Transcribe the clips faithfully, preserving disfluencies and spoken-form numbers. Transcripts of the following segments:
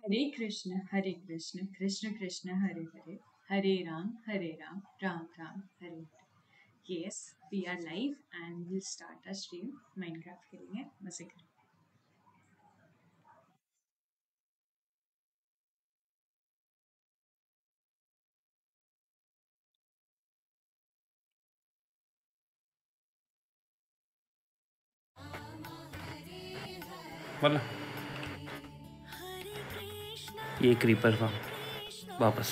Hare Krishna Hare Krishna Krishna Krishna Hare Hare Hare Ram Hare Ram Ram Ram Hare Hare. Yes, we are live and will start a stream. Minecraft खेलेंगे, मजे करेंगे। बोला ये क्रीपर फार्म वापस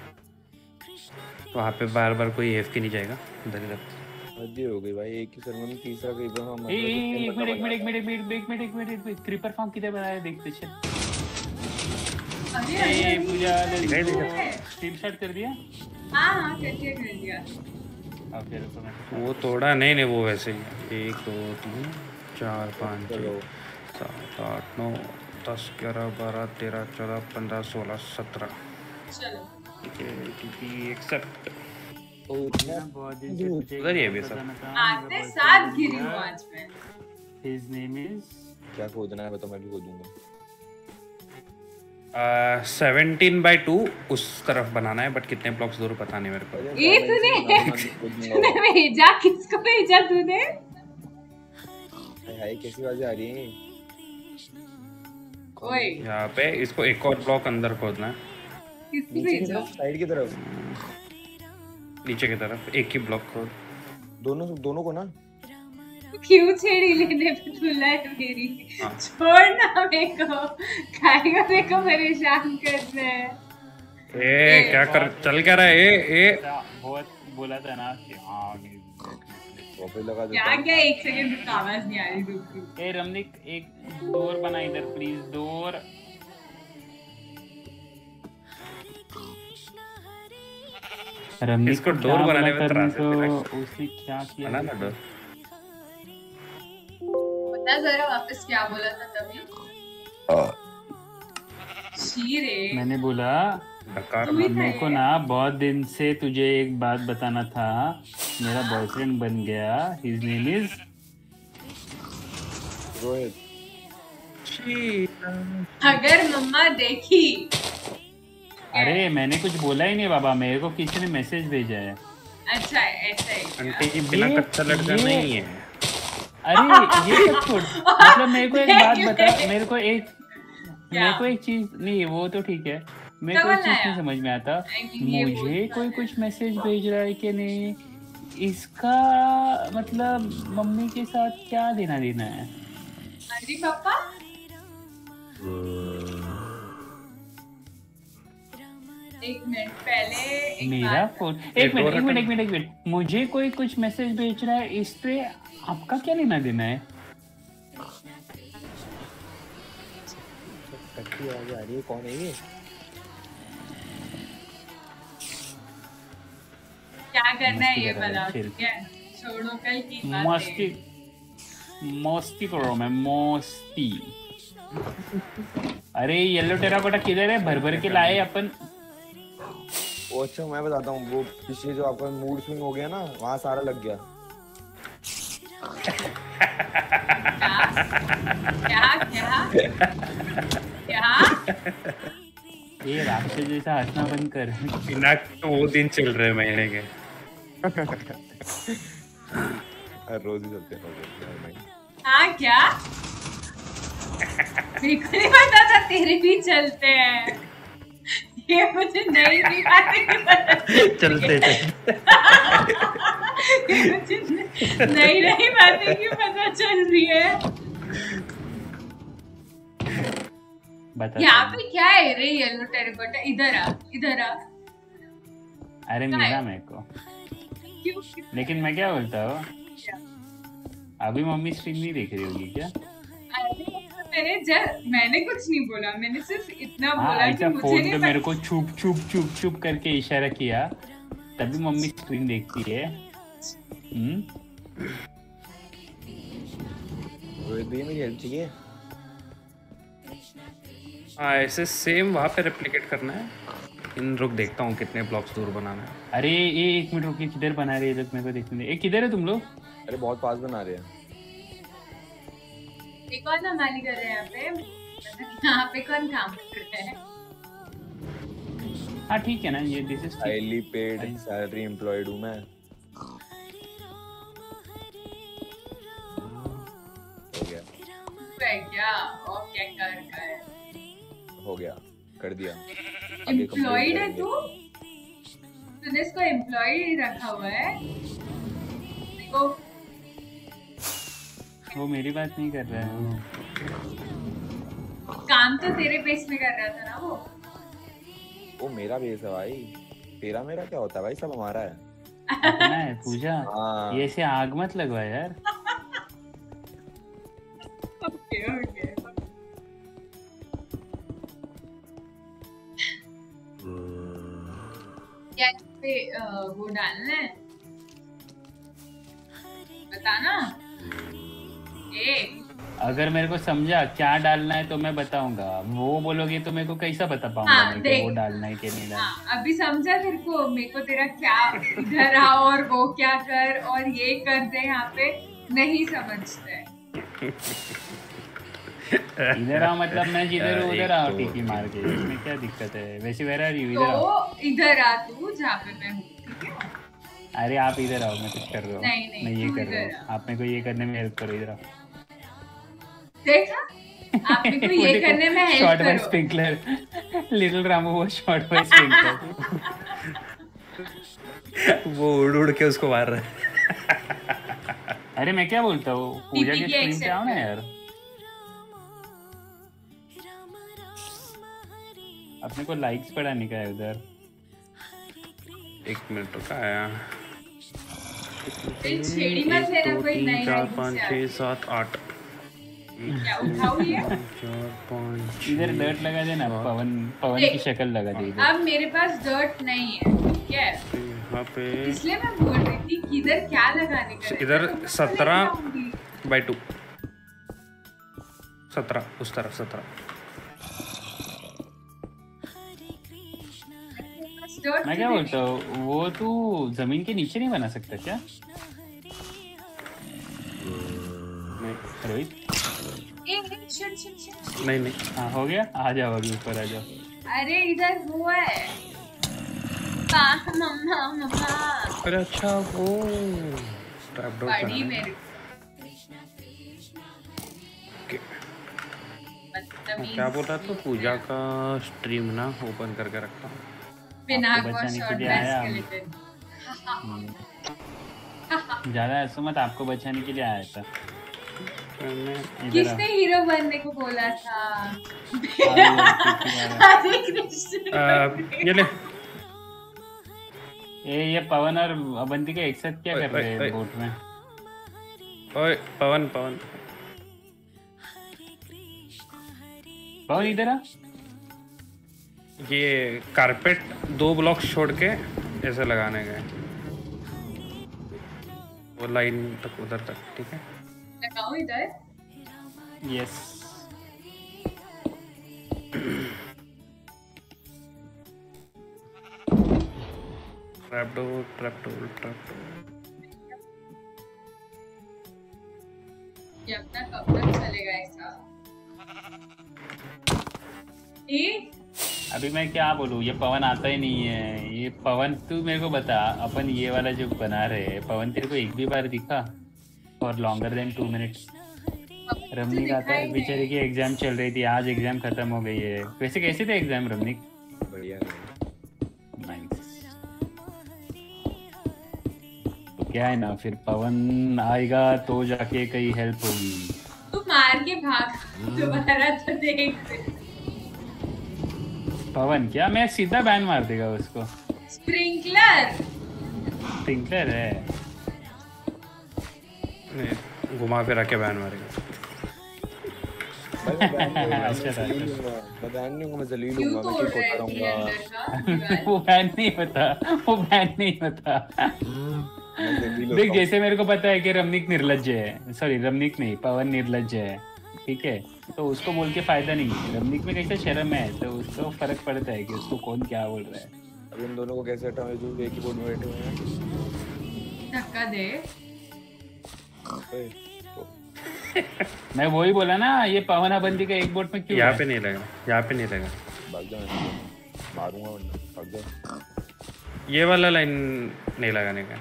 वहाँ पे बार बार कोई एफ के नहीं जाएगा। इधर इधर हद हो गई भाई, एक ही सर्वर में तीसरा क्रीपर फार्म। एक मिनट एक मिनट एक मिनट एक मिनट एक मिनट एक मिनट एक मिनट क्रीपर फार्म किधर बनाया देखते चल। अरे अरे ए पूजा दिखाई देगा। स्क्रीन शॉट कर दिया। हाँ हाँ कर दिया कर दिया। अब फिर रुको मैं वो तोड़ा नहीं नहीं वो वैसे ही एक दो तीन चार पाँच छः सात आठ नौ दस ग्यारह बारह तेरह चौदह पंद्रह सोलह सत्रह। चलो एक्सेप्ट बहुत दिन से तुझे उधर ही है वे सब। बताना था। आते साथ गिरी हूँ आज मैं। His name is क्या खोदना है बता, मैं भी खोदूंगा। सेवनटीन बाई टू उस तरफ बनाना है, बट कितने ब्लॉक्स दूर पता नहीं मेरे को। ये तूने तूने भेजा, किसको भेजा तूने? हाय कैसी आवाजें आ रही हैं? ओए यहाँ पे इसको एक और ब्लॉक अंदर खोदना है। किसको नीचे की भेजा? तरफ, साइड की तरफ, नीचे की तरफ एक ही ब्लॉक खोद। दोनों दोनों को ना। क्यों छेड़ी लेने पे तुला है मेरी? हाँ। छोड़ ना मेरे को, खाएगा मेरे को परेशान करना है। ए क्या कर चल क्या रहा है? ए ए बहुत बोला था ना कि हाँ वापस लगा देता क्या हूं। क्या एक सेकंड रुक, आवाज नहीं आ रही रुक। ए रमनिक एक डोर बना इधर प्लीज डोर। रमनिक इसको को डोर क्या बनाने बोला में करने त्रास है को तेरा। उसने क्या किया बना ना डोर। बता जरा वापस क्या बोला था तभी? शीरे मैंने बोला डकार तू ही था मेरे को ये? ना बहुत दिन से तुझे एक बात बताना था। मेरा बॉयफ्रेंड बन गया। His name is Rohit. अगर मम्मा देखी। अरे मैंने कुछ बोला ही नहीं बाबा, मेरे को किसी ने मैसेज भेजा है। अच्छा ऐसा है क्या? आंटी जी बिना ये- कच्चा लड़का ये- नहीं है। अरे ये सब छोड़, मतलब मेरे को एक बात बता। मेरे को एक क्या? मेरे को एक चीज नहीं, वो तो ठीक है। मेरे को क्या एक चीज बनाया? नहीं समझ में आता। I mean, ये मुझे बोल- कोई कुछ मैसेज भेज रहा है कि नहीं, इसका मतलब मम्मी के साथ क्या देना देना है? अरे पापा एक मिनट पहले एक मेरा बात- फोन ये एक मिनट डोर एक मिनट हटा। एक मिनट एक मिनट मुझे कोई कुछ मैसेज भेज रहा है, इस पे आपका क्या लेना देना है? कट्टी आवाजें आ रही है, कौन है ये? क्या करना है ये मस्ती कर रहा है, बताओ, chill। ठीक है? छोड़ो कल की बातें। मस्ती मस्ती करो मैं मस्ती। अरे येलो टेराकोटा किधर है? भर भर के लाए अपन। वो अच्छा मैं बताता हूँ, वो पिछले जो आपका मूड स्विंग हो गया ना, वहाँ सारा लग गया। क्या क्या क्या क्या? ये राक्षस जैसा हंसना बंद कर। बिना तो वो दिन चल रहे हैं महीने के। हर रोज ही चलते हैं रोज यार भाई। हाँ क्या? मेरे को नहीं पता था तेरे भी चलते हैं। ये मुझे नई नई बातें की पता चलती चलते है। चलते ये मुझे नई नई बातें की पता चल रही है। बता यहाँ पे क्या है रे? येलो टेराकोटा, इधर आ इधर आ। अरे क्या मिला है? मेरे को, क्यों? लेकिन मैं क्या बोलता हूँ, क्या? अभी मम्मी स्ट्रीम नहीं देख रही होगी क्या? अरे मैंने जब मैंने कुछ नहीं बोला, मैंने सिर्फ इतना हाँ बोला कि ऐसा मुझे फोन नहीं पे पता। मेरे को छुप छुप छुप छुप करके इशारा किया, तभी मम्मी स्क्रीन देखती है। हम्म रोहित भैया मेरी हेल्प चाहिए। हाँ ऐसे सेम वहाँ पे रेप्लिकेट करना है। इन रुक देखता हूँ कितने ब्लॉक्स दूर बनाना है। अरे ये एक मिनट रुकिए, किधर बना रही है मेरे को देखने दे। ए किधर है तुम लोग? अरे बहुत पास बना रहे हैं। एक और ना माली कर रहे हैं यहाँ पे, मतलब यहाँ पे कौन काम कर रहा है? हाँ ठीक है ना, ये this is highly paid salary employed हूँ मैं। हो गया है क्या और क्या कर रहा है? हो गया कर दिया। एम्प्लॉयड है तू? तूने इसको एम्प्लॉयड रखा हुआ है? देखो वो मेरी बात नहीं कर रहा है। काम तो तेरे बेस में कर रहा था ना वो। वो मेरा बेस है भाई, तेरा मेरा क्या होता है भाई, सब हमारा है। अपना है पूजा। हाँ। ये से आग मत लगवा यार। Okay okay. क्या पे वो डालना है? बताना। ए अगर मेरे को समझा क्या डालना है तो मैं बताऊंगा, वो बोलोगे तो मेरे को कैसा बता पाऊंगा हाँ, मैं देख। कि वो डालना है कि नहीं डालना। हाँ, अभी समझा तेरे को? मेरे को तेरा क्या इधर आ और वो क्या कर और ये कर दे, यहाँ पे नहीं समझते। इधर आओ मतलब मैं जिधर हूँ उधर आओ एक टिकी मार के, इसमें क्या दिक्कत है? वैसे वेर आर यू? इधर आओ। तो इधर आ तू जहाँ पे मैं हूँ, ठीक है? अरे आप इधर आओ, मैं कुछ कर रहा हूँ। नहीं, नहीं, मैं ये तू कर इधर रहा हूँ, आ। आप मेरे को ये करने में हेल्प करो। इधर आओ। देखा? आप मेरे को ये करने में हेल्प शॉर्ट बाय करो। स्प्रिंकलर। लिटिल रामू वो शॉर्ट बाय स्प्रिंकलर। वो उड़ उड़ के उसको मार रहा है। अरे मैं क्या बोलता हूँ, पूजा टीपी के की स्ट्रीम पे accept आओ ना कर। यार। अपने को लाइक्स बढ़ाने का है उधर। एक मिनट तो क्या आया? फिर छेड़ी मत एक लेना दो कोई तीन नई चार आईडी पाँच से छः आके। सात आठ। क्या उठाओ ये? चार पाँच इधर डर्ट लगा देना, पवन पवन देख, की शक्ल लगा दे इधर। अब मेरे पास डर्ट नहीं है, ठीक है? यहाँ पे इसलिए मैं बोल रही थी कि इधर क्या लगाने का है? इधर मैं तुमको सत्रह लेके आऊंगी। बाई टू सत्रह उस तरफ सत्रह। Dirt मैं क्या बोलता हूँ, वो तू जमीन के नीचे नहीं बना सकता क्या रोहित? ए, ए, shit, shit, shit, shit. नहीं नहीं हाँ हो गया, आ जाओ अभी ऊपर आ जाओ। अरे इधर वो है पास मम्मा मम्मा अरे अच्छा वो ट्रैप डॉट बड़ी मेरे ओके। बदतमीज क्या बोल रहा था? पूजा का स्ट्रीम ना ओपन करके रखता हूँ। बिना आपको को बचाने के शॉर्ट लिए आया हम। स्केलेटन। ज्यादा ऐसा मत, आपको बचाने के लिए आया था। मैंने इधर किसने हीरो बनने को बोला था? आओ। हरे कृष्ण। आ, ये ले ए ये पवन और अवंतिका एक साथ क्या ओए, कर रहे ओए, हैं ओए। बोट में? ओए पवन पवन पवन इधर आ। ये कारपेट दो ब्लॉक छोड़ के ऐसे लगाने गए, वो लाइन तक उधर तक, ठीक है? लगाओ इधर। Yes trapdoor trapdoor trapdoor. ये अपना कब तक चलेगा ऐसा? ए अभी मैं क्या बोलूँ, ये पवन आता ही नहीं है। ये पवन तू मेरे को बता, अपन ये वाला जो बना रहे हैं, पवन तेरे को एक भी बार दिखा for longer than two minutes? Ramneek आता है, बेचारे की एग्जाम चल रही थी, आज एग्जाम खत्म हो गई है। वैसे कैसे थे एग्जाम रमनीक? बढ़िया। नाइस। तो क्या है ना, फिर पवन आएगा तो जाके कहीं हेल्प होगी। तू मार के भाग दोबारा तो देख। पवन क्या, मैं सीधा बैन मार देगा उसको। स्प्रिंकलर स्प्रिंकलर है। नहीं, घुमा फिरा के बैन मारेगा। भाई मैं बैन नहीं होऊंगा, अच्छा मैं था, जलील अच्छा। हूँगा। मैं बैन नहीं होऊंगा, मैं जलील क्यों हूँगा, मैं तोड़ ठीक रहे होता थे रहूंगा। अंदर का दीवार? वो बैन नहीं होता, वो बैन नहीं होता। मैं जलील देख होता हूँ। जैसे मेरे को पता है कि रमनीक निर्लज्ज है, सॉरी रमनीक नहीं, पवन निर्लज्ज है, ठीक है? तो उसको बोल के फायदा नहीं है। रमनीक में कैसे शर्म है, तो उसको फर्क पड़ता है कि उसको कौन क्या बोल रहा है। अब इन दोनों को कैसे हटाऊं जो एक ही बोर्ड में बैठे हुए हैं? धक्का दे। ओए, तो मैं वही बोला ना, ये पवन अबंदी का एक बोट में क्यों यहाँ है? पे नहीं लगा, यहाँ पे नहीं लगा। भाग जाओ यहाँ से। मारूंगा वरना हट जा। ये वाला लाइन नहीं लगाने का।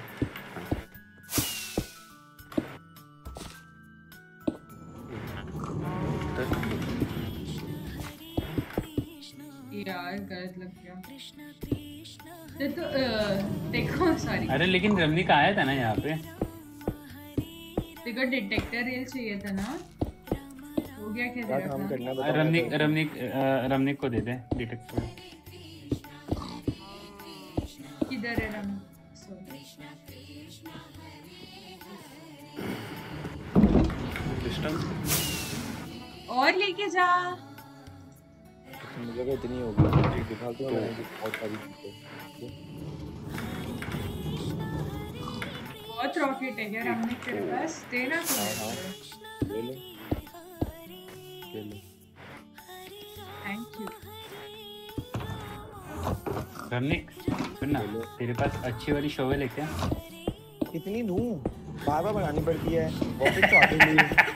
यार गलत लग गया। तो तो अ, देखो सॉरी अरे लेकिन रमनिक आया था ना यहाँ पे। देखो डिटेक्टर रेल चाहिए था ना, हो गया क्या क्या तेरा काम काम? करना है बताओ। रमनिक रमनिक अ, रमनिक को दे दे डिटेक्टर। किधर है रम? सॉरी डिस्टेंस और लेके जा। मुझे इतनी होगी दिखा तो बहुत सारी चीजें। बहुत रॉकेट है क्या हमने तेरे पास? देना हाँ हाँ तो ले लो ले लो। Thank you. रमनिक सुन ना, तेरे पास अच्छी वाली शोवेल है क्या? कितनी दूं बार बार बनानी पड़ती है वापस तो आते नहीं।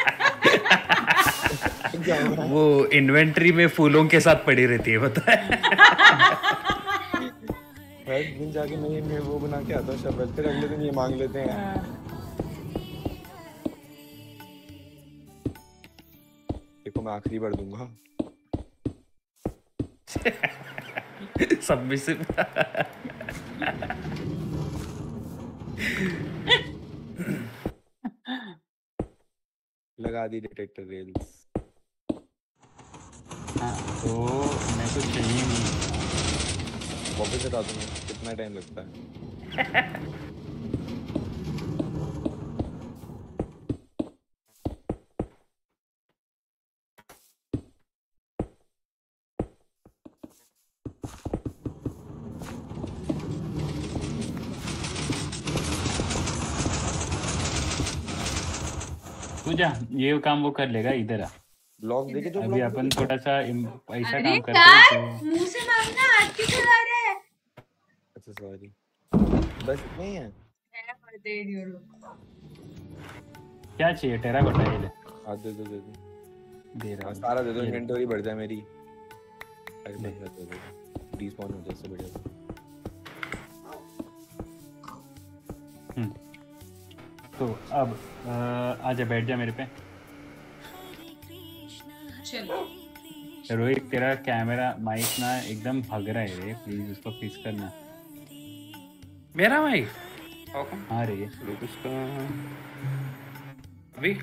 क्या हो रहा है? वो इन्वेंटरी में फूलों के साथ पड़ी रहती है पता है। हर दिन जाके मैं मैं वो बना के आता हूँ शरबत, फिर अगले दिन ये मांग लेते हैं। देखो मैं आखिरी बार दूंगा। सबमिसिव। लगा दी डिटेक्टर रेल्स। हाँ तो मैं कुछ चाहिए नहीं। वापस हटा दूंगा, कितना टाइम लगता है? तू जा, ये काम वो कर लेगा। इधर आ, ब्लॉग देखे जो अभी अपन थोड़ा सा इम- ऐसा अरे काम करते यार हैं तो मुंह से मांगना, हाथ क्यों चला रहा है? अच्छा सॉरी बस इतना ही है। मैं भर दे रही हूँ, रुक। क्या चाहिए? टेराकोटा ये ले, हाँ दे दो दे दो दे रहा हाँ, हूँ। सारा दे दो, ये ले। इन्वेंटरी बढ़ जाए मेरी। अरे बस बस दे दो, डिस्पॉन हो जाए, इससे बढ़िया। हम्म, तो अब अ, आजा बैठ जा मेरे पे। चलो रोहित तेरा कैमरा माइक ना एकदम भग रहा है रे, प्लीज उसको फिक्स करना। मेरा माइक हाँ रे, उसका अभी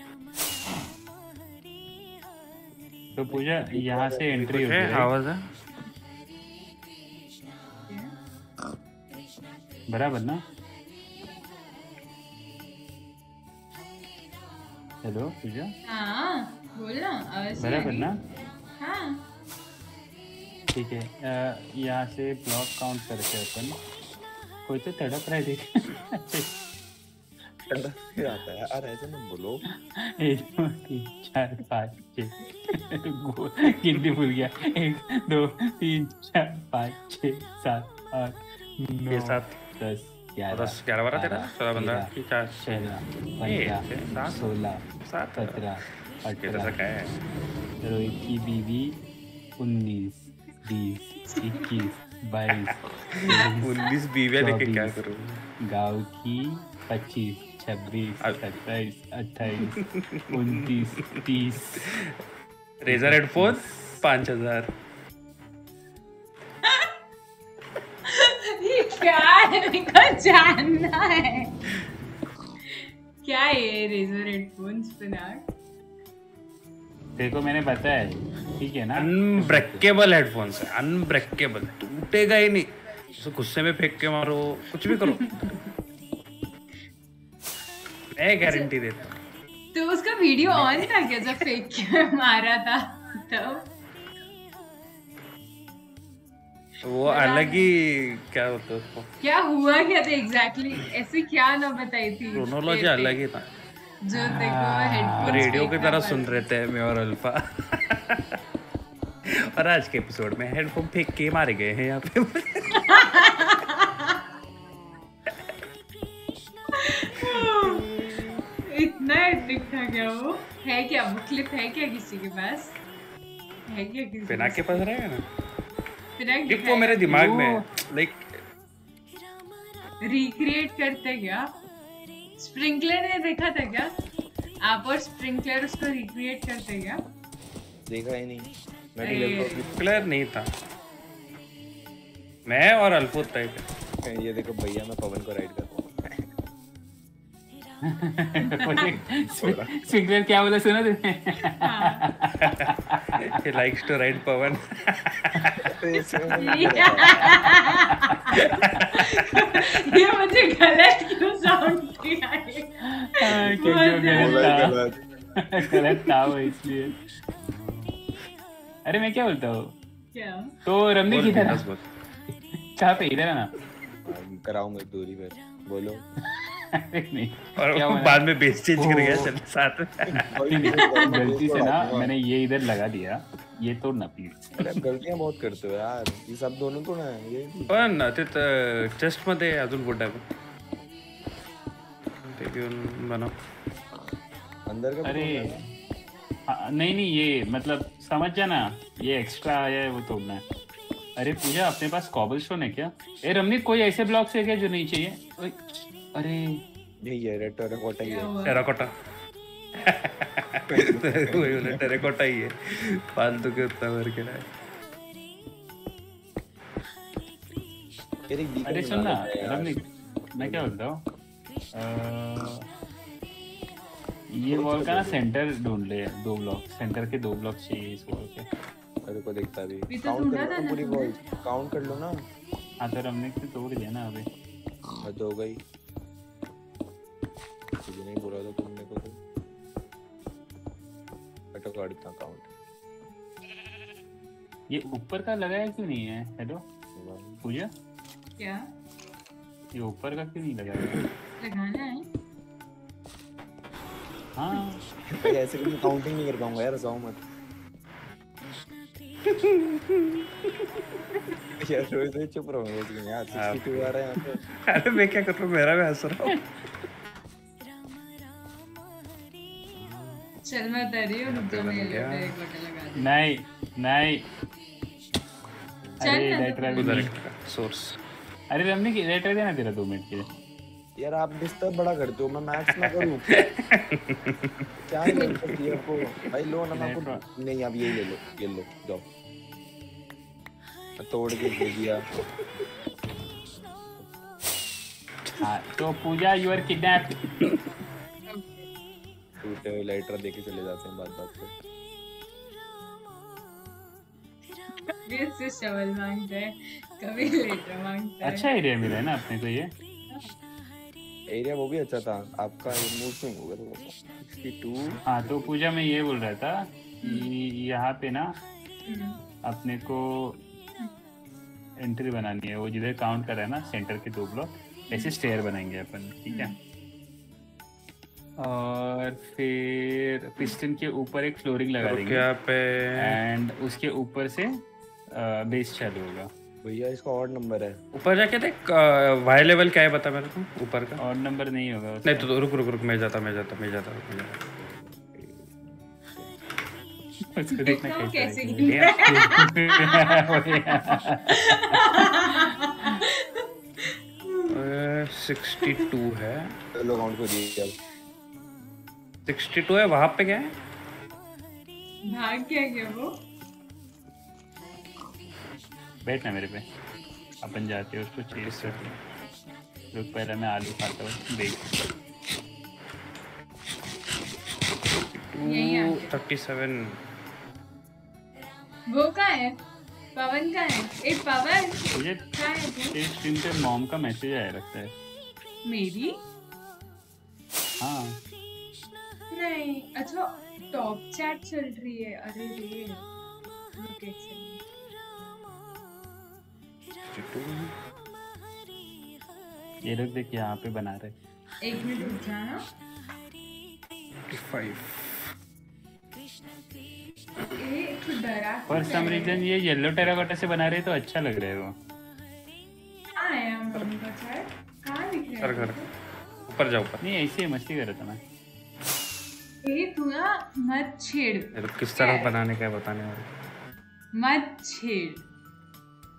तो पूजा यहाँ से एंट्री कुछ होती है है आवाज है। बराबर ना? हेलो पूजा, हाँ बोल ना, आवाज नहीं आ बराबर रही? ना? हाँ ठीक है, अ, यहाँ से ब्लॉक काउंट करते हैं अपन। कोई तो तड़प रहा है देख। फिर आता है यार, ऐसे मत बोलो। एक दो तीन चार पाँच छः गो- गिनती भूल गया। एक दो तीन चार पाँच छः सात आठ ये नौ सात दस ग्यारह दस ग्यारह बारह तेरह चौदह पंद्रह तेरह, चार सोलह ए, पंद्रह सात सोलह सात सत्रह ये तो अठारह सका है। रोहित की बीवी उन्नीस बीस इक्कीस बाईस उन्नीस बीवियाँ लेके क्या चौबीस, करूँ? गाँव की पच्चीस छब्बीस अब- सत्ताईस अट्ठाईस उनतीस तीस रेजर हेडफोन पाँच हजार। ये क्या है, मेरे को जानना है क्या है ये रेजर हेडफोन्स फिनाट? देखो मैंने बताया, ठीक है ना? अनब्रेकेबल हेडफोन्स है, अनब्रेकेबल, टूटेगा ही नहीं। उसे गुस्से में फेंक के मारो, कुछ भी करो, मैं गारंटी देता हूँ। तो उसका वीडियो ऑन था क्या जब फेंक के मारा था? तब वो अलग ही क्या होता है उसको, क्या हुआ क्या था एग्जैक्टली? ऐसे क्या ना बताई थी क्रोनोलॉजी अलग ही था। जो देखो हेडफोन्स रेडियो की फेंकना तरह पड़ा। सुन रहे थे मैं और अल्फा। और आज के एपिसोड में हेडफोन फेंक के मारे गए हैं यहाँ पे। इतना एपिक था क्या वो? है क्या वो क्लिप? है क्या किसी के पास? है क्या किसी बिना के पास रहेगा ना? फिर वो मेरे दिमाग में है लाइक रिक्रिएट करते क्या? स्प्रिंकलर ने देखा था क्या? आप और स्प्रिंकलर उसको रिक्रिएट करते क्या? देखा ही नहीं मैं भी अरे। लैपटॉप क्लियर नहीं था। मैं और अल्फोत टाइप में ये देखो भैया मैं पवन को राइड कर स्प्रिंकलर क्या बोला सुना तुमने? He likes to ride पवन। ये मुझे गलत क्यों साउंड किया है? गलत था गलत था वो इसलिए। अरे मैं क्या बोलता हूँ क्या? तो रमनी बोल किधर बिंदास है? बोल। कहाँ पे? इधर है ना? कराऊं मैं दूरी पर बोलो अरे नहीं और क्या वो बोला? बाद में बेस चेंज कर गया ओ। चल साथ में। गलती से ना मैंने ये इधर लगा दिया, ये तोड़ ना प्लीज। अरे आप गलतियां बहुत करते हो यार ये सब दोनों तो ना ये पण ते चेस्ट मध्ये अजून गुड आहे ते घेऊन बनव। अंदर का अरे हाँ, नहीं नहीं ये मतलब समझ जाना, ये एक्स्ट्रा आया है वो तोड़ना है। अरे पूजा अपने पास कॉबलस्टोन है क्या? ए रमनीत कोई ऐसे ब्लॉक्स है क्या जो नहीं चाहिए? ओए, अरे यही है रेड टेराकोटा ही क्या है हुआ? टेराकोटा वही बोले टेराकोटा ही है फालतू के उतना भर के रहा है। तेरी बीकन अरे बना सुन ना लेते हैं यार। रमनीत, मैं क्या बोलता हूँ ये वॉल का ना सेंटर ढूंढ ले, दो ब्लॉक सेंटर के दो ब्लॉक चाहिए इस वॉल के। मेरे को देखता भी अभी तो काउंट ढूंढा कर था लो ना पूरी तुमने। वॉल काउंट कर लो ना हाँ तो रमनीत ने तोड़ दिया ना अभी। हद हो गई तुझे नहीं बोला था तुमने को तो मैं तो काटता काउंट ये ऊपर का लगाया क्यों नहीं है? हेलो पूजा, क्या ये ऊपर का क्यों नहीं लगाया? लगाना है? हाँ भाई ऐसे भी मैं काउंटिंग नहीं कर पाऊंगा यार जाओ मत यार रोज रोज चुप रहो लेकिन यार बासठ आ रहा है यहाँ पे अरे मैं क्या कर रहा हूँ मेरा भी हंस रहा हूँ। चल मैं उतर रही हूँ, रुक जा, बन मैं गया। एक बटन लगा दूँ। नहीं नहीं चल अरे ना लाइट तो रहा भी उधर नहीं। एक सोर्स अरे रमनी की लाइट रह देना तेरा दो मिनट के लिए। यार आप डिस्टर्ब बड़ा करते हो मैं मैक्स ना करूँ क्या है ये आपको भाई लो ना मैं आपको नहीं आप यही ले लो ये लो जाओ मैं तोड़ के दे दिया हाँ तो पूजा यू आर किडनैप। टूटे हुए लाइटर देके चले जाते हैं बात बात पे कभी इससे शवल मांगता है, कभी लेटर मांगता है। अच्छा एरिया मिला है ना अपने को ये। एरिया वो भी अच्छा था आपका मूड स्विंग हो गया थोड़ा सा बासठ हाँ तो पूजा मैं ये बोल रहा था कि यहाँ पे ना हम्म, अपने को एंट्री बनानी है, वो जिधर काउंट कर रहा है ना सेंटर के दो ब्लॉक ऐसे स्टेयर बनाएंगे अपन, ठीक है। और फिर पिस्टन के ऊपर एक फ्लोरिंग लगा देंगे क्या पे एंड उसके ऊपर से बेस चालू होगा। भैया इसका और नंबर है ऊपर जाके देख वाई लेवल क्या है बता मेरे को ऊपर का। और नंबर नहीं होगा उसका। नहीं तो रुक रुक रुक मैं जाता मैं जाता मैं जाता मैं जाता उसको देखना देखता हूँ कैसे कैसे है। सिक्सटी टू है चलो काउंट को दिया सिक्सटी टू है वहाँ पे क्या है। भाग क्या गया वो? बैठ ना मेरे पे, अपन जाते हैं उसको चेस करते हैं। रुक पहले मैं आलू खाता हूँ देख। यहीं आ गया। थर्टी सेवन वो कहाँ है? पवन कहाँ है? ए पवन मुझे कहाँ है तू? तेरे स्क्रीन पे मॉम का मैसेज आया लगता है। मेरी? हाँ नहीं, अच्छा टॉप चैट चल रही है। अरे रे रुक एक सेकंड। ये लोग देख यहाँ पे बना रहे। एक मिनट रुक जाना। फाइव ए तू डरा फॉर सम रीजन ये येलो टेराकोटा से बना रहे तो अच्छा लग रहा है वो। कहाँ है मम्मी का चैट? कहाँ दिख रहा कर है? कर ऊपर जाओ ऊपर। नहीं ऐसे ही मस्ती कर रहा था मैं। ए तू ना मत छेड़, ये तो किस तरह बनाने का है बताने वाले। मत छेड़।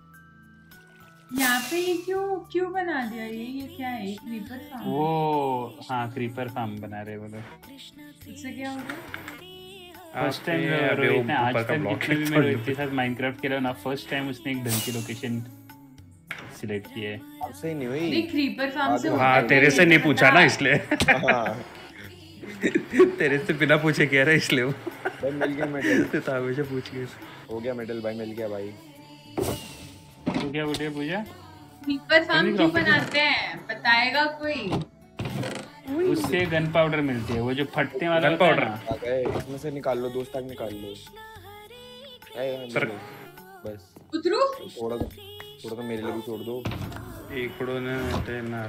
यहाँ पे ये क्यों क्यों बना दिया ये ये क्या है क्रीपर फार्म? वो हाँ क्रीपर फार्म बना रहे वो लोग। इससे क्या होगा? फर्स्ट टाइम रोहित ने आज तक जितने भी मैं रोहित के साथ माइनक्राफ्ट खेला ना फर्स्ट टाइम उसने एक ढंग की लोकेशन सिलेक्ट की है। आपसे ही नहीं हुई। नहीं क्रीपर फार्म से हाँ तेरे से नहीं पूछा ना इसलिए। हाँ तेरे से बिना पूछे कह रहा है इसलिए वो। भाई मिल गया मेडल। तो हमेशा पूछ के हो गया मेडल भाई, मिल गया भाई। तू क्या बोलिए पूजा? क्रीपर फार्म क्यों बनाते हैं बताएगा कोई? उससे गन पाउडर मिलती है, वो जो फटने वाला गन होता है पाउडर। ना। आ गए, इसमें से निकाल लो, दोस्त तक निकाल लो। सर बस उतरू थोड़ा थोड़ा तो मेरे लिए भी छोड़ दो। एक ने ना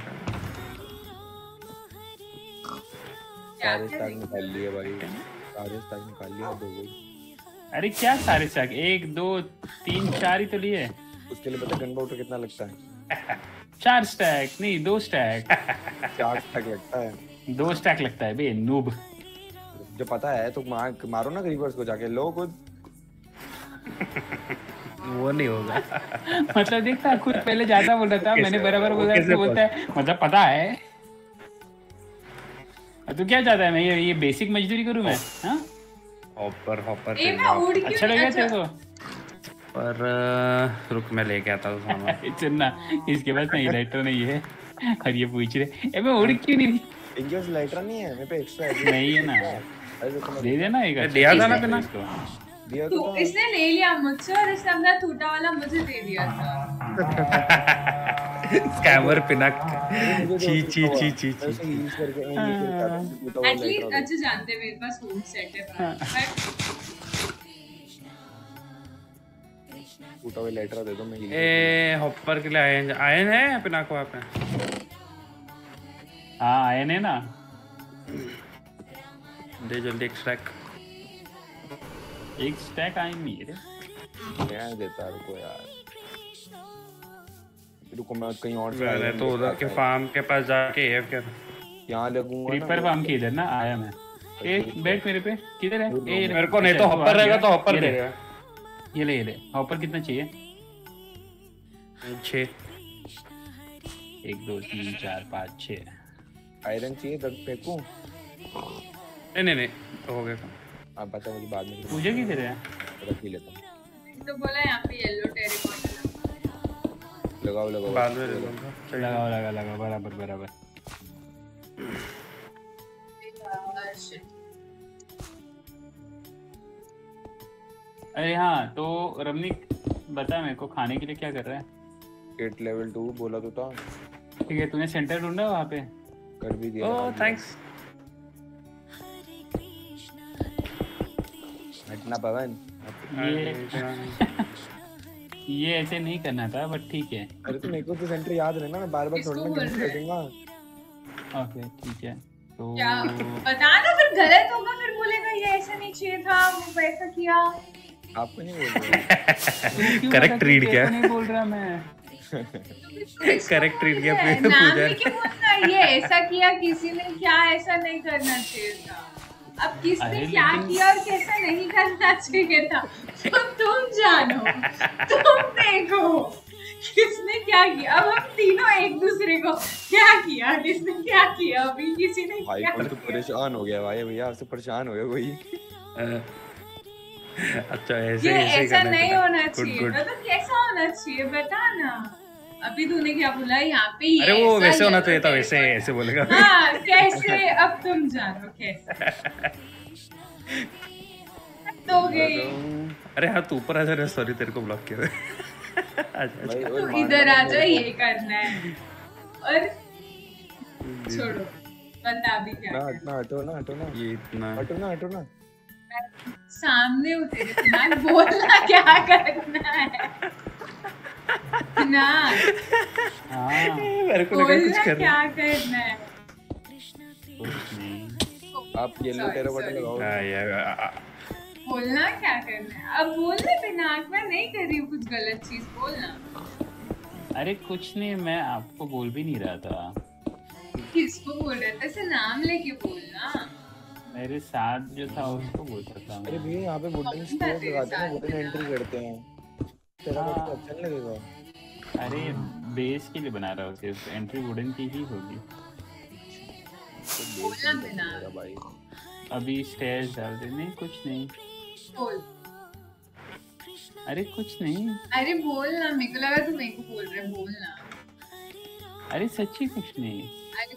सारे स्टैक निकाल लिए भाई, सारे स्टैक निकाल लिया। दो गई। अरे क्या सारे स्टैक? एक दो तीन चार ही तो लिए। उसके लिए पता गन पाउडर कितना लगता है? चार स्टैक नहीं दो स्टैक। चार स्टैक लगता है। दो स्टैक लगता है बे नूब। जो पता है तो मार, मारो ना क्रीपर्स को जाके, लो खुद। वो नहीं होगा। मतलब देखता खुद पहले ज्यादा बोल रहा था, मैंने बराबर बोला तो बोलता है मतलब पता है। तू क्या चाहता है मैं ये ये बेसिक मजदूरी करूं मैं? हाँ हॉपर हॉपर ए मैं उड़ क्यों अच्छा लगा तेरे को? पर रुक मैं लेके आता हूँ सामान। चलना इसके पास नहीं लाइटर नहीं है और ये पूछ रहे ए मैं उड़ क्यों नहीं? इनके पास लाइटर नहीं है, मेरे पे एक्स्ट्रा है। नहीं है ना, अरे देखो मैं दे देना एक। दिया था ना बिना इसको दिया तो तो इसने ले लिया मुझसे और इसने अपना टूटा वाला मुझे दे दिया था। स्कैमर पिनक। ची ची ची ची ची ऐसे यूज करके मैं ये करता हूं तो वो एटलीस्ट लाइटर अच्छा जानते मेरे पास होम सेट है टूटा हुआ लाइटर दे दो। मैं ये ए हॉपर के लिए आयन आयन है पिनक वहाँ पे। हाँ आयन है ना, दे जल्दी एक स्टैक। एक स्टैक आयन नहीं है रे। मैं देता है रुको यार, रुको मैं कहीं और से मैंने तो उधर के फार्म के पास जाके है क्या यहाँ लगूंगा ना। क्रीपर फार्म की इधर ना आया मैं। ए बैठ मेरे पे, किधर है? ए मेरे को नहीं तो हॉपर रहेगा तो हॉपर ये दे ले, देगा। ये ले ये ले। हॉपर कितना चाहिए? छः। एक दो तीन चार पाँच छः। आयरन चाहिए तब फेंकूं? नहीं नहीं नहीं हो गया काम। आप बता मुझे बाद में। पूजा किधर है? रख ही लेता हूं। तो बोला यहाँ पे येलो टेरिकॉटा लगाओ लगाओ बाद में ले लूंगा। लगाओ लगा लगा बराबर बराबर। अरे हाँ तो रमनीक बता मेरे को खाने के लिए क्या कर रहा है? एट लेवल टू बोला तो था। ठीक है तूने सेंटर ढूंढा वहाँ पे? कर भी दिया। Oh thanks. हटना पवन। ये ये ऐसे नहीं करना था बट ठीक है। अरे तुम एक को तो सेंटर याद रहना, मैं बार बार किसको छोड़ने बोल की रहे कर दूंगा। ओके ठीक है तो क्या बता दो फिर गलत होगा, फिर बोलेगा ये ऐसा नहीं चाहिए था वो वैसा किया। आपको नहीं बोल रहा। करेक्ट रीड क्या? नहीं बोल रहा मैं। करेक्ट रीड क्या नाम पूजा? लेके बोलना ये ऐसा किया किसी ने, क्या ऐसा नहीं करना चाहिए था। अब किसने क्या किया और कैसा नहीं करना चाहिए था तो तुम जानो, तुम देखो किसने क्या किया। अब हम तीनों एक दूसरे को क्या किया, किसने क्या किया, अभी किसी ने भाई क्या कोई तो किया। परेशान हो गया भाई, भैया आपसे परेशान हो गया कोई। अच्छा ऐसे ये ऐसे ऐसा करना नहीं था। होना Good, चाहिए good. था, तो कैसा होना चाहिए बता ना। अभी तूने क्या बोला यहाँ पे ये अरे वो ऐसा, वैसे होना ये चाहिए था, तो वैसे ऐसा। ऐसे बोलेगा। हाँ कैसे, अब तुम जानो कैसे तो गई। अरे हाँ तू ऊपर आ जा। सॉरी तेरे को ब्लॉक किया। आजा भाई तो ओए इधर आ जा, ये करना है और छोड़ो बता भी क्या ना करना। हटना, हटो ना, हटो ना, ये इतना हटो ना, हटो ना। सामने हो तेरे दिमाग, बोलना क्या करना है ना, हाँ मेरे को लगा कुछ बोलना कर क्या करना है। कुछ नहीं। आप येलो Sorry, टेराकोटा sorry. लगाओ। हाँ यार बोलना क्या करना है, अब बोलने बिना मैं नहीं कर रही हूँ कुछ गलत चीज, बोलना। अरे कुछ नहीं, मैं आपको बोल भी नहीं रहा था। किसको बोल रहा था, ऐसे नाम लेके बोलना। मेरे साथ जो था उसको बोल सकता हूँ। अरे भैया यहाँ पे वुडन स्टोर लगाते हैं, वुडन एंट्री करते हैं। टेराकोटा तो अच्छा नहीं लगेगा। अरे बेस के लिए बना रहा हूँ, सिर्फ एंट्री वुडन की ही होगी। तो बेस बोलना नहीं बिना। मेरा भाई। अभी स्टेयर्स डाल दे। नहीं कुछ नहीं। बोल। अरे कुछ नहीं। अरे बोलना, मेरे को लगा तू मेरे को बोल रहा है, बोलना। अरे सच्ची कुछ नहीं। अरे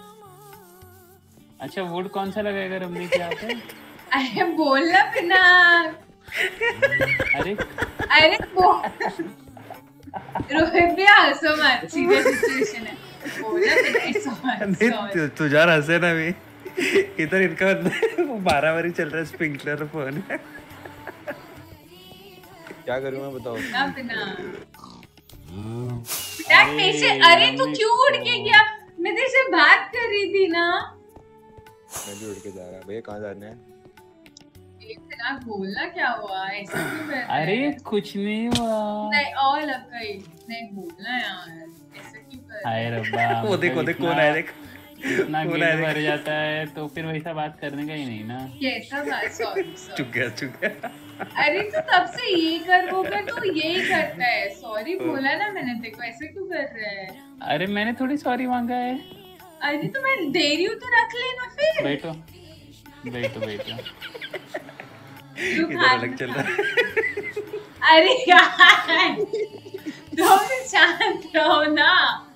अच्छा वुड कौन सा लगाएगा रमनी के यहाँ पे? अरे बोलना बिना। अरे अरे बोल। रोहित भी हंसो मत, सीरियस सिचुएशन है। बोलना बिना। सॉरी नहीं सॉरी। तु- तुझार हंसे ना भी। इधर इनका वो बारह चल रहा है स्प्रिंकलर फोन। क्या करूँ मैं बताओ। ना बिना। बेटा कैसे? अरे तू क्यों उड़ के गया? मैं तेरे से बात कर रही थी ना। मैं भी उड़ के जा रहा भैया, कहाँ जाना है? एक बिना बोलना, क्या हुआ? ऐसा क्यों कर रहा है? अरे कुछ नहीं हुआ। नहीं और लग गई। नहीं बोलना यार, ऐसा क्यों कर रहा हाय है? रब्बा। वो देख वो मतलब देख कौन इतना- आया देख। इतना कौन गिल्ड आया भर देख। जाता है तो फिर वैसा बात करने का ही नहीं ना। कैसा बात? सॉरी चुप सॉरी। गया चुप गया। अरे तू तब से ये कर वो कर, तू यही करता है। सॉरी बोला ना मैंने तेरे को, ऐसा क्यों कर रहा है? अरे मैंने थोड़ी सॉरी मांगा है। अरे तो मैं दे रही हूँ तो रख लेना फिर। बैठो बैठो बैठो। रुक इधर हाथ अलग चल उठा। रहा है। अरे यार दो मिनट शांत रहो ना।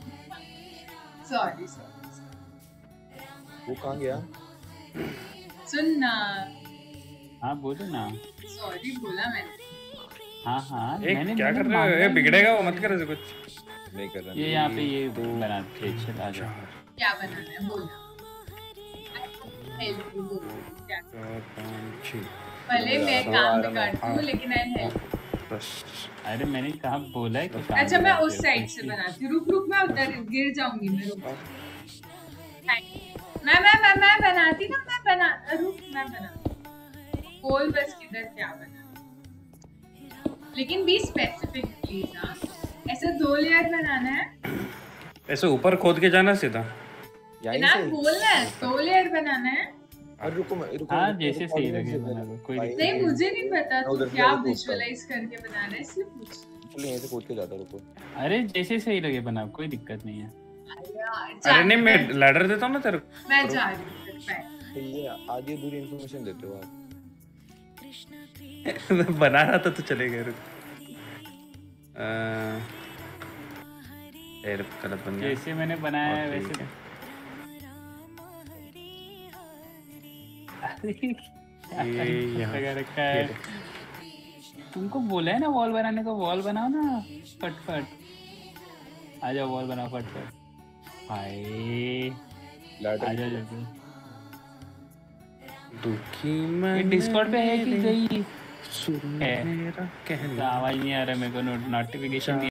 Sorry sorry. वो कहाँ गया? सुन ना। हाँ बोलो ना। सॉरी बोला मैंने। हाँ हाँ ए, मैंने क्या मैंने कर रहे हो? मांगा ए, ही बिगड़ेगा वो, नहीं। मत कर ऐसे कुछ। नहीं कर रहा। ये यहाँ पे ये बना के चला जा। क्या बनाना है बोलना। हेल्प यू बोलो क्या। चार पाँच छः भले मैं दो, काम आराम बिगाड़ती हूँ लेकिन आई हेल्प। दस। अरे मैंने कहा बोला है कि काम अच्छा मैं बिगाड़ते उस हो, साइड कुछ से नहीं। बनाती हूँ। रुक रुक मैं उधर गिर जाऊंगी मैं। रुक। मैं मैं मैं मैं बनाती ना। मैं बना रुक मैं बना। बोल बस किधर क्या बना। लेकिन बी स्पेसिफिक प्लीज। हाँ ऐसे दो लेयर बनाना है। ऐसे ऊपर खोद के जाना सीधा। यहीं बिना से। बोलना है, दो लेयर बनाना है। अरे रुको मैं रुको हाँ रुको, जैसे रुको, सही रुको, लगे रुको, बना लो, कोई भाई, दिक्कत नहीं मुझे नहीं पता मैं तू उधर से क्या आगे कूदता हूँ। विजुअलाइज करके बनाना है, इसलिए पूछ। चलो यहीं से कूद के जाता हूँ, रुको। अरे जैसे सही लगे बना, कोई दिक्कत नहीं है। अरे यार अरे जा- नहीं मैं लैडर देता हूँ ना तेरे को। मैं जा रही हूँ फिर। बाय। तो ये आधी अधूरी इन्फॉर्मेशन देते हो आप। मैं बना रहा था तो चले गए। रुक। अ, ए, रुक, गलत बन गया। जैसे मैंने बनाया है और वैसे। ठीक है। अरे क्या ये यहाँ लगा रखा ये है। देख। तुमको बोला है ना वॉल बनाने को, वॉल बनाओ ना फटफट। आ जाओ वॉल बनाओ फटफट। हाय लैडर आ जाओ जल्दी। दुखी ये मन डिस्कॉर्ड पे है कि मेरे, गई? सुर है। मेरा तो कहना। आवाज नहीं आ रहा मेरे को, नोटिफिकेशन नहीं।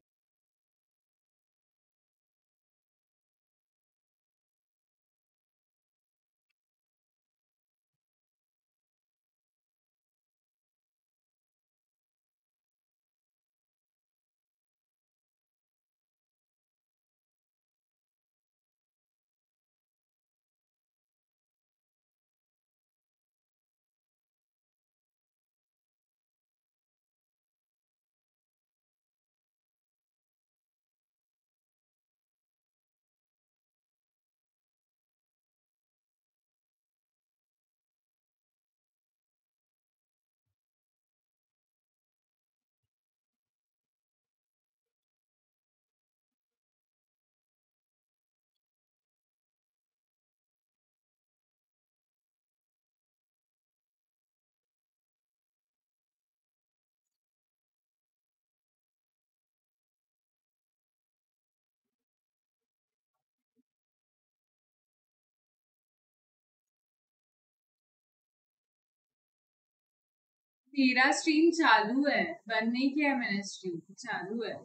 मेरा स्ट्रीम चालू है, बंद नहीं किया है मैंने। स्ट्रीम चालू है।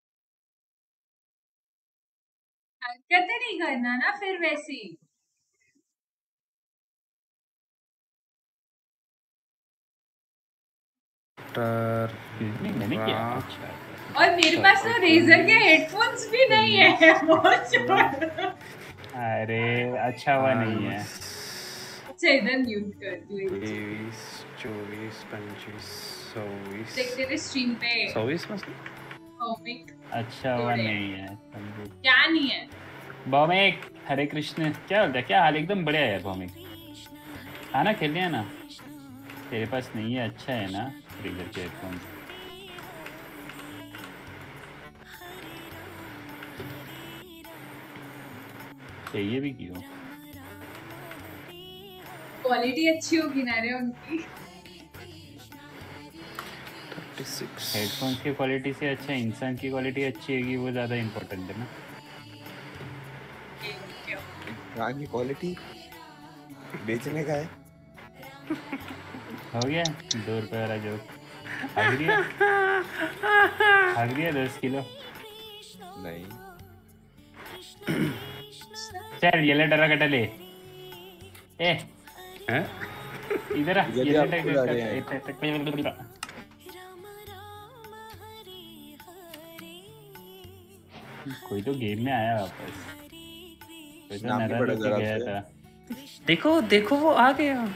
हरकतें नहीं करना ना फिर वैसी। टर नहीं मैंने किया। रा- अच्छा और मेरे पास ना रेजर के हेडफोन्स भी नहीं है। बहुत छोटा। अरे अच्छा हुआ नहीं है। अच्छा इधर म्यूट कर दूँ। तेईस चौबीस पंचवीस चौबीस देख तेरे स्ट्रीम पे चौबीस में कॉमिक अच्छा हुआ जोड़े। नहीं है समझो। क्या नहीं है? भौमिक हरे कृष्ण क्या बोलता है? क्या हाल? एकदम बढ़िया है भौमिक। आना खेलने आना। तेरे पास नहीं है? अच्छा है ना रेजर के हेडफोन। चाहिए भी क्यों? क्वालिटी अच्छी होगी ना रे उनकी। छत्तीस हेडफोन्स की क्वालिटी से अच्छा इंसान की क्वालिटी अच्छी होगी, वो ज़्यादा इम्पोर्टेंट है ना। यहाँ की क्वालिटी बेचने का है। हो गया दो रुपये वाला जो भाग दिया भाग दिया दस किलो। नहीं चल ये ले डरा कटा ले। ए हैं? इधर आ ये ये आप ले खुद आ रहे हैं। कोई तो गेम में आया वापस। कोई तो नाम भी नाराज बड़ा होके जरा गया से। था। देखो देखो वो आ गया।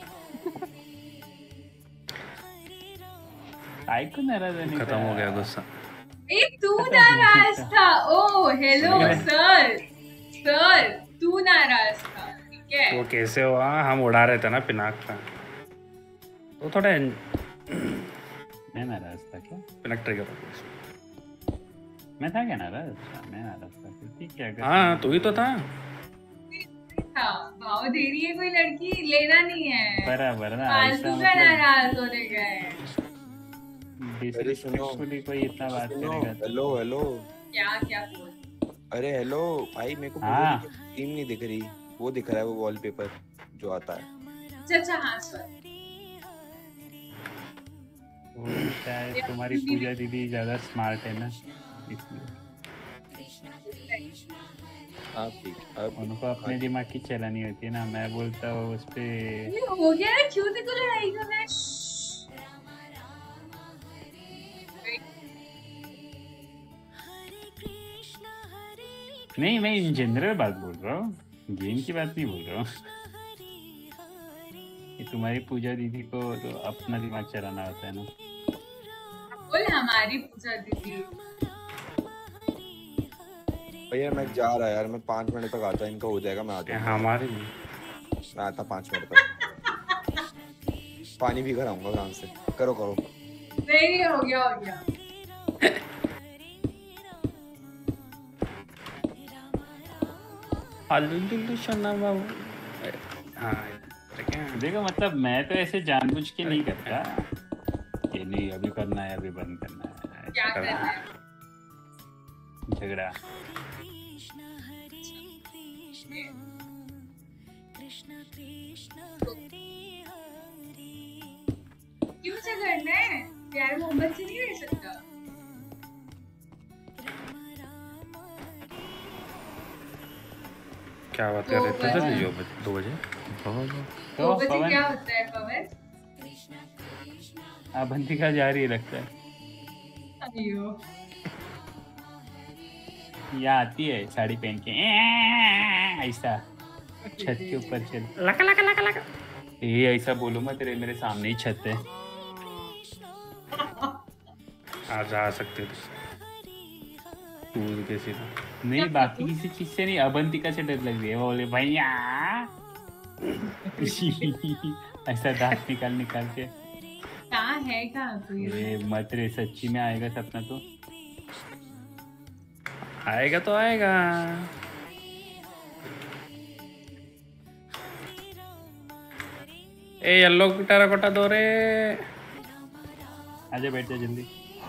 काय को नाराज होने का? खत्म हो गया गुस्सा। ए तू नाराज था। ओ हेलो समझ गए? सर सर तू नाराज था ठीक है। वो कैसे हुआ? हम उड़ा रहे थे ना पिनाक का, तो थोड़ा मैं नाराज था क्या? पिनाक ट्रिगर हो गया। मैं था क्या नाराज? अच्छा मैं नाराज था फिर ठीक है। अगर हाँ तू ही तो था। हाँ भाव दे रही है कोई लड़की, लेना नहीं है। बराबर ना। फालतू ऐसा का मतलब नाराज होने गए। अरे सुनो डिसरिस्पेक्टफुली कोई इतना बात सुनो करेगा तो- हेलो हेलो क्या क्या बोल? अरे हेलो भाई मेरे को हाँ। टीम नहीं दिख रही, वो दिख रहा है वो वॉलपेपर जो आता है। अच्छा अच्छा हाँ सर। वो शायद तुम्हारी पूजा दीदी ज्यादा स्मार्ट है ना इसलिए हाँ ठीक अब उनको अपने दिमाग की चलानी होती है ना। मैं बोलता हूँ उस पे ये हो गया है, क्यों तेरे को लड़ाई करना है? नहीं मैं इन जनरल बात बोल रहा हूँ, गेम की बात नहीं बोल रहा हूँ। ये तुम्हारी पूजा दीदी को तो अपना दिमाग चलाना होता है ना। बोल हमारी पूजा दीदी। भैया मैं जा रहा यार, मैं पाँच मिनट तक आता, इनका हो जाएगा मैं आ जाऊंगा। हमारी मैं आता पाँच मिनट तक। पानी भी घर आऊंगा आराम से। करो करो नहीं नहीं हो गया हो गया। आलू शना बाबू। हाँ क्या? देखो मतलब मैं तो ऐसे जानबूझ के नहीं करता कि नहीं अभी करना है अभी बंद करना है। क्या ऐसा करना है? झगड़ा क्यों से करना है? प्यार मोहब्बत से नहीं रह सकता। क्या बात कर रहे थे? दो जल्दी जो दो बजे बहुत तो तो बजे पवन क्या होता है पवन? अवंतिका जा रही है लगता है। अयो यहाँ आती है साड़ी पहन के ऐसा छत के ऊपर चल लका लका लका लका। ये ऐसा बोलो मत, तेरे मेरे सामने ही छत है। आ जा सकते थे कूद के सीधा। नहीं बाकी किसी चीज से नहीं, अवंतिका से डर लग रही है। वो बोले भैया ऐसा दांत निकाल निकाल के। कहाँ है कहाँ तू ये? ये मत रे, सच्ची में आएगा सपना तो। आएगा तो आएगा। ए येलो टेराकोटा दो रे। आजा बैठ जा जल्दी।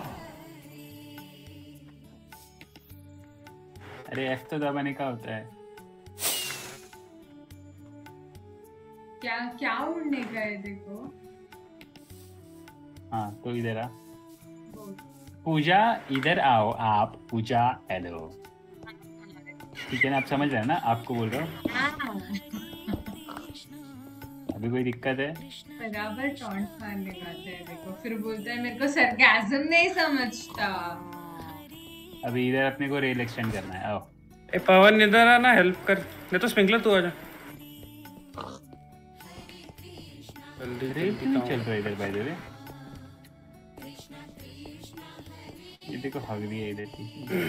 अरे एफ तो दबाने का होता है। क्या क्या उड़ने का है देखो। हाँ तो इधर आ बोल। पूजा, इधर आओ आप। पूजा हेलो, ठीक है ना? आप समझ रहे हैं ना? आपको बोल रहा हूँ। हाँ। अभी कोई दिक्कत है? बराबर टॉन्ट मारने गाता है देखो, फिर बोलता है मेरे को सरकाज़म नहीं समझता। अभी इधर अपने को रेल एक्सटेंड करना है। आओ ए पवन इधर आना, हेल्प कर। नहीं तो स्प्रिंकलर तू आ जा। जल्दी रेल जल्दी क्यों काम। चल रहा है इधर बाय द वे? ये देखो हग दिया इधर की।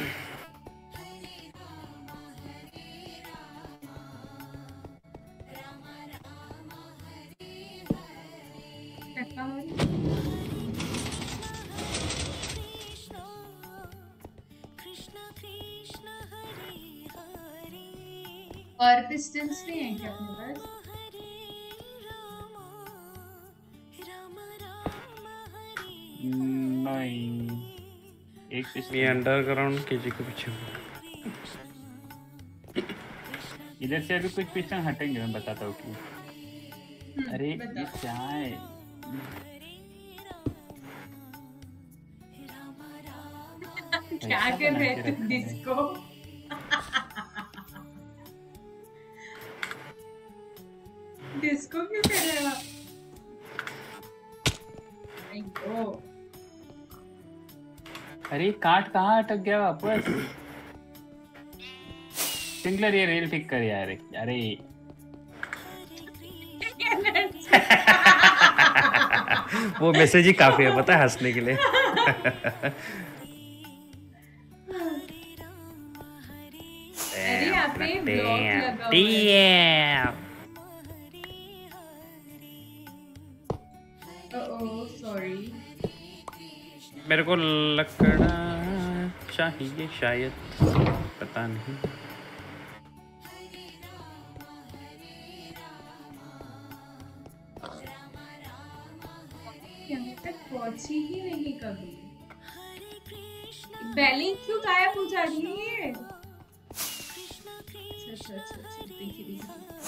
और पिस्टन्स नहीं है क्या अपने पास? नहीं, एक ये पिस्टल अंडरग्राउंड केजी के पीछे। इधर से अभी कुछ पिस्टल हटेंगे, मैं बताता हूँ क्यों। अरे ये क्या है? क्या कर रहे थे डिस्को? डिस्को क्यों कर रहे हो? ओ अरे काट कहाँ अटक गया वापस? स्प्रिंकलर ये रेल ठीक कर यार। अरे वो मैसेज ही काफी है पता है हंसने के लिए। अरे यहाँ पे ब्लॉक लगा हुआ है। Oh sorry. मेरे को लकड़ा चाहिए शायद, पता नहीं। यहाँ तक पहुंची ही नहीं कभी। बैलिंग क्यों गायब हो जा रही है? अच्छा अच्छा अच्छा अच्छा देखिए देखिए।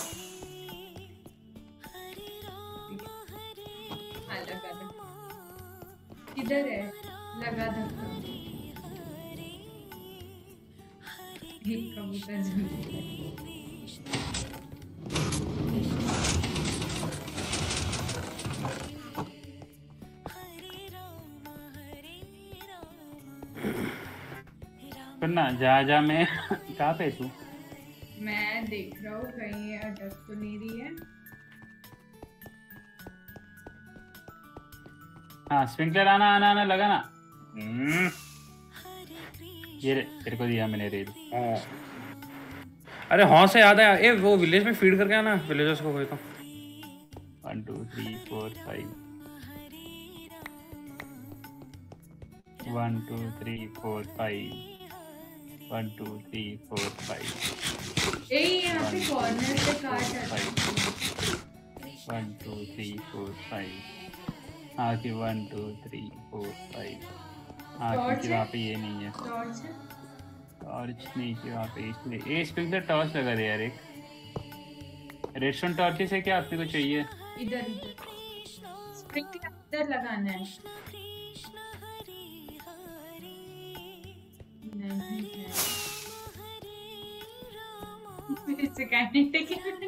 हाँ लगा धक्का। किधर है? लगा धक्का। एक कबूतर जल्दी। सुनना, जा जा मैं कहाँ पे तू? मैं देख रहा हूँ कहीं अटक तो नहीं रही है। हाँ स्प्रिंकलर आना आना आना लगा ना। हम्म। ये रे, तेरे को दिया मैंने रेल। अरे हाँ से याद है, ए वो विलेज में फीड करके आना विलेजर्स को कोई तो। One two three four five one two three four five one two three four five ए यहाँ पे कॉर्नर पे काट है। One two three four five हाँ कि one two three four five हाँ क्योंकि वहाँ पे ये नहीं है टॉर्च है? टॉर्च नहीं थी वहाँ पे, इसलिए ए स्प्रिंकलर टॉर्च लगा दे यार। एक रेस्टोरेंट टॉर्च से क्या आपको चाहिए? इधर इधर स्प्रिंकलर इधर लगाना है। नहीं है। इसे काइनेटिक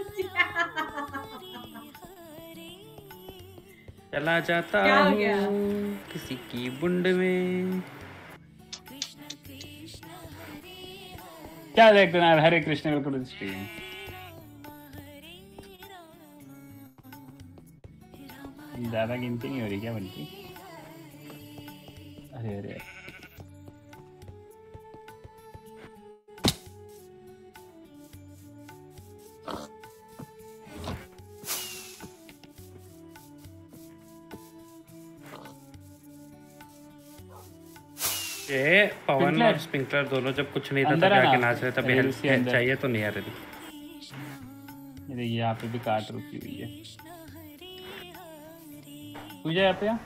चला जाता क्या हो हूँ गया? किसी की बुंड में। क्या देखते हैं? Hare Krishna welcome to the stream. ज्यादा गिनती नहीं हो रही क्या बनती? अरे अरे ये पवन और स्प्रिंकलर दोनों जब कुछ नहीं था तब आके नाच रहे, तब हेल्प चाहिए तो नहीं आ रही। ये देखिए यहाँ पे भी काट रुकी हुई है। पूजा यहाँ पे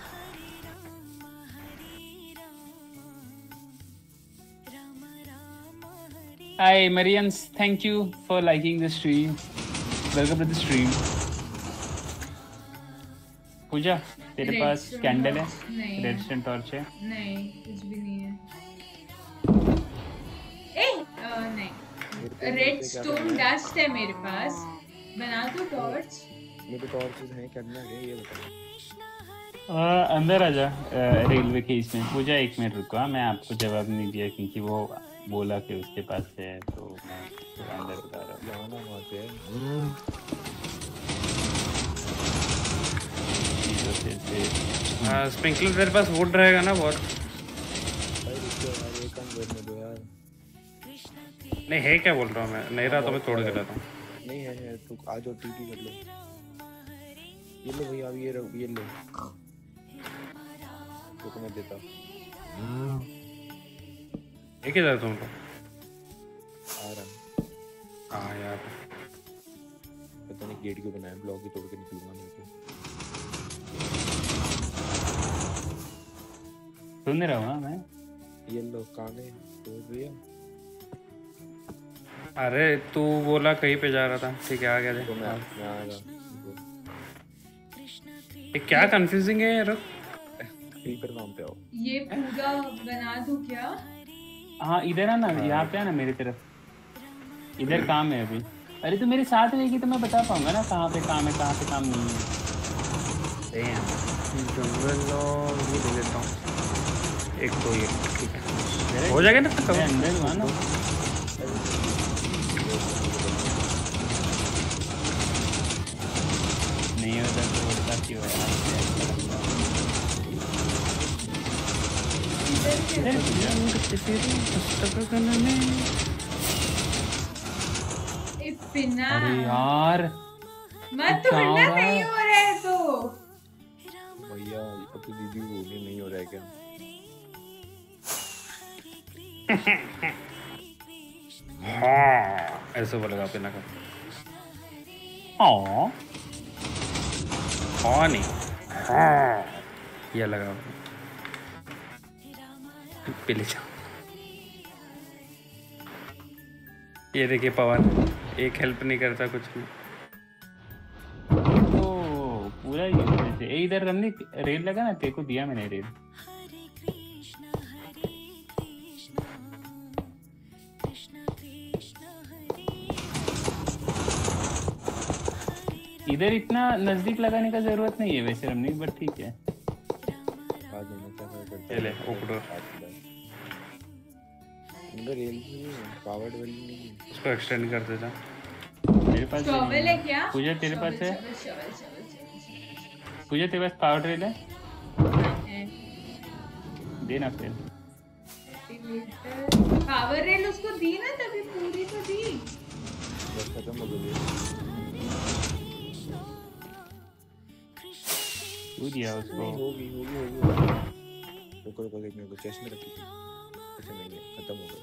Hi Marians, thank you for liking the stream. Welcome to the stream. Pooja तेरे पास कैंडल है? रेडस्टोन टॉर्च है? नहीं कुछ भी नहीं है। ए नहीं रेडस्टोन डस्ट है मेरे पास, बना दो टॉर्च। मेरे टॉर्चेस हैं करना है ये बताओ। आ, अंदर आ जा रेलवे के इसमें। पूजा एक मिनट रुको, हाँ, मैं आपको जवाब नहीं दिया क्योंकि वो बोला कि उसके पास है, तो मैं थोड़ा अंदर बता रहा हूँ। जाना वहाँ पे है। हाँ स्प्रिंकलर तेरे पास वुड रहेगा ना बहुत? भाई रुको यार ये काम करने दो यार। नहीं है क्या बोल रहा हूँ मैं, नहीं रहा तो मैं तोड़ के लाता हूँ। नहीं है है तो आ जाओ टीटी कर लो। ये लो भैया अब ये लो ये लो तो मैं देता। ये किधर तुम लोग? आ रहा हाँ यार पता नहीं गेट क्यों बनाया, ब्लॉक ही तोड़ के निकलूंगा मैं तो। सुन रहा हूँ मैं। ये लो कहाँ गए तो भैया। अरे तू बोला कहीं पे जा रहा था, ठीक है आ गया तो मैं देख। मैं आ रहा ये क्या कंफ्यूजिंग है यार। क्रीपर काम पे आओ। ये पूरा बना दूं क्या? हाँ इधर है ना, यहाँ पे है ना मेरी तरफ। इधर काम है अभी। अरे तू मेरे साथ रहेगी तो मैं बता पाऊंगा ना कहाँ पे काम है कहाँ पे काम नहीं है। जंगल और ये ले लेता हूँ एक तो ये, ठीक है हो जाएगा ना मैं कवर। अंदर हुआ ना। नहीं होता तो उड़ता क्यों है? इधर इतना अरे यार मत क्या हो तोड़ना, रहा है? नहीं हो रहा है तो। भैया अब तो दीदी को बोली नहीं हो रहा है क्या? हाँ ऐसे बोलेगा बिना का। हाँ हाँ नहीं हाँ ये लगा पीले जाओ। ये देखिए पवन एक हेल्प नहीं करता कुछ भी। तो पूरा ये वैसे ए इधर रमनी रेल लगा ना, तेरे को दिया मैंने रेल। इधर इतना नजदीक लगाने का जरूरत नहीं है वैसे रमनी, बट ठीक है। बाद में क्या करता ये ले ओकडो अंदर रेल नहीं पावर्ड वाली नहीं। इसको एक्सटेंड कर देता। मेरे पास शॉवेल है क्या? पूजा तेरे पास है? Shovel, shovel, shovel, shovel, shovel. Pooja तेरे पास पावर रेल है? है। देना फिर। पावर रेल उसको दी ना, तभी पूरी तो दी। बस खत्म हो गई। तू दिया उसको। नहीं होगी होगी होगी। रुको रुको देख मेरे को चेस्ट में रखी थी। ऐसे नहीं है खत्म हो गई।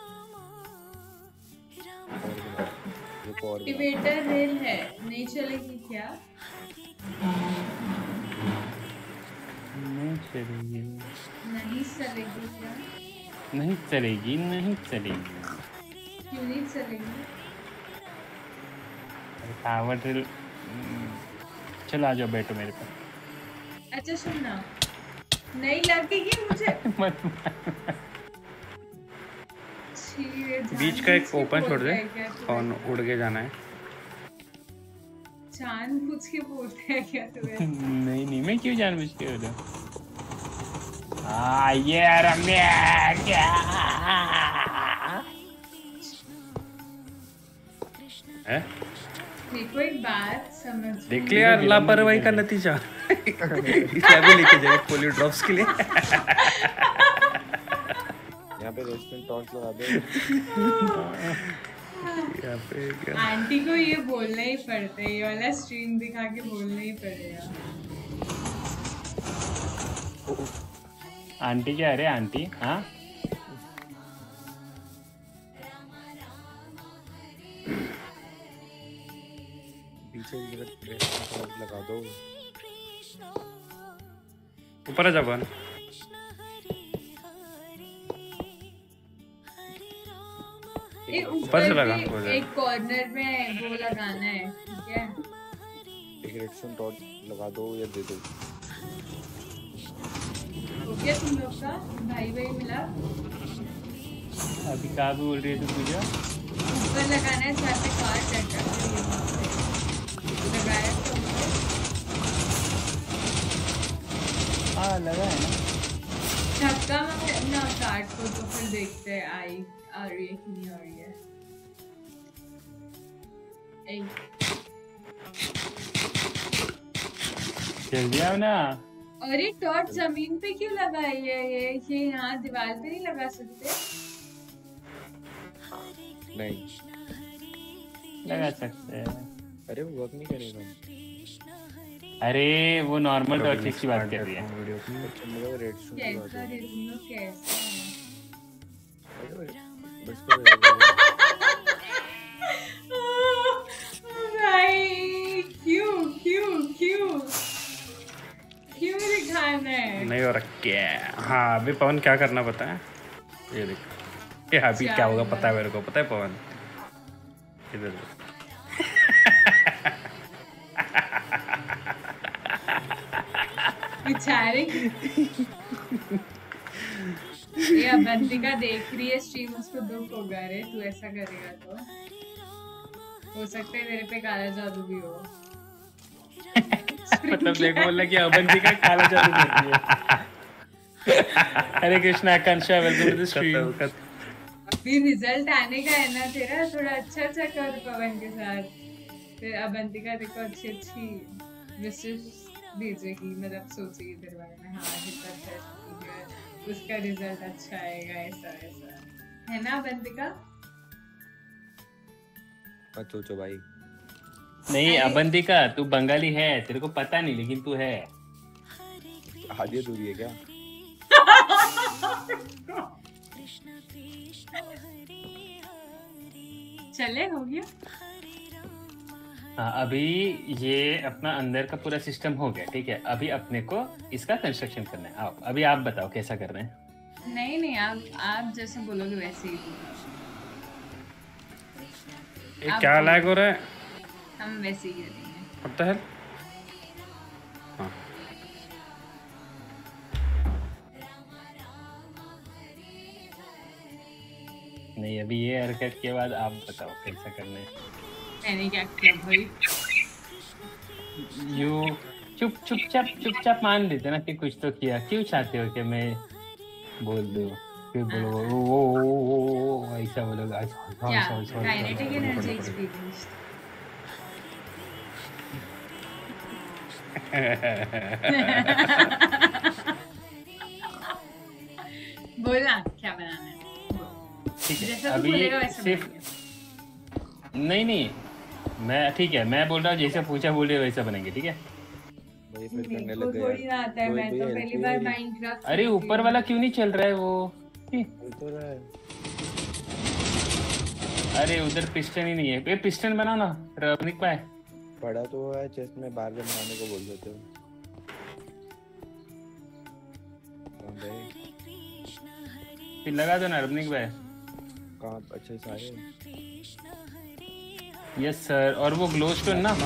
और बना रुको और बना। एक्टिवेटर रेल है, नहीं चलेगी क्या? नहीं चलेगी नहीं चलेगी क्या? नहीं चलेगी नहीं चलेगी। क्यों नहीं चलेगी? Power drill. चलो आ जाओ बैठो मेरे पास। अच्छा सुनना, नहीं लगेगी मुझे। मत बीच का एक ओपन छोड़ दे और उड़ के जाना है। जान पूछ के बोलते हैं क्या तुम्हें? नहीं नहीं मैं क्यों जानबूझ के बोल रहा हूँ? आ ये रम्या क्या है? देखो एक बात समझ, देख लिया यार लापरवाही का नतीजा। इसे अभी लेके जाए पोलियो ड्रॉप्स के लिए। यहाँ पे रेस्टोरेंट टॉर्च लगा दे। यहाँ पे क्या? आंटी को ये बोलना ही पड़ता है, ये वाला स्ट्रीम दिखा के बोलना ही पड़ेगा। आंटी क्या? अरे आंटी हाँ पीछे की तरफ रेस्टोरेंट टॉर्च लगा दो। ऊपर आ जा बन। एक ऊपर से लगा भी हो जाए। एक कॉर्नर में वो लगाना है, ठीक है? एक रेस्टोरेंट टॉर्च लगा दो या दे दो। हो गया तुम लोग का भाई भाई मिला? अभी क्या बोल रही है तू पूजा? ऊपर लगाना है, साथ में कार चढ़ लगाया तो लगा है ना। धक्का मैं ना काट को तो फिर देखते हैं आई आ रही है कि नहीं आ रही है। ए जल्दी आओ ना। अरे टॉर्च जमीन पे क्यों लगाई है ये ये यहाँ दीवार पे नहीं लगा सकते? नहीं लगा सकते हैं। अरे वो वर्क नहीं करेगा। अरे वो नॉर्मल टॉर्च की बात कर रही है। वीडियो की अच्छा मेरा वो रेड स्टोन की बात कैसा है। रे तुम लोग कैसे हैं? अरे वो- बस तो भाई क्यों क्यों क्यों क्यों दिखाना है? नहीं हो रखी है। हाँ अभी पवन क्या करना पता है? ये देख ये अभी क्या होगा पता है मेरे को, पता है पवन? इधर देख। बेचारे ये अवंतिका देख रही है स्ट्रीम, उसको दुख होगा रे तू ऐसा करेगा तो। हो सकता है तेरे पे काला जादू भी हो। मतलब देखो बोला कि अवंतिका काला जादू करती है। Hare Krishna Akanksha welcome to the stream. अभी रिजल्ट आने का है ना तेरा, थोड़ा अच्छा अच्छा कर पवन के साथ। फिर अवंतिका देखो अच्छी अच्छी विशेष भेजेगी, मतलब सोचेगी तेरे बारे में। हाँ जितना अच्छा उसका रिजल्ट अच्छा आएगा, ऐसा ऐसा है ना अवंतिका? मत सोचो भाई। नहीं अवंतिका तू बंगाली है, तेरे को पता नहीं लेकिन तू है। हादिया दूरी है क्या? चले हो गया। हाँ अभी ये अपना अंदर का पूरा सिस्टम हो गया, ठीक है। अभी अपने को इसका कंस्ट्रक्शन करना है। आओ अभी आप बताओ कैसा कर रहे हैं। नहीं नहीं आप आप जैसे बोलोगे वैसे ही ये क्या लैग हो रहा है? हम वैसे ही करेंगे। What the hell? हाँ नहीं अभी ये हरकत के बाद आप बताओ कैसा करना है। मैंने क्या किया भाई? यू चुप चुपचाप चुपचाप मान लेते ना कि कुछ तो किया। क्यों चाहते हो कि मैं बोल दूं? फिर बोलो ओ, ओ, ओ, ओ, ओ, ऐसा बोलोगे। क्या काइनेटिक एनर्जी एक्सपीरियंस? बोलना क्या बनाना है? ठीक है जैसा तू अभी बोलेगा वैसा सिर्फ नहीं नहीं मैं ठीक है मैं बोल रहा हूँ जैसा पूछा बोले वैसा बनेंगे, ठीक है। भाई फिर करने मेरे लग को गए थोड़ी ना आता है, रोहित मैं तो भैया, पहली हेल्प बार करिए। माइनक्राफ्ट अरे ऊपर वाला क्यों नहीं चल रहा है वो? बोल तो रहा है। अरे उधर पिस्टन ही नहीं है। ये पिस्टन बनाओ ना रवनिक भाई। पड़ा तो है चेस्ट में, बार बार बनाने को बोल देते हो। कहाँ गए? फिर लगा दो ना रवनिक भाई। कहाँ अच्छे सारे? Yes sir. और वो ग्लो स्टोन ना,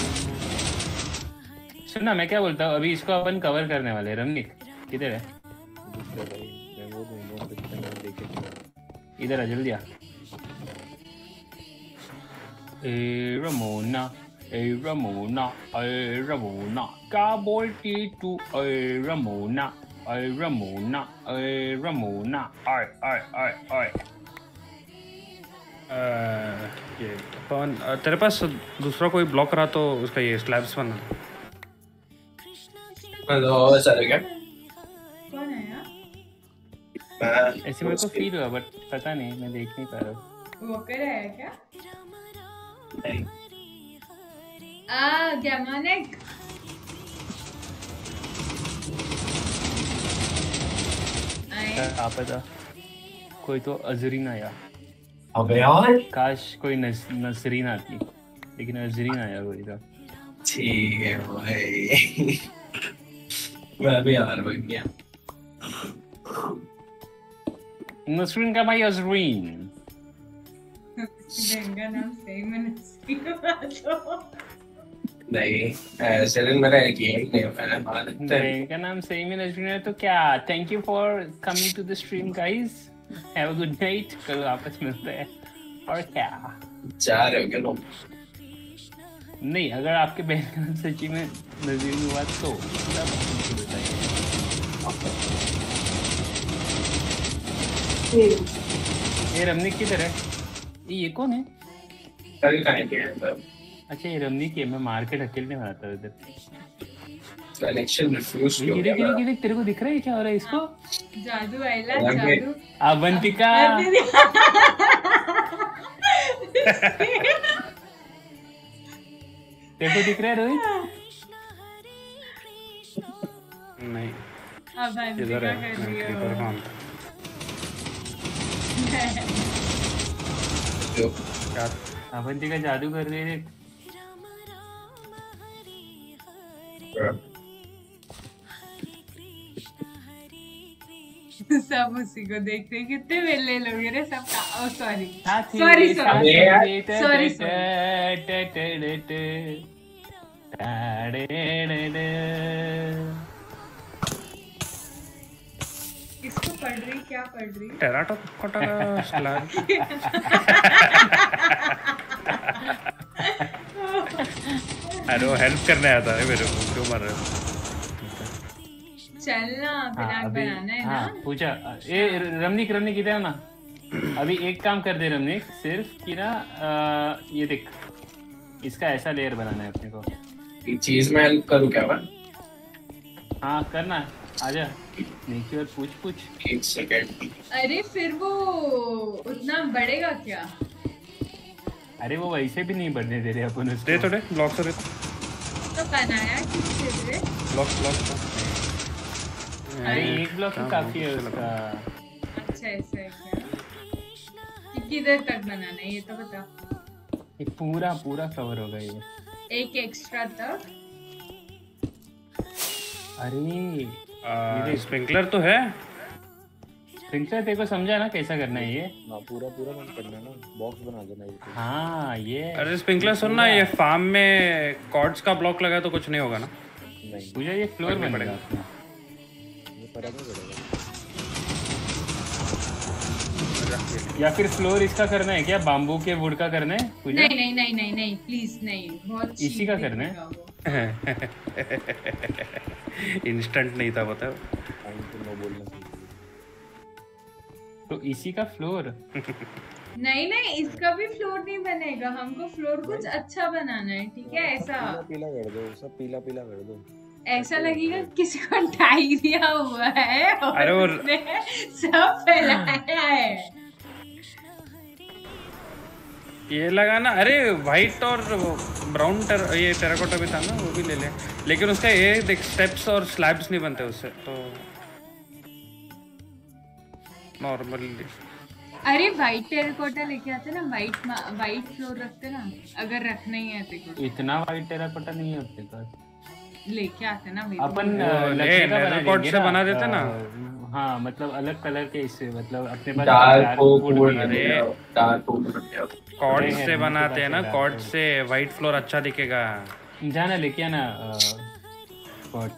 सुनना मैं क्या बोलता हूँ, अभी इसको अपन कवर करने वाले हैं। रवनिक किधर है? दूसरे भाई मैं वो ढूंढूंगा पिक्चर में देखे। इधर आ जल्दी आ। ए रमोना ए रमोना ए रमोना क्या बोलती तू? ए रमोना ए रमोना ए रमोना ओए ओए ओए ओए। ये पवन तेरे पास दूसरा कोई ब्लॉक रहा तो उसका ये स्लैब्स बना। हेलो सर क्या? कौन है यार? ऐसे मेरे को फील हुआ बट पता नहीं, मैं देख नहीं पा रहा हूँ। वोकर है क्या? नहीं आ गैमोनिक आए क्या पता कोई तो अजरीन आया। अबे यार काश कोई नस, नसरीन आती, लेकिन अजरीन आया कोई तो। ठीक है भाई मैं भी यार बन गया। नसरीन का भाई अजरीन। गंगा नाम सही मैंने सीखा तो नहीं सेलिन मेरा एक ही नहीं मैंने मार दिया। का नाम सही में नजरीन है तो क्या। Thank you for coming to the stream guys. Have a good night. कल वापस मिलते हैं। और क्या जा रहे हो क्या लोग? नहीं, अगर आपके बहन का नाम सच्ची में नजरीन हुआ तो तब मुझे बताइए। ये रमनीक किधर है? ये कौन है? कल कहाँ गया है? अच्छा ये रमनीक है, मैं मार के ढकेलने वाला था उधर। कनेक्शन रिफ्यूज हो गिरे गया। गिरे गिरे, तेरे को दिख रहा है क्या हो रहा है इसको? जादू आइला रंगे। जादू। अवंतिका तेरे को दिख रहा है रोहित? नहीं अब इधर अंतिका है, कर रही क्रीपर हो। फार्म जो क्या अवंतिका जादू कर रही है। सब उसी को देखते हैं, कितने वेले लोग हैं रे सब का। ओ सॉरी साथी सॉरी सॉरी साथी। सॉरी इसको पढ़ रही, क्या पढ़ रही? टेराकोटा का स्लैब। अरे वो हेल्प करने आता है मेरे को, क्यों मर रहे हो? चलना पिनाक बनाना है हाँ ना। पूछा ए रमनीक रमनीक इधर है ना। अभी एक काम कर दे रमनीक, सिर्फ कि ना अ, ये देख इसका ऐसा लेयर बनाना है अपने को। ये चीज में हेल्प करूँ क्या मैं? हाँ करना, आजा नीचे और पूछ पूछ। एक सेकेंड। अरे फिर वो उतना बढ़ेगा क्या? अरे वो वैसे भी नहीं बढ़ने दे रहे अपन उसको। दे तो दे ब्लॉक से दे, तो बनाया किससे रे? Block block. अरे एक ब्लॉक ही काफी है उसका। अच्छा ऐसा है क्या? कि किधर तक बनाना है ये तो बता। ये पूरा पूरा कवर होगा ये। एक एक्स्ट्रा तक। अरे स्प्रिंकलर तो है। स्प्रिंकलर तेरे को समझा ना कैसा करना है ये? ना पूरा पूरा बंद करना है ना, बॉक्स बना देना है ये। हाँ ये अरे स्प्रिंकलर सुन ना, ये फार्म में कॉर्ड्स का ब्लॉक लगा तो कुछ नहीं होगा ना। नहीं पूजा ये फ्लोर करना बनेगा पड़ेगा। अपना। ये फर्क नहीं पड़ेगा। या फिर फ्लोर इसका करना है क्या, बाम्बू के वुड का करना है पूजा? नहीं नहीं नहीं नहीं नहीं प्लीज नहीं, बहुत इसी का cheap करना है? दिखेगा वो। इंस्टेंट नहीं था पता। टाइम तो नो बोलना चाहिए। तो इसी का फ्लोर। नहीं नहीं इसका भी फ्लोर नहीं बनेगा, हमको फ्लोर कुछ अच्छा बनाना है, ठीक है? ऐसा पीला पीला कर दो, सब पीला पीला कर दो। ऐसा लगेगा किसी को डायरिया हुआ है और अरे वो- उसने सब फैलाया है। ये लगाना, अरे व्हाइट और ब्राउन टर, ये टेराकोटा भी था ना, वो भी ले ले। लेकिन उसका ये देख स्टेप्स और स्लैब्स नहीं बनते उससे, तो नॉर्मली। अरे व्हाइट टेराकोटा लेके आते ना, व्हाइट व्हाइट फ्लोर रखते ना, अगर रखना ही है तेरे को इतना वाइट टेराकोटा नहीं है अपने पास। लेके आते ना। अपन वो अ, ले, लकड़ी का लेदर बना कॉर्ड देंगे से बना देते ना। अ, हाँ मतलब अलग कलर के इससे, मतलब अपने पास डार्क dark को wood वुड भी है। अरे। डार्क वुड बन गया। कॉर्ड अरे से है, बनाते हैं ना, उनके पास कॉर्ड है से व्हाइट फ्लोर अच्छा दिखेगा। जाना लेके आना कॉर्ड।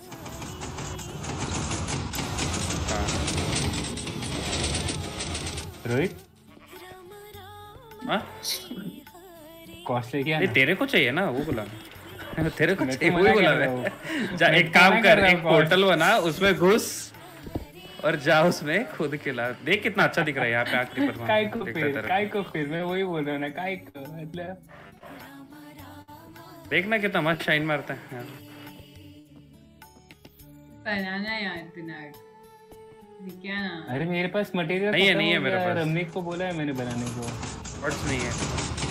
रोहित हाँ? कॉस्ट लेके नहीं आना। तेरे को चाहिए ना, वो बोला तेरे को मैं तो चाहिए, मना वही बोला कर रहा मैं। जा मैं एक तो काम मना कर, कर रहा एक हूँ, पोर्टल बना, उसमें घुस और जा उसमें खुद खिला। देख कितना अच्छा दिख रहा है यहाँ पे आखिरी पर। काय को फिर काय को फिर मैं वही बोल रहा हूँ ना, काय को मतलब देखना कितना मस्त शाइन मारता है यार। बनाना यार पिनाक, क्या ना। अरे मेरे पास मटेरियल नहीं है, नहीं है मेरे पास। रमनीक को बोला है मैंने बनाने को। वर्ड्स नहीं है।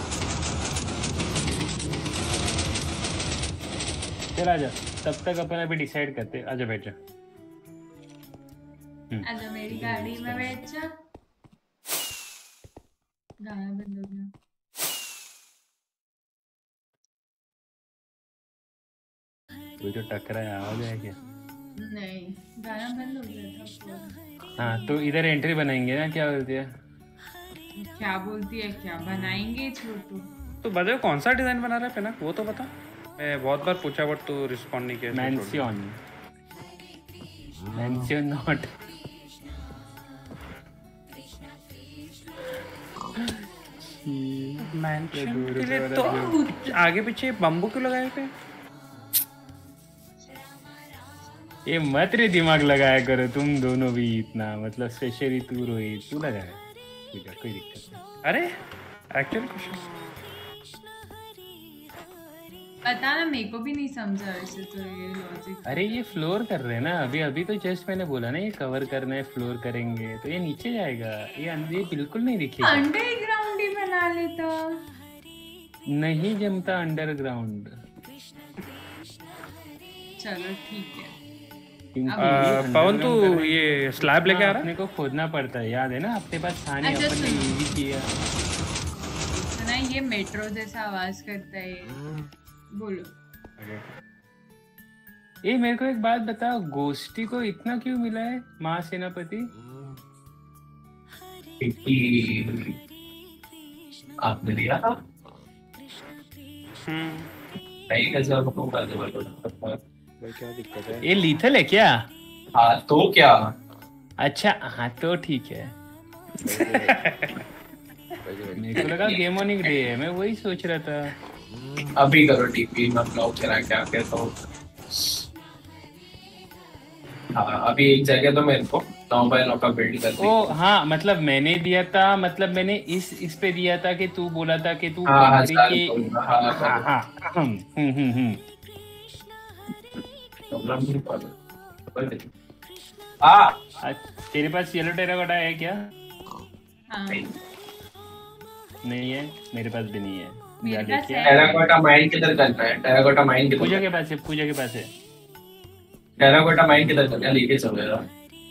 चल आजा, तब तक अपन अभी डिसाइड करते। आजा बैठ जा। आजा मेरी गाड़ी में बैठ जा। गाना बंद हो गया। वो जो टकरा है आवाज है क्या? नहीं गाना बंद हो गया था। हाँ तो इधर एंट्री बनाएंगे ना, क्या बोलती है? क्या बोलती है, क्या बनाएंगे छोटू? तो बताओ कौन सा डिजाइन बना रहा है पेना, वो तो बता। मैं बहुत बार पूछा बट तू रिस्पॉन्ड नहीं किया। मैंसियन मैंसियन नॉट मैंशन के लिए तो आगे पीछे बम्बू क्यों लगाए पे? ये मत रे दिमाग लगाया करो तुम दोनों भी इतना, मतलब स्पेशली तू रोहित, तू लगाया पूजा, कोई दिक्कत नहीं। अरे एक्चुअल क्वेश्चन पता ना, मेरे को भी नहीं समझा वैसे तो ये लॉजिक। अरे ये फ्लोर कर रहे हैं ना अभी, अभी तो जस्ट मैंने बोला ना ये कवर करना है, फ्लोर करेंगे तो ये नीचे जाएगा, ये अंदर ये बिल्कुल नहीं दिखेगा। अंडरग्राउंड ही बना लेता। नहीं जमता अंडरग्राउंड। चलो ठीक है। क्योंकि पवन तू ये स्लैब लेके आ रहा अपने को खोदना पड़ता है, याद है ना अपने पास था नहीं, अच्छा, अपन ने सुनो। ये भी किया। सुना, ये मेट्रो जैसा आवाज करता है ये। बोलो। ए मेरे को एक बात बताओ, गोष्टी को इतना क्यों मिला है महासेनापति? क्योंकि आपने दिया था नहीं, कैसे आपको बता दे भाई क्या दिक्कत है? ये लीथल है क्या? हाँ तो क्या? अच्छा हाँ तो ठीक है। मेरे को लगा गेम ऑनिक डे है, मैं वही सोच रहा था। अभी करो टीपी, मैं ब्लॉक करा क्या कहता हूँ। हाँ अभी एक जगह तो मेरे को नौ बाय नौ का बिल्ड कर दी। ओ हाँ, मतलब मैंने दिया था, मतलब मैंने इस इस पे दिया था कि तू बोला था कि तू हाँ हाँ कंट्री के साल को, हाँ हाँ हाँ हम्म हम्म हम्म हम्म। हाँ अच्छा, तेरे पास येलो टेराकोटा है क्या? हाँ, नहीं है, मेरे पास भी नहीं है। मेरे जा पास लेके है। आ। टेराकोटा माइन किधर करना है? टेराकोटा माइन किधर? पूजा के पास है, पूजा के पास है। टेराकोटा माइन किधर करना है? लेके चलो यार।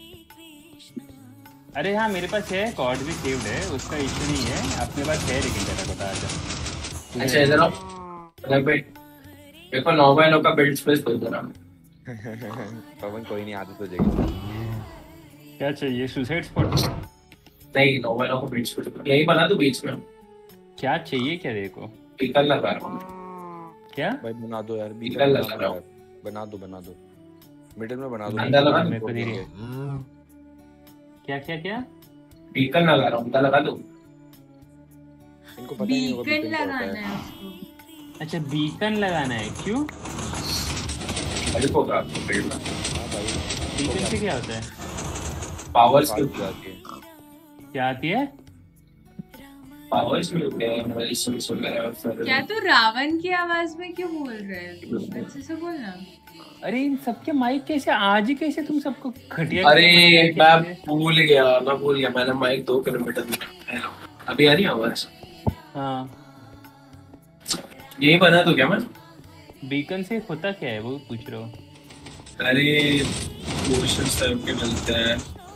अरे हाँ मेरे पास है, कॉर्ड भी सेव्ड है, उसका इशू नहीं है, अपने पास है लेकिन टेराकोटा आजा। अच्छा इधर आओ, अलग बैठ। देखो नौ बाय नौ का बिल्ड स्पेस खोल दो ना। पवन कोई नहीं, आदत हो जाएगी। क्या चाहिए, सुसाइड स्पॉट? नहीं नौ बाय नौ का बिल्ड स्पेस यही बना दो बीच में। क्या चाहिए क्या देखो? टिकल लगा रहा हूँ। क्या भाई बना दो यार, बीच निकल में लगा बना रहा दो हूँ। यार। बना दो बना दो, मिडिल में बना दो। अंदर लगा मेरे को धीरे। क्या क्या क्या? टिकल लगा रहा हूँ, लगा दो। इनको पता ही नहीं होगा बीकन बीकन क्या होता लगाना है। है उसको। अच्छा बीकन लगाना है, क्यों? हेल्प होगा आपको बिल्ड में। हाँ भाई, बीकन से क्या होता है? पावर्स पास के जाती है। क्या आती है? पावर्स मिलते हैं हमारी सुन सुन कर। क्या तू रावण की आवाज में क्यों बोल रहे है? अच्छे से बोलना। अरे इन सबके माइक कैसे आज ही, कैसे तुम सबको घटिया? अरे घटिया मैं भूल गया, मैं भूल गया, मैंने माइक दो किलोमीटर में। हेलो, अभी आ रही है आवाज? हाँ यही बना तो क्या मैं? बीकन से होता क्या है वो पूछ रहा हूँ। अरे पोर्शंस टाइप के मिलते हैं,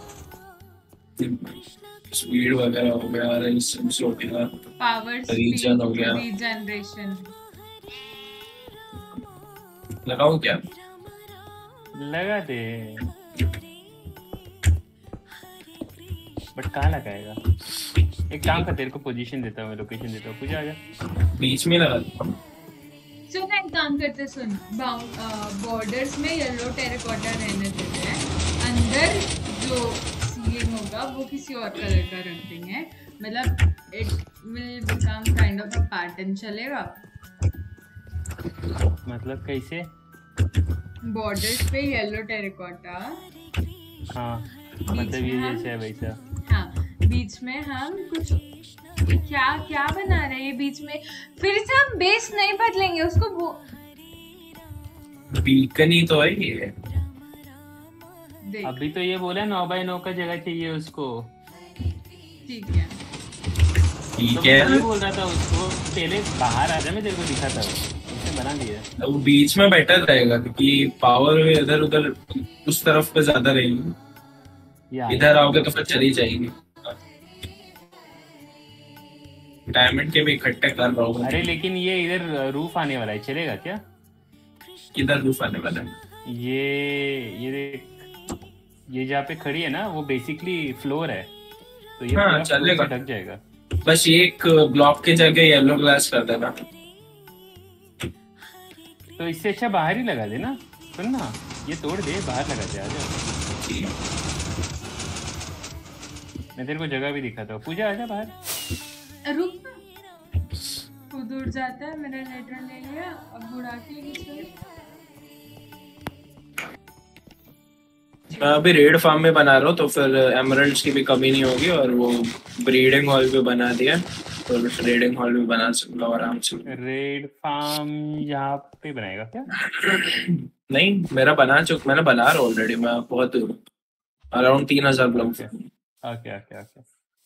स्पीड वगैरह हो गया, रेजिस्टेंस हो गया, पावर Regen हो गया। रीजनरेशन। लगाऊं क्या? लगा दे, बट कहाँ लगाएगा? एक काम कर, तेरे को पोजीशन देता हूँ, मैं लोकेशन देता हूँ, पूजा आजा। बीच में लगा दूं? सुन, एक काम करते, सुन, बॉर्डर्स में येलो टेराकोटा रहने देते हैं, अंदर जो सीलिंग होगा वो किसी और कलर का रख देंगे, मतलब it will become kind of a pattern. चलेगा? मतलब कैसे? बॉर्डर्स पे येलो टेराकोटा, हाँ बीच मतलब ये में हम- जैसे है वैसा। हाँ, बीच में हम कुछ क्या क्या बना रहे हैं बीच में? फिर से हम बेस नहीं बदलेंगे उसको, वो बीकन ही तो है ये। देख। अभी तो ये बोला नौ बाय नौ का जगह चाहिए उसको, ठीक है, तो ठीक मैं है, बोल रहा था उसको पहले बाहर आ जा, मैं तेरे को दिखाता हूँ, उसने बना दिया। वो बीच में बेटर रहेगा क्योंकि पावर इधर उधर उस तरफ पे ज्यादा रहेगी, ये इधर आओगे तो फिर चली जाएगी। डायमंड के भी इकट्ठे कर रहा हूँ। अरे लेकिन ये इधर रूफ आने वाला है, चलेगा क्या? किधर रूफ आने वाला है? ये ये देख, ये जहाँ पे खड़ी है ना वो बेसिकली फ्लोर है, तो ये हाँ, पूरा floor चलेगा। से ढक जाएगा। बस एक ब्लॉक की जगह येलो ग्लास कर देना। तो इससे अच्छा बाहर ही लगा दे ना, सुन ना, ये तोड़ दे, बाहर लगा दे, आजा। मैं तेरे को जगह भी दिखाता हूँ, पूजा आजा बाहर। रुक, तू दूर जाता है, मेरा लेटर ले लिया, अब बुढ़ा के नीचे। मैं अभी रेड फार्म में बना रहा हूँ तो फिर एमरल्ड्स की भी कमी नहीं होगी और वो ब्रीडिंग हॉल भी बना दिया तो ट्रेडिंग हॉल भी बना सकता हूँ आराम से। रेड फार्म यहाँ पे बनाएगा क्या? नहीं मेरा बना चुक मैंने बना रहा ऑलरेडी। मैं बहुत अराउंड तीन हजार block. Okay okay okay okay.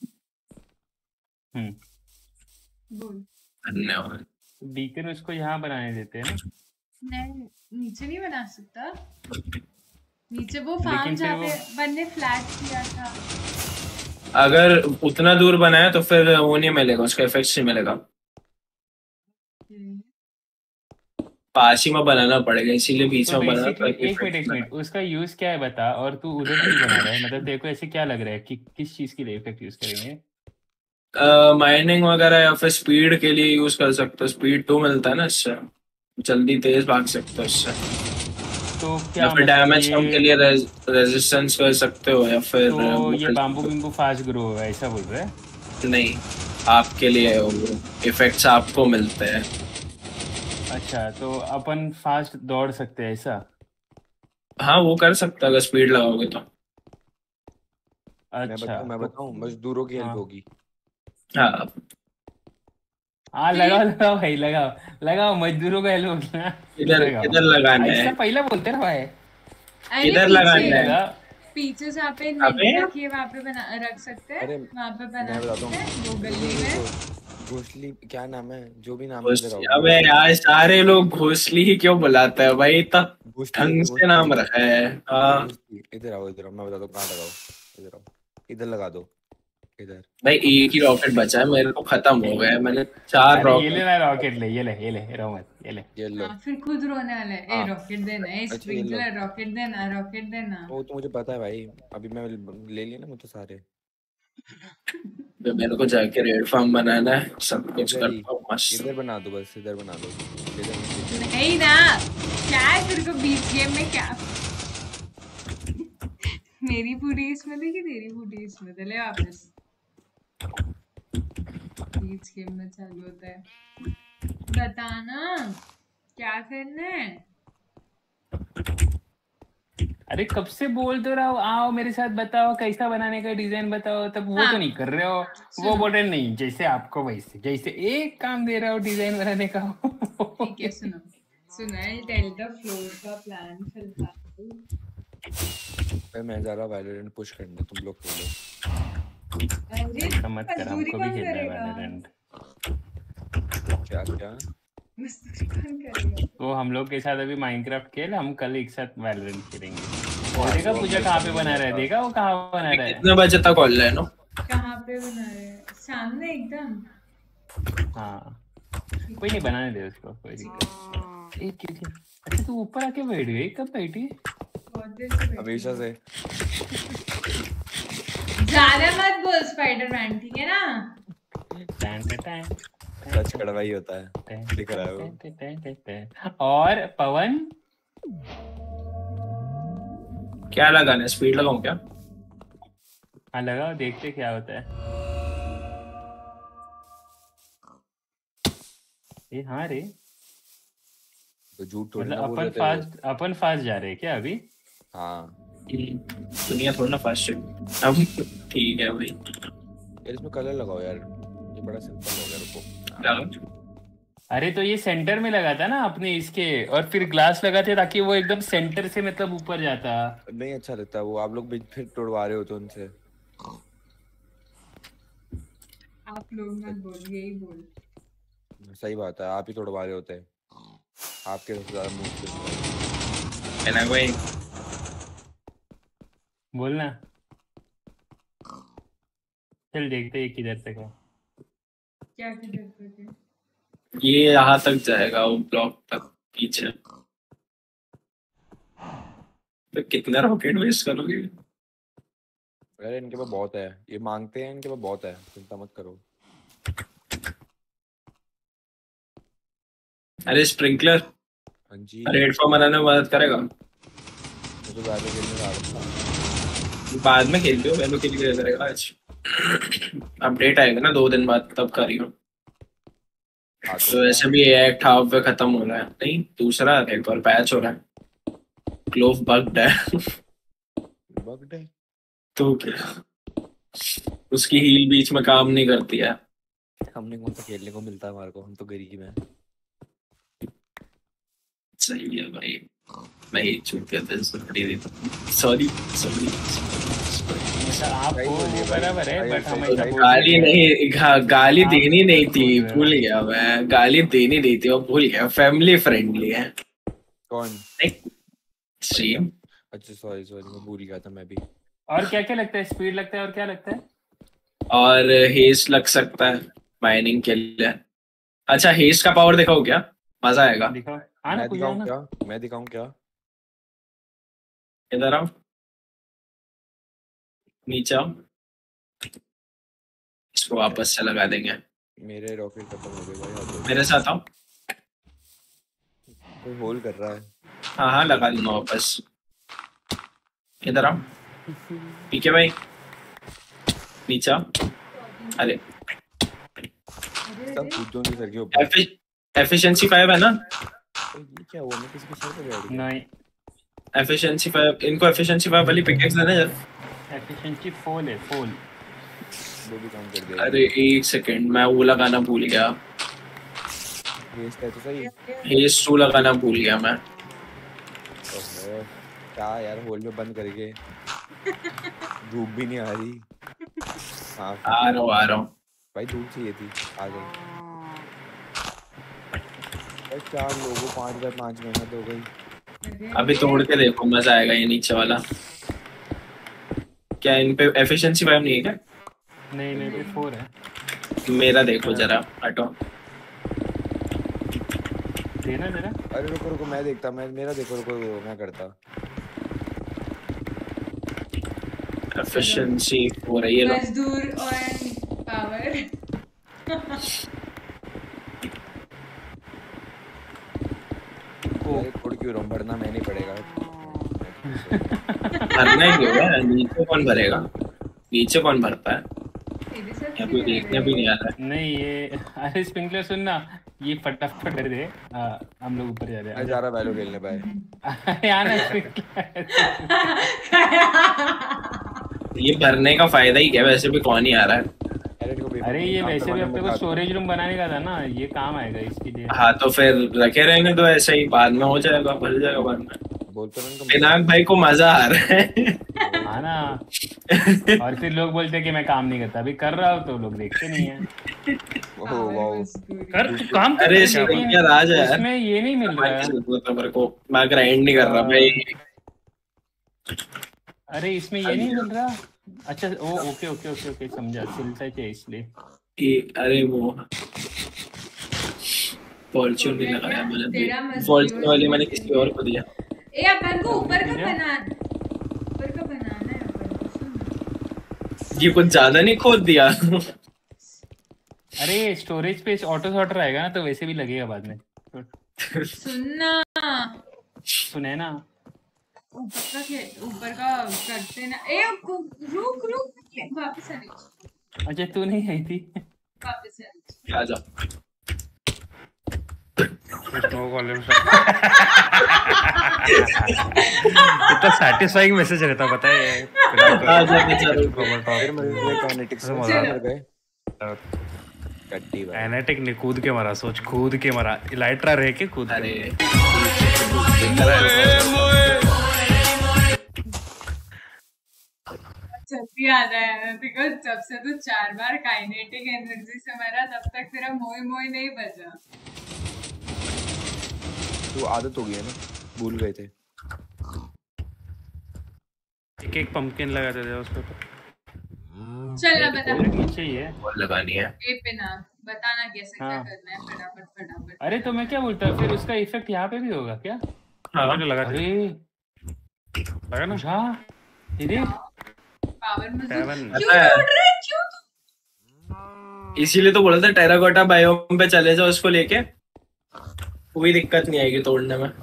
Hmm बोल। धन्यवाद। बीकन उसको यहाँ बनाने देते हैं ना? नहीं नीचे नहीं बना सकता। नीचे वो लेकिन फार्म फिर जहाँ वो पे बनने फ्लैट किया था। अगर उतना दूर बनाया तो फिर वो नहीं मिलेगा, उसका इफेक्ट नहीं मिलेगा। हम्म, पास ही में बनाना पड़ेगा इसीलिए बीच तो में बना बेसिकली ताकि एक मिनट एक effect मिनट उसका यूज क्या है बता, और तू उधर क्यों बना रहा है? मतलब तेरे को ऐसे क्या लग रहा है कि किस चीज के लिए इफेक्ट यूज करेंगे? माइनिंग वगैरह या फिर स्पीड के लिए यूज कर सकते हो। स्पीड टू मिलता है ना इससे, जल्दी तेज भाग सकते हो इससे। तो या क्या फिर मतलब डैमेज कम के ये लिए रेजिस्टेंस कर सकते हो या फिर तो ये uh, बाम्बू बिम्बू फास्ट ग्रो होगा ऐसा बोल रहा है? नहीं आपके लिए है वो इफेक्ट्स आपको मिलते हैं। अच्छा तो अपन फास्ट दौड़ सकते हैं ऐसा? हाँ वो कर सकता है अगर स्पीड लगाओगे तो। मैं अच्छा बताऊं मैं तो बताऊं मजदूरों की हेल्प हाँ होगी। हाँ हाँ लगाओ लगाओ भाई लगाओ लगाओ मजदूरों का हेल्प होगा। इधर लगाओ इधर लगाना है, ऐसा पहले बोलते ना भाई। अरे किधर पीछे लगाना है। लगा पीछे जहाँ पे अबे नेट रखी है वहाँ पे बना रख सकते हैं। अरे वहाँ पे बना मैं बताता सकते हूँ हैं वो रुको गली रुको में। रुको घोसली क्या नाम है जो भी नाम है घोस इधर आओ अबे यार सारे लोग घोसली ही क्यों बुलाते हैं भाई, तब घोसली ढंग से नाम घोसली रखा है। हाँ घोसली इधर आओ इधर आओ मैं बताता हूँ कहाँ लगाओ। इधर आओ इधर लगा दो इधर। भाई एक ही रॉकेट बचा है, मेरे को खत्म हो गया है। मैंने चार अरे ये ले रॉकेट। ना रॉकेट ले ये ले ये ले रो मत ये ले। ये लो। हाँ फिर खुद रोने वाला है। ए हाँ रॉकेट देना, ए अच्छा ये लो। स्प्रिंकलर रॉकेट देना, रॉकेट देना। वो तो मुझे पता है भाई अभी मैं ले लिया ना मुझे सारे। तो मेरे को जाके रेड फार्म बनाना है, सब कुछ इधर ही करता हूँ मस्त। इधर बना दो बस इधर बना दो इधर नीचे। नहीं ना क्या है तेरे को बीच गेम में क्या? मेरी पूरी इसमें थी कि तेरी पूरी इसमें थे? ले वापस। बीच गेम में चालू होता है। बताना क्या करना है। अरे कब से बोल तो रहा हो आओ मेरे साथ बताओ कैसा बनाने का डिजाइन बताओ, तब वो हाँ, तो नहीं कर रहे हो। सुनो। वो बोल रहे नहीं जैसे आपको वैसे जैसे एक काम दे रहा हो डिजाइन बनाने का। ठीक है सुनो सुनो आई टेल द फ्लोर का प्लान फिलहाल। भाई मैं जा रहा वैलोरेंट पुश करने तुम लोग खेलो। अरे ऐसा मत कर, मजदूरी हमको भी कौन खेलना है करेगा? वैलोरेंट। क्या क्या मजदूरी कौन करेगा? वो हम लोग के साथ अभी माइनक्राफ्ट खेल, हम कल एक साथ वैलोरेंट खेलेंगे। वो देखा पूजा कहाँ पे बना रहा है, देखा वो कहाँ बना रहा है? कितने बजे तक ऑनलाइन हो? कहाँ पे बना रहे हैं? सामने एकदम। हाँ कोई नहीं बनाने दे उसको, कोई दिक्कत। एक एक अच्छा तू ऊपर आके बैठ गई, कब बैठी? बहुत देर से बैठी हमेशा हूँ। से। ज्यादा मत बोल स्पाइडरमैन ठीक है ना? टैन टैन टैन सच कड़वा ही होता है दिख रहा है वो। टैन टैन टैन टैन। और पवन क्या लगाना है, स्पीड लगाऊं क्या? हाँ लगाओ देखते क्या होता है। ये हाँ रे तो झूठ थोड़ी मतलब ना बोल अपन रहे थे। फास्ट अपन फास्ट जा रहे हैं क्या अभी? हाँ दुनिया थोड़ा ना फास्ट है अब। ठीक है भाई यार इसमें कलर लगाओ यार ये बड़ा सिंपल हो गया रुको। लगाओ। अरे तो ये सेंटर में लगा था ना अपने इसके, और फिर ग्लास लगाते ताकि वो एकदम सेंटर से मतलब ऊपर जाता। नहीं अच्छा लगता वो आप लोग भी फिर तोड़वा रहे हो तो उनसे। आप लोग मत बोल यही बोल। सही बात है आप ही तोड़वा रहे होते हैं आपके सबसे ज्यादा मुंह है ना भाई? बोलना चल देखते हैं किधर तक है। क्या किधर तक है? ये यहाँ तक जाएगा वो ब्लॉक तक पीछे। तो कितना रॉकेट वेस्ट करोगे? अरे इनके पास बहुत है ये मांगते हैं इनके पास बहुत है चिंता मत करो। अरे स्प्रिंकलर हाँ जी रेड फॉर्म बनाने में मदद करेगा? मुझे वैलो खेलने जा रहा था। बाद में खेल लियो, वैलो के लिए करेगा आज। अपडेट आएगा ना दो दिन बाद तब करियो। तो वैसे भी एक्ट हाफ पे खत्म हो रहा है। नहीं दूसरा एक और पैच हो रहा है। क्लोव बग्ड है। बग्ड है। तो क्या उसकी हील बीच में काम नहीं करती है। हमने कौन सा खेलने को मिलता है हमारे को, हम तो गरीब हैं। सही है भाई, मैं ही चूक गया था सॉरी सॉरी। आप सही वो बोलिए वो भाई। बराबर है भाई, बट सही हम बोलिए। ऐसा बोल गाली रहे हैं। नहीं गा, गाली आप देनी नहीं बोल थी, रहे हो। भूल गया मैं। गाली देनी नहीं थी, वो भूल गया। फैमिली फ्रेंडली है। कौन? स्ट्रीम। अच्छा सॉरी सॉरी, मैं भूल गया था मैं भी। और क्या क्या लगता है? स्पीड लगता है और क्या लगता है? और हेस्ट लग सकता है माइनिंग के लिए। अच्छा हेस्ट का पावर दिखाओ क्या, मजा आएगा। दिखाओ। हाँ ना, मैं कुछ दिखाऊं ना। क्या? मैं दिखाऊं क्या? इधर आओ, नीचे आओ, इसको वापस से लगा देंगे। मेरे रॉकेट खत्म हो गए भाई। हाथों मेरे साथ आओ। कोई होल कर रहा है। हाँ हाँ लगा दूंगा वापस। इधर आओ पीके भाई, नीचे आओ। अरे सब कूदो नहीं सर के ऊपर। एफिशिएंसी फाइव है ना? तो ये क्या हुआ? मैं किसी के सर पे बैठ गया। नहीं, एफिशिएंसी फाइव, इनको एफिशिएंसी फाइव वाली पिकेक्स देना यार। एफिशिएंसी फुल है, फुल। वो भी काम कर दिया। अरे एक सेकंड, मैं वो लगाना भूल गया। वेस्ट है तो सही। हेस्ट टू लगाना भूल गया मैं। ओहो, क्या यार, होल में बंद करके धूप भी नहीं आ रही। हाँ आ रहा हूँ आ रहा हूँ। भाई धूप चाहिए थी, आ गई। भाई चार लोगों पांच बाय पांच मेहनत हो गई। अभी तोड़ के देखो, मजा आएगा। ये नीचे वाला क्या इन पे एफिशिएंसी फाइव नहीं है क्या? नहीं नहीं, पे फोर है। मेरा देखो जरा, हटो। देना जरा। अरे रुको रुको, मैं देखता। मैं मेरा देखो, रुको रुको मैं करता। एफिशिएंसी हो रही है लो। मजदूर और पावर। अरे थोड़ी क्यों रहा, भरना मैंने पड़ेगा। भरना ही क्यों है? नीचे कौन भरेगा? नीचे कौन भरता है? तेरे साथ यहाँ पे देखने भी नहीं आ रहा है। नहीं ये, अरे स्प्रिंकलर सुनना, ये फटाफट कर दे। आ, हम लोग ऊपर जा रहे मैं जा रहा वैलो खेलने भाई। हैं। आना स्प्रिंकलर। ये भरने का फायदा ही क्या? वैसे भी कौन ही आ रहा है। अरे ये वैसे भी अपने को स्टोरेज रूम बनाने का था ना, ये काम आएगा इसके लिए। हाँ तो फिर रखे रहेंगे तो ऐसे ही बाद में हो जाएगा, भर जाएगा बाद में। बोलते हैं पिनाक भाई को मजा आ रहा है। हाँ ना। और फिर लोग बोलते हैं कि मैं काम नहीं करता, अभी कर रहा हूँ तो लोग देखते नहीं है। ओह वाओ, कर तू काम कर। अरे लेकिन क्या राज है यार। उसमें ये नहीं मिल रहा है। मेरे को मैं ग्राइंड नहीं कर रहा भाई। अरे इसमें ये नहीं मिल रहा। अच्छा ओ ओके ओके ओके ओके समझा, सिलता है इसलिए। ये- अरे वो फॉर्च्यून नहीं लगाया मैंने, फॉर्च्यून वाली मैंने किसी और को दिया। ए अपन को ऊपर का बना ऊपर का बनाना है अपन को, सुन। ये कुछ ज्यादा नहीं खोद दिया। अरे स्टोरेज पे ऑटो सॉर्टर आएगा ना, तो वैसे भी लगेगा बाद में। सुनना, सुने ना, ऊपर का खे- ऊपर का करते ना। ए रुक रुक, वापस आ रही, अच्छा तू नहीं आई थी। वापस आ रही। आ जाओ। इतना सैटिस्फाइंग मैसेज रहता पता है। आ जाओ बेचारे। फिर मुझे काइनेटिक्स में मजा मर गए। कट्टी भाई। एनाटिक ने कूद के मारा, सोच कूद के मारा, इलाइट्रा रह के कूद अरे जब भी आ रहा है बिकॉज जब से तू चार बार काइनेटिक एनर्जी से मरा तब तक तेरा मोई मोई नहीं बजा। तो आदत हो गई है ना, भूल गए थे। एक एक पंपकिन लगाते थे उसके ऊपर। चल ना बता, नीचे ही है। और लगानी है। ए पिना बताना कैसे क्या हाँ। करना है, फटाफट फटाफट। अरे तो मैं क्या बोलता, फिर उसका इफेक्ट यहाँ पे भी होगा क्या? हाँ लगा अरे लगा ना। अच्छा ये देख, पावर मजदूर सेवन। क्यों उड़ रहा है, क्यों तू? इसीलिए तो बोला था टेराकोटा बायोम पे चले जाओ उसको लेके, कोई दिक्कत नहीं आएगी तोड़ने में।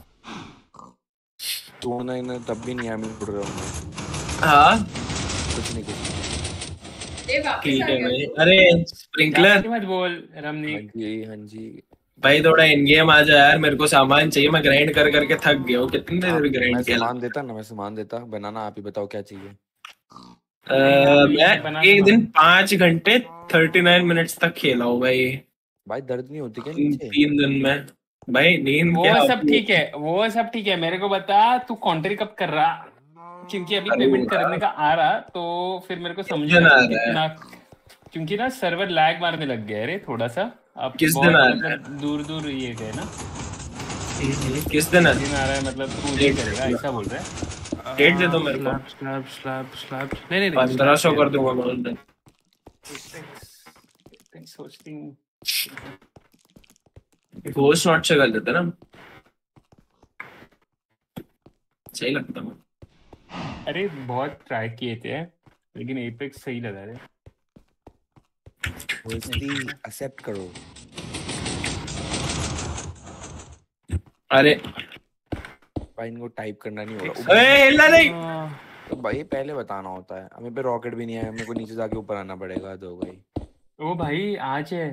तो ना ना तब भी नहीं आमी उड़ रहा हूँ। हाँ कुछ नहीं कुछ ए वापस ठीक आ है गया भाई। तू। अरे स्प्रिंकलर जाके मत बोल हाँ रमनीक। जी हाँ जी। भाई थोड़ा इन गेम आ जा यार, मेरे को सामान चाहिए, मैं ग्राइंड कर करके थक गया हूँ, कितनी देर आप मैं ग्राइंड किया। सामान देता ना, मैं सामान देता बनाना, आप ही बताओ क्या चाहिए। अ, अरे यहाँ पे मैं ये बना एक दूंगा। दिन पांच घंटे थर्टी नाइन मिनट्स तक खेला हूँ भाई, भाई दर्द नहीं होती क्या तीन नीचे? तीन दिन में। भाई नींद वो क्या सब होती ठीक है, वो सब ठीक है, मेरे को बता तू कॉन्ट्री कब कर रहा, क्योंकि अभी पेमेंट करूंगा। करने का आ रहा, तो फिर मेरे को किस समझ दिन में आ कि रहा है? कितना, क्योंकि ना सर्वर लैग मारने लग गया है रे थोड़ा सा, अब किस दिन बहुत आ रहा है? मतलब दूर दूर ये गए ना। किस दिन आ किस दिन आ रहा है मतलब तू नहीं करेगा ऐसा बोल रहा है। डेट दे दो मेरे को। स्लैब स्लैब स्लैब स्लैब नहीं नहीं नहीं पंद्रह slab सौ दे कर रहा दूंगा मैं उस दिन। हूँ। सोचती हूँ घोस्ट नॉट से कर देते ना, सही लगता है। अरे बहुत ट्राई किए थे लेकिन एपेक्स सही लगा रे। दोस्ती एक्सेप्ट करो। अरे भाई इनको टाइप करना नहीं हो एक रहा। अरे हिलना नहीं। तो भाई पहले बताना होता है, हमें पे रॉकेट भी नहीं है, मेरे को नीचे जाके ऊपर आना पड़ेगा। दो भाई ओ भाई आज है।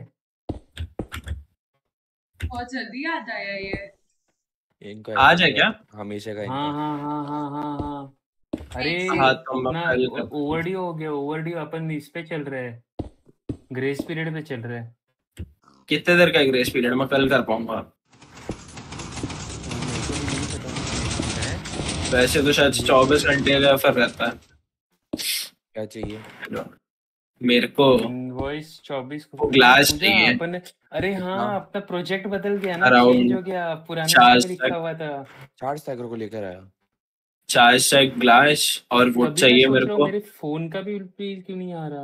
बहुत जल्दी आता है ये। इनका आज ऐसा है क्या? हमेशा का हाँ इनका। हाँ हाँ हाँ हाँ हाँ। अरे हाँ तो मैं अपना कल कर- ओवरड्यू हो गया, ओवरड्यू अपन इस पे चल रहे हैं, ग्रेस पीरियड पे चल रहे हैं। कितने देर का ग्रेस पीरियड मैं कल कर पाऊंगा? मेरे को भी नहीं पता कितना है। वैसे तो शायद चौबीस घंटे का फिर रहता है। क्या चाहिए? मेरे को इनवॉइस चौबीस को वो ग्लास पूजा चाहिए अपन। अरे हाँ हाँ। अपना प्रोजेक्ट बदल गया ना, Around चेंज हो गया, पुराने चार वाले में लिखा तक। हुआ था। चार स्टैकर को लेकर आया। चार से ग्लास और वो तभी मैं चाहिए सोच मेरे रहा हूँ को। मेरे फोन का भी बिल क्यों नहीं आ रहा,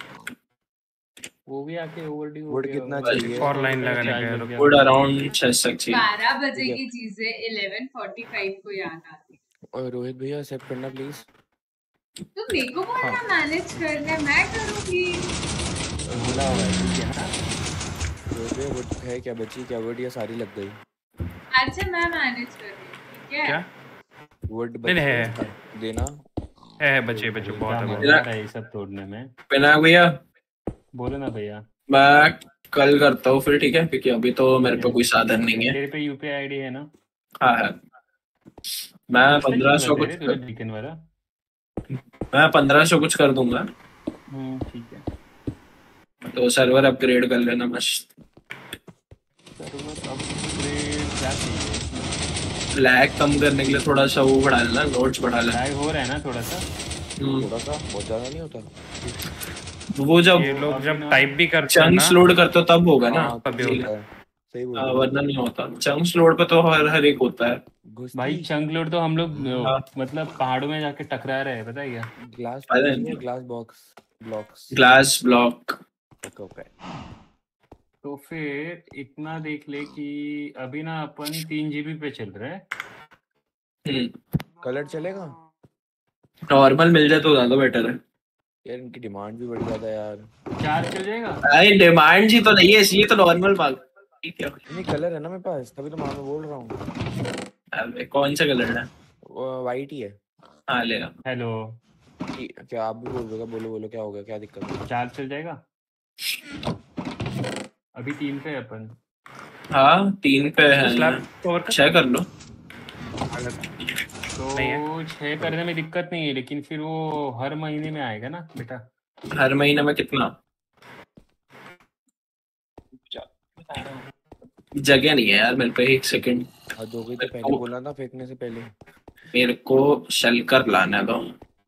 वो भी आके ओवरड्यू हो वुड गया कितना होगा। चाहिए? और लाइन मेरा लगाने चार्ज का लग रुक। गया वुड होगा। अराउंड छह तक चाहिए। बारह बजे ठीक है। की चीजें इलेवन फोर्टी फाइव को याद आती। और रोहित भैया एक्सेप्ट करना प्लीज। तो मेरे को बोलना मैनेज करना है, मैं करूंगी। बोला हुआ है ठीक है ना। रोहित भैया वुड है क्या बची? क्या वुड या सारी लग गई? अच्छा मैं मैनेज कर रही हूँ, ठीक है। क्या? वुड नहीं, नहीं, है, बची देना। है है बचे बचे बहुत क्या है बहुत। मजा आ रहा है ये सब तोड़ने में। पिनाक भैया बोलो ना भैया। मैं कल करता हूँ फिर, ठीक है, क्योंकि अभी तो मेरे पे कोई साधन नहीं है। तेरे पे यूपीआई आईडी है ना? हाँ है। मैं किस पे पंद्रह चल सौ रहा कुछ है तेरे कर, बीकन वाला? मैं पंद्रह सौ कुछ कर दूंगा, हम्म ठीक है। तो सर्वर अपग्रेड कर लेना बस। सर्वर अपग्रेड क्या चाहिए? लैग कम करने के लिए थोड़ा सा वो बढ़ा लेना, नोट्स बढ़ा लेना। लैग हो रहा है ना थोड़ा सा? हम्म, थोड़ा सा, बहुत ज्यादा नहीं होता। वो जब ये लोग जब टाइप भी करते हैं ना चंक्स लोड करते हो तब होगा ना। हाँ, तभी तभी होता होता है। सही बोल हाँ, रहे हो। वरना नहीं होता। चंक्स लोड पे तो हर हर एक होता है। भाई घुसती चंक लोड तो हम लोग हाँ। मतलब पहाड़ों में जाके टकरा रहे हैं, पता है क्या? ग्लास अरे चाहिए, glass box blocks. Glass block. Okay okay. तो फिर इतना देख ले कि अभी ना अपन तीन जीबी पे चल रहे हैं। हम्म, कलर चलेगा? नॉर्मल मिल जाए तो ज्यादा बेटर है। यार इनकी डिमांड भी बढ़ जाता है यार। चार चल जाएगा? अरे डिमांड जी तो नहीं है, इसलिए तो नॉर्मल मांग। ठीक है। नहीं कलर है ना मेरे पास, तभी तो मैं मैं बोल रहा हूँ। अबे कौन सा कलर है? वाइट ही है। हाँ लेगा। हेलो ठीक- क्या आप भी बोल रहे हो? बोलो बोलो, क्या हो गया, क्या दिक्कत है? चार चल जाएगा? अभी तीन पे है अपन। हाँ तीन पे है। स्लैब कवर कर छह कर लो। तो नहीं छह करने में दिक्कत नहीं है, लेकिन फिर वो हर महीने में आएगा ना बेटा। हर महीने में कितना? जगह नहीं है यार मेरे पे, एक सेकंड। हद हो गई तो पहले बोलना था, फेंकने से पहले। मेरे को शलकर लाना दो।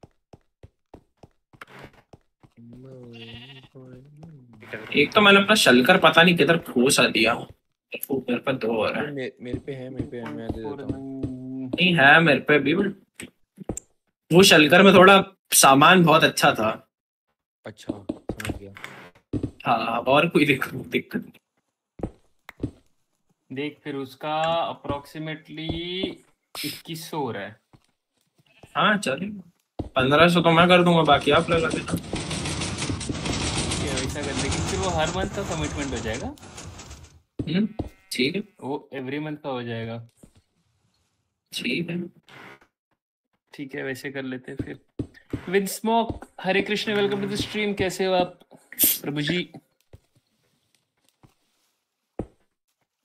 एक तो मैंने अपना शलकर पता नहीं किधर खोसा दिया हूँ, मेरे पे दो हो रहा है। मे, मेरे पे है, मेरे पे है, मैं दे देता हूँ। नहीं है मेरे पे भी, but वो शलकर में थोड़ा सामान बहुत अच्छा था। अच्छा समझ गया। हाँ और कोई दिक्कत दिक्कत नहीं। देख फिर उसका अप्रोक्सीमेटली इक्कीस सौ हो रहा है। हाँ चलेगा। पंद्रह सौ तो मैं कर दूंगा, बाकी आप लगा देना। ठीक है वैसा कर, लेकिन फिर वो हर मंथ का कमिटमेंट हो जाएगा। हम्म ठीक है। वो एवरी मंथ का हो जाएगा। ठीक है। ठीक है वैसे कर लेते हैं फिर। With smoke Hare Krishna, welcome to the stream. कैसे हो आप प्रभु जी?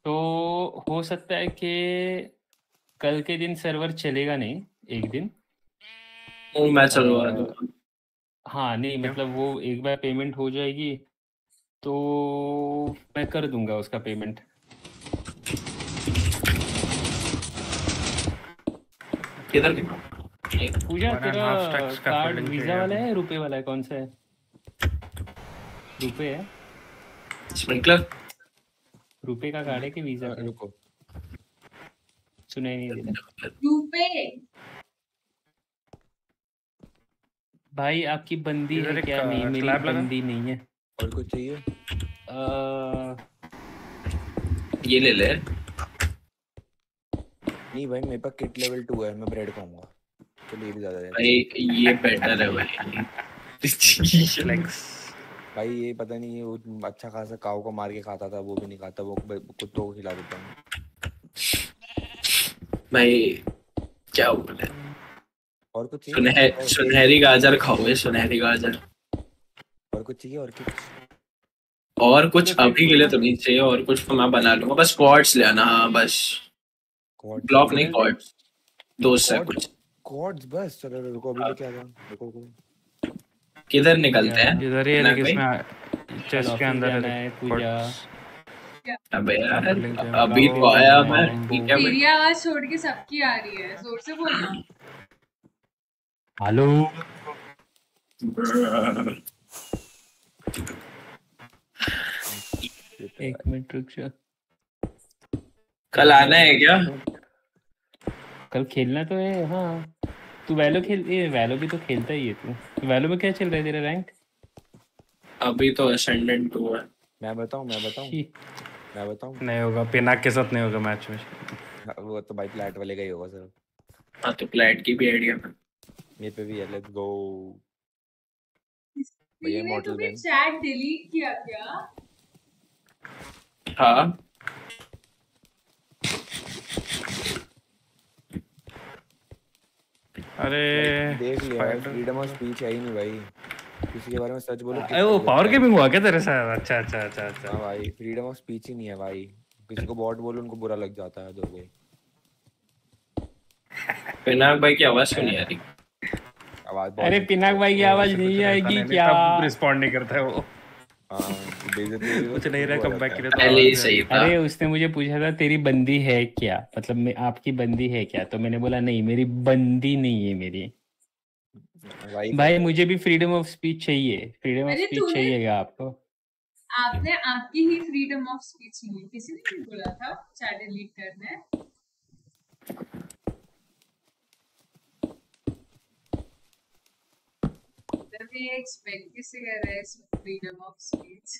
तो हो सकता है कि कल के दिन सर्वर चलेगा नहीं एक दिन। वो मैं चलवा अ, दूंगा। हाँ नहीं क्यों? मतलब वो एक बार पेमेंट हो जाएगी तो मैं कर दूंगा उसका पेमेंट। किधर के? पूजा वन एंड तेरा हाफ स्टैक्स का कार्ड फोल्डिंग वीजा चाहिए वाला अभी। है रुपए वाला है कौन सा है? रुपए है? स्प्रिंकलर। रुपए का कार्ड है कि वीजा अ, का है? रुको सुनाई नहीं दे रहा। रूपे भाई आपकी बंदी इधर है एक क्या? नहीं मेरी स्लैब लगा। बंदी नहीं है। और कुछ चाहिए? अ, ये ले ले। नहीं भाई मेरे पास किट लेवल टू है, मैं ब्रेड खाऊंगा। चलिए ये भी ज्यादा है भाई ये बेटर है भाई। फ्लेक्स। भाई। ये पता नहीं, ये वो अच्छा खासा काऊ को मार के खाता था, वो भी नहीं खाता, वो ब- कुत्तों को खिला देता हूँ। भाई क्या बोले, और कुछ चाहिए? सुनह सुनहरी गाजर खाओ, ये सुनहरी गाजर। और कुछ चाहिए? और कुछ? और कुछ अभी के लिए तो नहीं चाहिए, और कुछ तो मैं बना लूंगा, बस क्वार्ट्स ले आना। हाँ बस, कॉर्ड्स? ब्लॉक नहीं मिलते हैं? क्वार्ट्स, दो से कुछ। कॉर्ड्स बस। चलो रुको, अभी लेके आ जाओ। रुको रुको। किधर निकलते यार, हैं? इधर ही है ना लेकिन भाई, इसमें कल चेस्ट के ऑफिस अंदर जाना है है देख, पूजा। कोट्स। अबे यार Sampling चाहिए अभी मतलब। तो आया मैं, बम, ठीक है भाई। तेरी आवाज छोड़ के सबकी आ रही है, जोर से बोलना। हेलो एक मिनट रुक जा। कल आना है क्या? कल खेलना तो है हाँ। तू वैलो खेल, ये वैलो भी तो खेलता ही है तू। वैलो में क्या चल रहा है तेरा रैंक? अभी तो असेंडेंट टू है। मैं बताऊं मैं बताऊं शी, मैं बताऊं नहीं होगा, पिनाक के साथ नहीं होगा मैच में। वो तो भाई फ्लैट वाले का ही होगा सर। हाँ तो प्लेट की भी आइडिया। मेरे पे भी है, लेट्स गो भैया। तूने मॉडल तुम्हें बैंक चैट डिलीट किया क्या? हाँ अरे देख लिया भाई, फाइटर। फ्रीडम ऑफ स्पीच है ही नहीं भाई। किसी के बारे में सच बोलो। अरे वो पावर गेमिंग हुआ क्या तेरे साथ? अच्छा अच्छा अच्छा अच्छा। हाँ भाई, फ्रीडम ऑफ स्पीच ही नहीं है भाई। किसी को बॉट बोलो उनको बुरा लग जाता है दो भाई। पिनाक भाई की आवाज क्यों नहीं आ रही? आवाज बहुत अरे अच्छी पिनाक है। भाई की वो आवाज वैसे कुछ नहीं रहता आएगी नहीं, क्या? तब रिस्पॉन्ड नहीं करता है वो। हाँ बेइज्जती होगी तो कुछ नहीं रहा वो हो कम बैक जाता के है। लिए तो पहले ही आवाज सही था। अरे उसने मुझे पूछा था तेरी बंदी है क्या, मतलब मैं आपकी बंदी है क्या, तो मैंने बोला नहीं मेरी बंदी नहीं है मेरी। भाई भाई मुझे भी फ्रीडम ऑफ स्पीच चाहिए, फ्रीडम ऑफ अरे स्पीच तूने चाहिएगा आपको? आपने आपकी ही फ्रीडम ऑफ स्पीच ली, किसी ने नहीं बोला था चैट डिलीट करना है। मैं एक्सपेक्ट किससे कर रहा है फ्रीडम ऑफ स्पीच?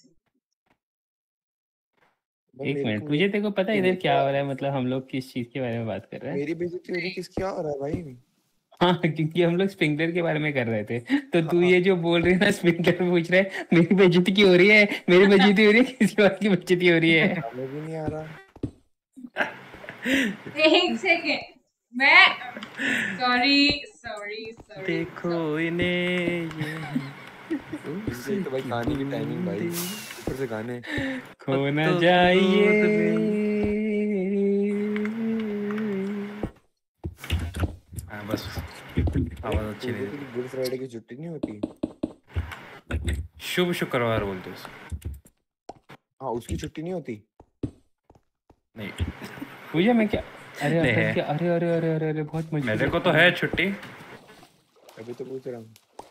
एक मिनट मुझे तेरे को पता है इधर क्या हो रहा है, मतलब हम लोग किस चीज के बारे में बात कर रहे हैं? मेरी बेइज्जती हो रही, किसकी आ रहा है भाई? हाँ क्योंकि हम लोग स्प्रिंकलर के बारे में कर रहे थे, तो तू हाँ। ये जो बोल रही है ना स्प्रिंकलर पूछ रहा है मेरी बेइज्जती क्यों हो रही है, मेरी बेइज्जती हो रही है, किसी और की बेइज्जती हो रही है? हमें भी नहीं आ रहा। एक सेकेंड, मैं सॉरी सॉरी सॉरी। देखो इन्हें ये इनसे तो भाई गाने की टाइमिंग भाई, ऊपर से गाने। खो न तो जाइए। हाँ बस आवाज अच्छी नहीं तेरी गुड फ्राइडे की छुट्टी नहीं होती? देती। शुभ शुक्रवार बोलते हैं उसको। हाँ उसकी छुट्टी नहीं होती। नहीं पूजा मैं क्या, अरे नहीं अरे है। क्या- अरे अरे अरे अरे अरे बहुत मजा मेरे को तो है छुट्टी। अभी तो पूछ रहा हूँ।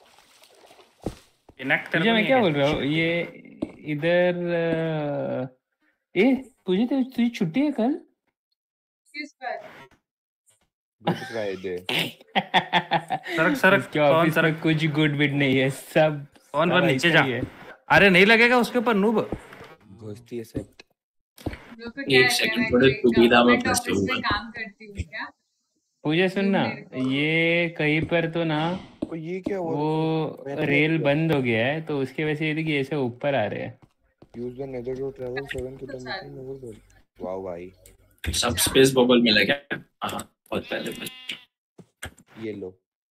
इनएक्ट तेरे पूजा को मैं नहीं क्या है बोल रहा हूँ छुट्टी? ये इधर अ, ए पूजा तेरी तुझे छुट्टी है कल? किस पर? Good Friday. सरक सरक इसके कौन ऑफिस में सरक कुछ गुड बिड नहीं है, सब कौन सब पर नीचे ऐसा जा। ही है। अरे नहीं लगेगा उसके ऊपर नूब। घोस्ती है सेट। जो तो क्या एक है, सेकंड मैं थोड़े कोई दुविधा में गवर्नमेंट फंसे ऑफिस हुए में हैं। काम करती हूँ क्या? पूजा जो सुनना, मेरे को ये कहीं पर तो ना और ये क्या हुआ? वो मैंने रेल बंद हो गया है, तो उसके वजह से ये देखिए ऐसे ऊपर आ रहे हैं। Use the nether to travel seven तो किलोमीटर चालू। Never go. वाओ भाई। सब स्पेस बबल में लगे। हाँ बहुत पहले में। ये लो।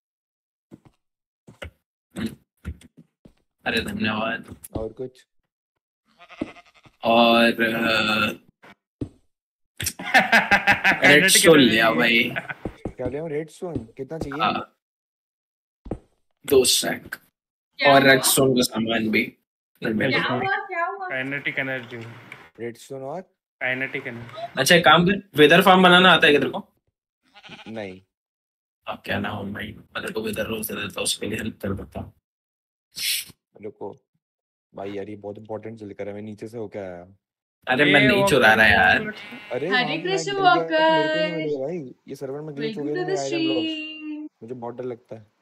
अरे धन्यवाद। और कुछ? और अ, रेडस्टोन लिया भाई। क्या लिया? रेडस्टोन कितना चाहिए? हाँ, दो स्टैक क्या और हुआ? रेडस्टोन का सामान भी। क्या हुआ? क्या हुआ? काइनेटिक एनर्जी, रेडस्टोन और काइनेटिक एनर्जी। अच्छा एक काम कर, वेदर फार्म बनाना आता है क्या तेरे को? नहीं। अब क्या ना हो भाई, मैं तेरे को वेदर रोज दे देता हूँ, उसके लिए हेल्प कर देता हूँ। रुको भाई यार, ये बहुत इंपॉर्टेंट चल कर है, मैं नीचे से होके आया। अरे मैं नहीं चुरा रहा यार। अरे हरे वहां पे मैं कृष्ण गिर गया तो मेरे को ही नहीं वॉकर, मिलेगा भाई। ये सर्वर में ग्लिच हो वेलकम गया टू ना द मेरे आयरन ब्लॉक्स। स्ट्रीम। मुझे बहुत डर लगता है।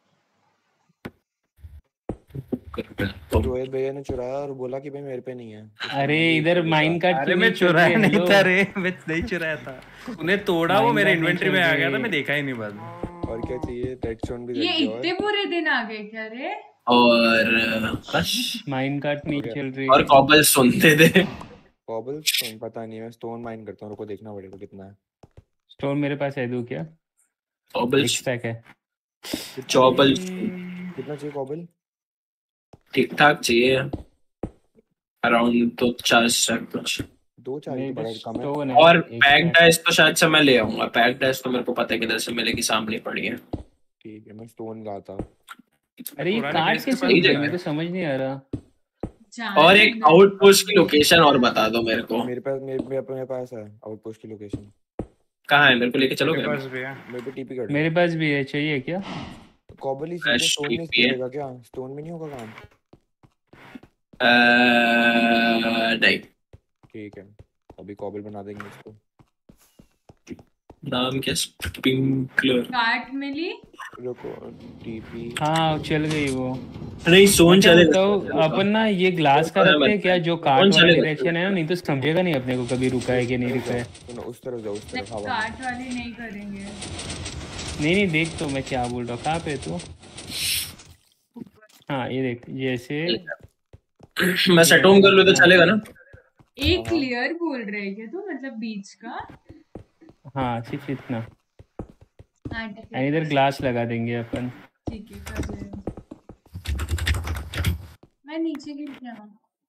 तो रोहित भैया ने चुराया और बोला कि भाई मेरे पे नहीं है। तो फिर अरे मैंने इधर यूट्यूब पे माइन कहा। कार्ट अरे क्यों मैं नहीं चल रही चुराया है? नहीं हेलो, था रे, मैं नहीं चुराया था। उन्हें तोड़ा वो माइन मेरे कार्ट नहीं इन्वेंटरी चल में आ गया था, रही। मैं देखा ही नहीं बाद। और क्या चाहिए? रेडस्टोन भी ये चाहिए और इतने बुरे दिन आ गए क्या रे? और बस, माइन कार्ट नहीं हो गया। चल और रही। कॉबल सुनते थे। कॉबल स्टोन पता नहीं, मैं स्टोन माइन करता हूँ, रुको देखना पड़ेगा कितना है। स्टोन मेरे पास है, दो क्या? कॉबल एक स्टैक है। चौबल कितना चाहिए कॉबल? ठीक ठाक चाहिए, अराउंड तो चार स्टैक कुछ। दो चार ही मेरे तो बड़ा पास कम है। स्टोन है और एक पैक स्टैक। डाइस तो शायद से मैं ले आऊंगा, पैक डाइस तो मेरे को पता है किधर से मिलेगी, सामने पड़ी है। ठीक है, मैं स्टोन लाता हूँ। अरे ये पुराने कार्ड बेस के कैसे पास रुक सही गई? जगह मेरे है। को समझ नहीं आ रहा। जाने और एक अंदर। आउटपोस्ट की लोकेशन और बता दो मेरे को। मेरे पास मेरे मेरे, मेरे पास है आउटपोस्ट की लोकेशन। कहाँ है, मेरे को लेके मेरे चलोगे अभी? पास भी है। मेरे पे टीपी कर दो। मेरे पास भी है, चाहिए क्या? कॉबल ही चाहिए क्या? स्टोन नहीं एसटीपी है। चलेगा क्या? स्टोन में नहीं होगा काम? अह, नहीं। ठीक है, अभी कॉबल बना देंगे इसको। नाम क्या? स्प्रिंकलर। कार्ट मिली। रुको, टीपी। हाँ चल गई वो। नहीं सोन मैं क्या चलेगा, बोलता सोन हूँ, चलेगा। अपन ना ये सोन ग्लास का तो है रखते मेरे हैं क्या, पास। जो सोन कार्ट वाला चलेगा, सोन डायरेक्शन है ना, चलेगा। नहीं तो समझेगा नहीं अपने को कभी रुका है उस कि नहीं तरफ रुका जाओ, है। सुनो उस तरफ जाओ, उस नहीं, तरफ हवा में। कार्ट वाले नहीं करेंगे। नहीं नहीं, देख तो मैं क्या बोल रहा हूँ, कहाँ पे है तू? हाँ ये देख, जैसे मैं सेट होम कर लूँ तो चलेगा ना? एक हाँ। क्लियर बोल रहे हैं क्या तू, मतलब बीच का? हाँ सिर्फ इतना। हाँ ठीक एंड इधर है, ग्लास लगा देंगे अपन। ठीक है कर ले। मैं नीचे गिर गया।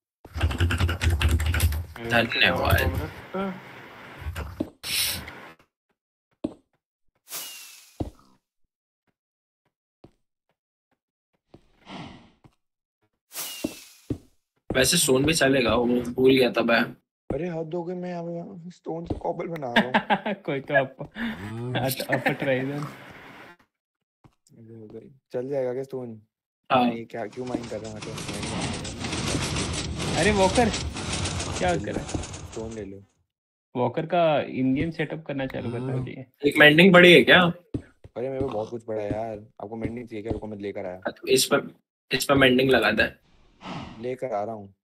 धन्यवाद। वैसे सोन भी चलेगा, वो भूल गया था मैं। अरे हद हो गई, मैं यहाँ स्टोन से कॉबल बना रहा हूँ। कोई तो अप अप ट्राई इधर। अरे हो गई। चल जाएगा क्या स्टोन? हाँ। मैं ये क्या क्यों माइन कर रहा हूँ? तो माइन बनाऊंगा। अरे वॉकर क्या ले कर लो, रहा है? स्टोन ले लो। वॉकर का इन गेम सेटअप करना चालू करना चाहिए। एक मेंडिंग पड़ी है क्या? अरे मेरे को बहुत कुछ पड़ा है यार, आपको मेंडिंग चाहिए क्या? रुको मैं लेकर आया। तो इस पर इस पर मेंडिंग लगा दे। लेकर आ रहा हूँ।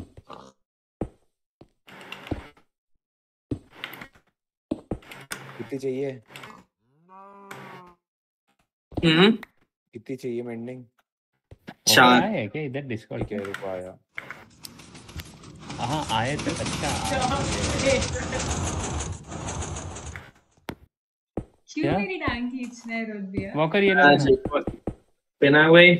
कितनी चाहिए? हम्म कितनी चाहिए मेंडिंग? वॉकर चार। आए है क्या इधर डिस्कॉर्ड ठीक पे? है, रुको आया। हाँ आए तो अच्छा क्यों क्या? मेरी टांग खींचना है रोक दिया? वॉकर ये हाँ लगा जी, बिना भाई।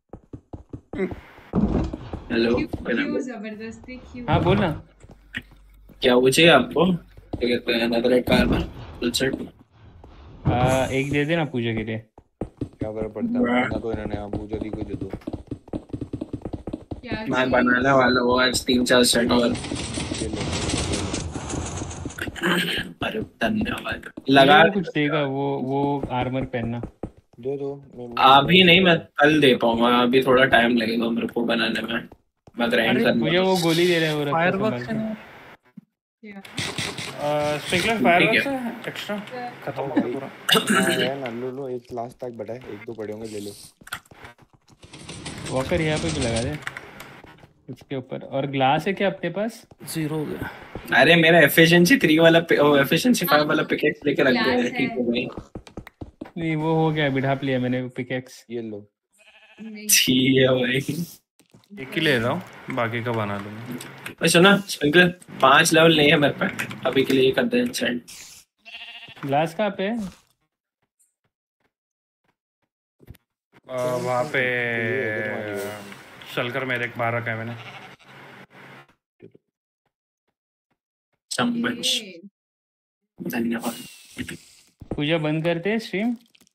हेलो क्यों बिना क्यों भाई। जबरदस्ती क्यों? हाँ बोल ना। क्या वो चाहिए आपको? क्या कहते हैं, नदरेट कार्बन फुल सेट। आ, एक दे देना पूजा के लिए। क्या फर्क पड़ता है, बना दो इन्होंने, आप पूजा दी को दे दो। क्या मैं चीज? बनाने वाला हूँ आज तीन चार सेट और। ये लो, ये लो। अरे धन्यवाद। लगा लगा वो कुछ देगा, वो वो आर्मर पहनना। दे दो। मैं, मैं अभी नहीं, मैं कल दे पाऊंगा, अभी थोड़ा टाइम लगेगा मेरे को बनाने में। मैं ग्राइंड अरे करना। मुझे वो गोली दे रहा है, वो रखा फायरवर्क संभाल से के। क्या? स्प्रिंकलर ठीक फायरवर्क है। से एक्स्ट्रा खत्म हो गया पूरा। हाँ है ना, लो लो, एक लास्ट तक बटा है, एक दो पड़े होंगे, ले लो। वॉकर यहाँ पे भी लगा दे उसके ऊपर। और ग्लास है क्या अपने पास? जीरो हो गया। अरे मेरा एफिशिएंसी थ्री वाला एफिशिएंसी फाइव वाला पिकेक्स लेके रख दिया है। Glass ठीक है। है भाई। नहीं वो हो गया, बिठाप लिया मैंने पिकेक्स। ये लो। नहीं। ठीक है भाई। एक ही ले रहा हूँ, बाकी का बना लूंगा। भाई सुना स्प्रिंकलर, पांच लेवल नहीं है मेरे पे अभी के लिए, ये कर दे इंसेंट। ग्लास कहाँ पे है? वहाँ पे ये है तुम्हारी वो। चलकर मेरे एक बार रखा है मैंने। चम्मच। ये धन्यवाद। पूजा बंद करते हैं स्ट्रीम।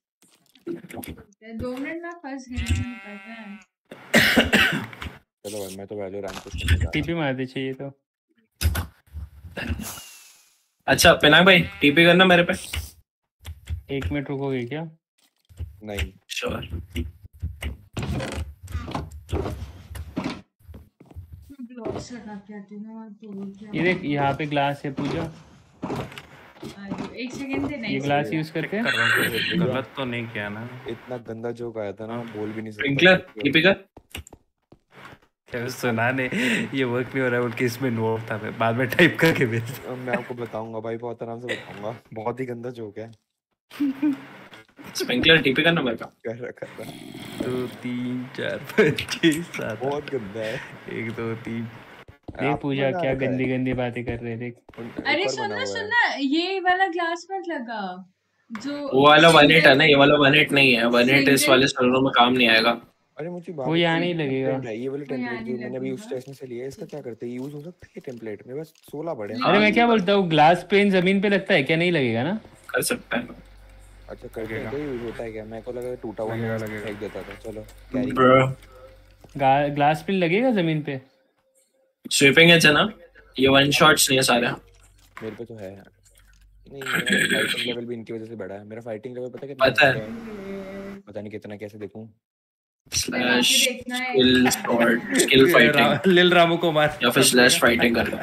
दो मिनट में फंस गई, मुझे पता है। चलो भाई मैं तो वैल्यू रैंक पुश करने जा रहा टीपी मारते चाहिए तो। अच्छा पिनाक भाई टीपी करना मेरे पे। एक मिनट रुकोगे क्या? हूं। नहीं श्योर। ब्लॉक्स लगा के आती हूँ और तो क्या। ये देख यहाँ पे ग्लास है पूजा, आजू, एक सेकंड दे ये नहीं। ग्लास यूज करके। कर रहा हूँ, कुछ गलत तो नहीं किया ना? इतना गंदा जोक आया था ना, बोल भी नहीं सकता। स्प्रिंकलर टीपी कर। क्या सुना ने ये वर्क नहीं हो रहा है उनके इसमें नोट था, मैं बाद में टाइप करके भेज अब मैं आपको बताऊंगा भाई, बहुत आराम से बताऊंगा, बहुत ही गंदा जोक है। स्प्रिंकलर टीपी करना मेरे का। कर रखा था, दो तीन चार पाँच छः सात बहुत गंदा है। एक दो तीन। देख आपको पूजा बना क्या रखा है। गंदी गंदी बातें कर रहे देख। उन- अरे ऊपर बना सुनना हुआ है। सुनना, ये वाला ग्लास मत लगा जो वो वाला वन एट है single- ना, ये वाला वन एट नहीं है। वन एट इस Single- वाले सर्वर में काम नहीं आएगा। अरे मुझे वो बात यहाँ नहीं लगेगा। टेम्पलेट है, ये वाले वो यहाँ टेम्पलेट जो नहीं मैंने अभी उस लगेगा। स्टेशन से लिया है, इसका क्या करते हैं? यूज हो सकता है टेम्पलेट में? बस सोलह बड़े हैं। हाँ। अरे मैं क्या बोलता हूँ, ग्लास पेन जमीन पे लगता है क्या? नहीं लगेगा ना? कर सकता है। अच्छा करते हैं, यूज होता है क्या? मेरे को लगा टूटा हुआ लगेगा, मैं लगेगा। फेंक देता था। चलो कैरी ब्रो गा- ग्लास पेन लगेगा जमीन पे? स्वीपिंग है ना, ये वन शॉट्स नहीं है सारे। मेरे पे तो है। नहीं मेरा फाइटिंग लेवल भी इनकी वजह से बढ़ा है। मेरा फाइटिंग लेवल पता कितना पता है। पता नहीं कितना, कैसे देखूं? स्लैश देखना है। स्किल स्वॉर्ड स्किल फाइटिंग लिल रामू को मार या फिर स्लैश फाइटिंग कर लो।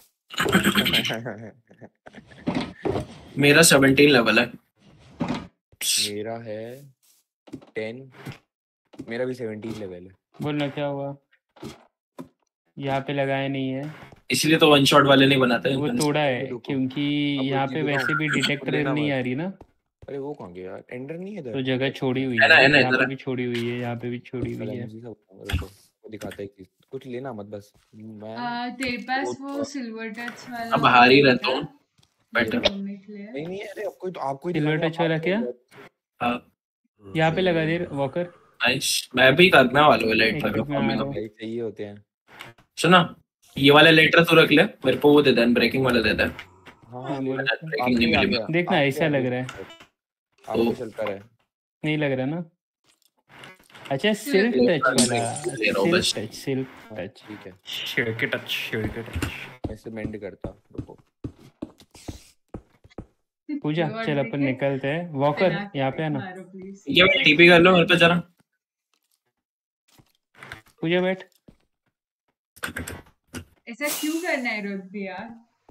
मेरा सेवनटीन लेवल है। मेरा है टेन। मेरा भी सेवनटीन लेवल है। बोलना क्या हुआ? यहाँ पे लगाया नहीं है, इसलिए तो वन शॉट वाले नहीं बनाते। वो तोड़ा है रुको। क्योंकि अब यहाँ चीज़ पे बताऊं? वैसे भी डिटेक्टर लेना नहीं मत। आ रही ना, अरे वो कहाँ गया यार? एंडर नहीं है इधर। तो जगह छोड़ी हुई है ना, है। है ना, यहाँ इधर पे है। भी छोड़ी हुई है, यहाँ पे भी छोड़ी हुई चलो है। मुझे सब रुको, वो दिखाता है एक चीज। कुछ लेना मत बस। मैं आ, तेरे पास वो सिल्वर टच वाला अब बाहर ही रहता हूँ। बेटर। ढूंढने के लिए। नहीं नहीं अरे आपको तो आपको ही सिल्वर दिखाने टच वाला क्या? हाँ यहाँ पे लगा दे वॉकर। नाइस। मैं भी करने वाला हूँ लेटर एक मिनट में आ रहा हूँ। भाई चाहिए होते हैं। सुना, ये वाला लेटर तू रख ले, मेरे को वो दे दे, ब्रेकिंग वाला दे दे। हाँ हाँ, ले बोलो। लो। ब्रेकिंग नहीं आपके मिली। आगे- देखना आपके ऐसा आगे- लग रहा है, आपके चलता रहे। नहीं लग रहा ना? अच्छा सिल्क टच वाला, ले रहा हूँ बस। Silk touch, silk touch. ठीक है शेर के टच शेर के टच। ऐसे मेंड करता। रुको पूजा Lord चल अपन देखे? निकलते हैं। वॉकर पिनाक यहाँ पे आना। मारो please। ये भाई टीपी कर लो मेरे पे जरा। पूजा बैठ। ऐसा क्यों करना है रुद्र यार?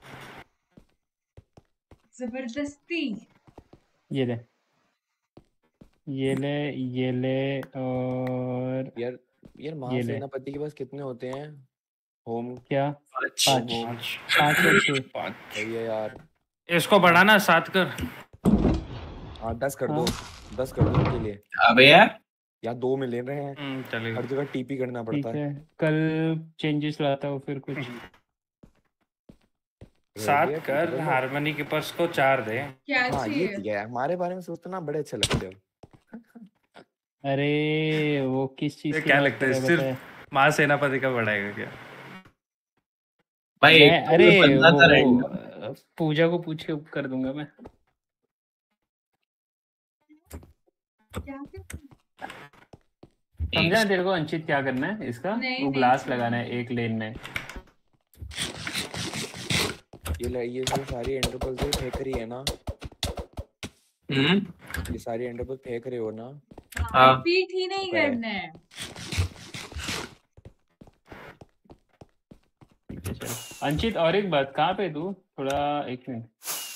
जबरदस्ती। ये ले, ये ले, ये ले और यार यार ये ले। महासेनापति के पास कितने होते हैं? होम क्या? अच्छा पाँच पाँच पाँच या छः? पाँच। सही है यार। इसको बढ़ाना सात कर। हाँ दस कर दो, दस कर दो इनके लिए। अबे यार यार दो में ले रहे हैं, हम्म, चलेगा। हर जगह टीपी करना ठीक पड़ता है। है, कल चेंजेस लाता हूँ फिर कुछ। सात भैया, कर, बोलो। हारमोनी के पर्स को चार दे। क्या हाँ ये चाहिए? ठीक है, हमारे बारे में सोचना बड़े अच्छे लगते हो। अरे वो किस चीज ये की क्या बात लगता है, कर रहा सिर्फ बताए? महासेनापति का बढ़ाएगा क्या? भाई मैं एक तो अरे ये बंदा वो था random। अ, पूजा को पूछ के कर दूंगा मैं। क्या क्या? समझा ना तेरे को अंशित क्या करना है इसका? नहीं, वो नहीं ग्लास समझा। लगाना है एक लेन में। ये ल- ये जो सारी एंडरपल से फेंक रही है ना, हम्म ये सारी एंडरपल फेंक रहे हो ना। हाँ रिपीट ही नहीं करें। करना है। ठीक है, चल। अंशित और एक बात, कहाँ पे तू? थोड़ा एक मिनट।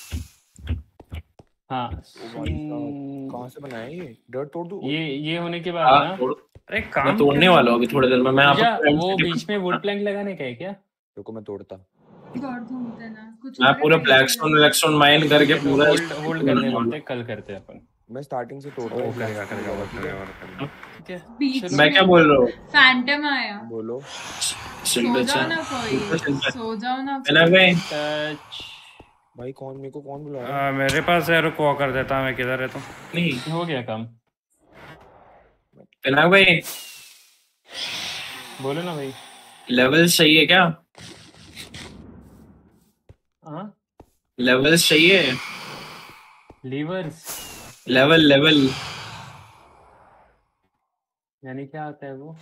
हाँ ओ भाई साहब, कहाँ से बनाया ये? डर्ट तोड़ दूं? ये ये होने के बाद हाँ ना तोड़। अरे मैं काम तोड़ने क्या- वाला हूँ अभी थोड़ी देर में। मैं यहाँ पूजा पर वो बीच में वुड प्लैंक लगाने का है क्या? रुको मैं तोड़ता। दौड़ घूमते ना कुछ मैं और पूरा है black stone black stone mine करके तो पूरा होल्ड होल्ड करने बोलते, कल करते हैं अपन। मैं स्टार्टिंग से तोड़ ओ रहा हूँ। करेगा करेगा वो करेगा वो करेगा। ठीक है, बीच चलो। मैं क्या बोल रहा हूँ? फैंटम आया। बोलो। सो सिल्वर जाओ ना चैन कोई, सो जाओ ना है ना भाई? टच भाई कौन मेरे को कौन बुला रहा है? आ, मेरे पास है, रुको कर देता मैं। किधर है तुम? नहीं हो गया काम। पिनाक भाई बोलो ना भाई। लेवल सही है क्या? हाँ लेवल्स चाहिए। लीवर्स लेवल लेवल यानी क्या होता है वो?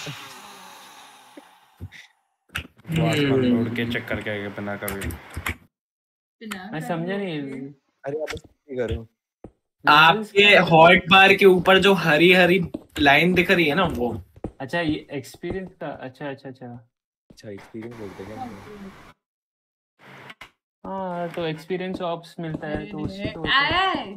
आजकल लोड के चेक करके आगे बना कभी बिना मैं कर समझा लो नहीं। फिर। अरे आप ऐसे करो। आपके हॉट बार के ऊपर जो हरी हरी लाइन दिख रही है ना वो। अच्छा ये एक्सपीरियंस का। अच्छा अच्छा अच्छा अच्छा एक्सपीरियंस बोलते हैं क्या इसे? हाँ तो एक्सपीरियंस ऑप्स मिलता है तो उससे तो होता है। आया है।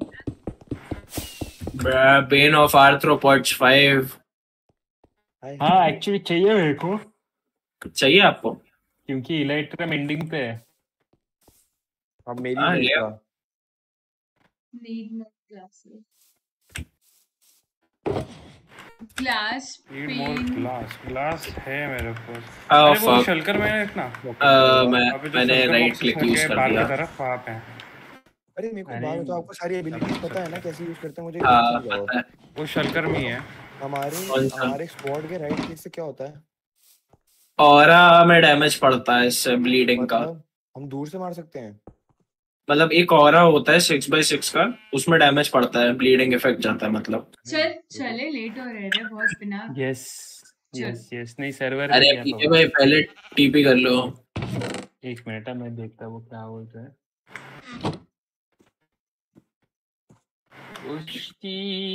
Bane of arthropods five hi हाँ हाय। एक्चुअली चाहिए मेरे को चाहिए आपको? क्योंकि इलेक्ट्रम एंडिंग पे है। अब मेरी हाँ, लाइफ ले का need more glasses. Glass need more pane. Glass glass है मेरे पास। Oh, अरे वो fuck. शलकर में है इतना Uh, मैं अबे जो मैंने शलकर राइट बॉक्सेस क्लिक होंगे यूज कर बाहर दिया। की तरफ वहाँ पे हैं। अरे मेरे को अरे बात बताओ, आपको सारी एबिलिटीज पता है ना कैसे यूज करते हैं? मुझे एक बात हाँ समझाओ। पता है। वो शलकर में ही है। हमारे कौन सा? हमारे स्क्वाड के राइट क्लिक से क्या होता है? ऑरा में डैमेज पड़ता है इससे ब्लीडिंग का। मतलब हम दूर से मार सकते हैं? मतलब एक ऑरा होता है सिक्स बाई सिक्स का, उसमें डैमेज पड़ता है, ब्लीडिंग इफेक्ट जाता है मतलब। चल चले लेट हो रहे थे बहुत बिना। यस चल। यस यस नहीं सर्वर अरे में गया पीके था। भाई पहले टीपी कर लो। एक मिनट मैं देखता वो क्या बोलता है। उसकी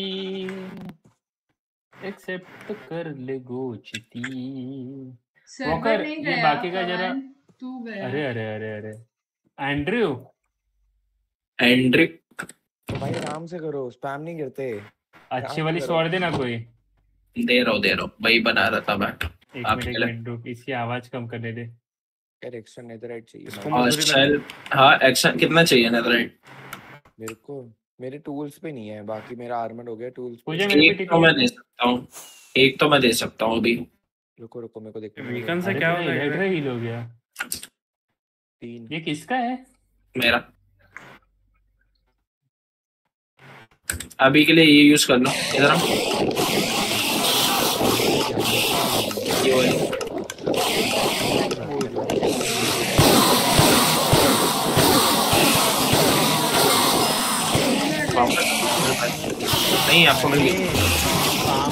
एक्सेप्ट कर ले गोचती। सर्वर वॉकर नहीं ये गया बाकी का जरा। पवन, तू गया। अरे अरे अरे अरे एंड्रयू एंड्रिक तो भाई आराम से करो, स्पैम नहीं करते। अच्छी वाली स्वॉर्ड देना कोई। दे रहा हूँ दे रहा हूँ वही बना रहा था मैं एक आपके मिनट एक लिए। मिनट रुक इसकी आवाज कम कर दे दे। यार एक्स्ट्रा नेदरराइट चाहिए इसको भाई। और मजदूरी चल लग हाँ एक्शन कितना चाहिए नेदरराइट? मेरे को मेरे टूल्स पे नहीं है, बाकी मेरा आर्मर हो गया टूल्स पे। मुझे मेरे एक पे तो मैं टीपी दे सकता हूँ, एक तो मैं दे सकता हूँ अभी। रुको रुको मेरे को देखने दो, वीकन से अरे क्या तेरा होगा इलेक्ट्रा इधर? हील हो गया। तीन। ये किसका है? मेरा अभी के लिए ये यूज कर लो। इधर आओ। ये वाली। नहीं आपको मिल गई।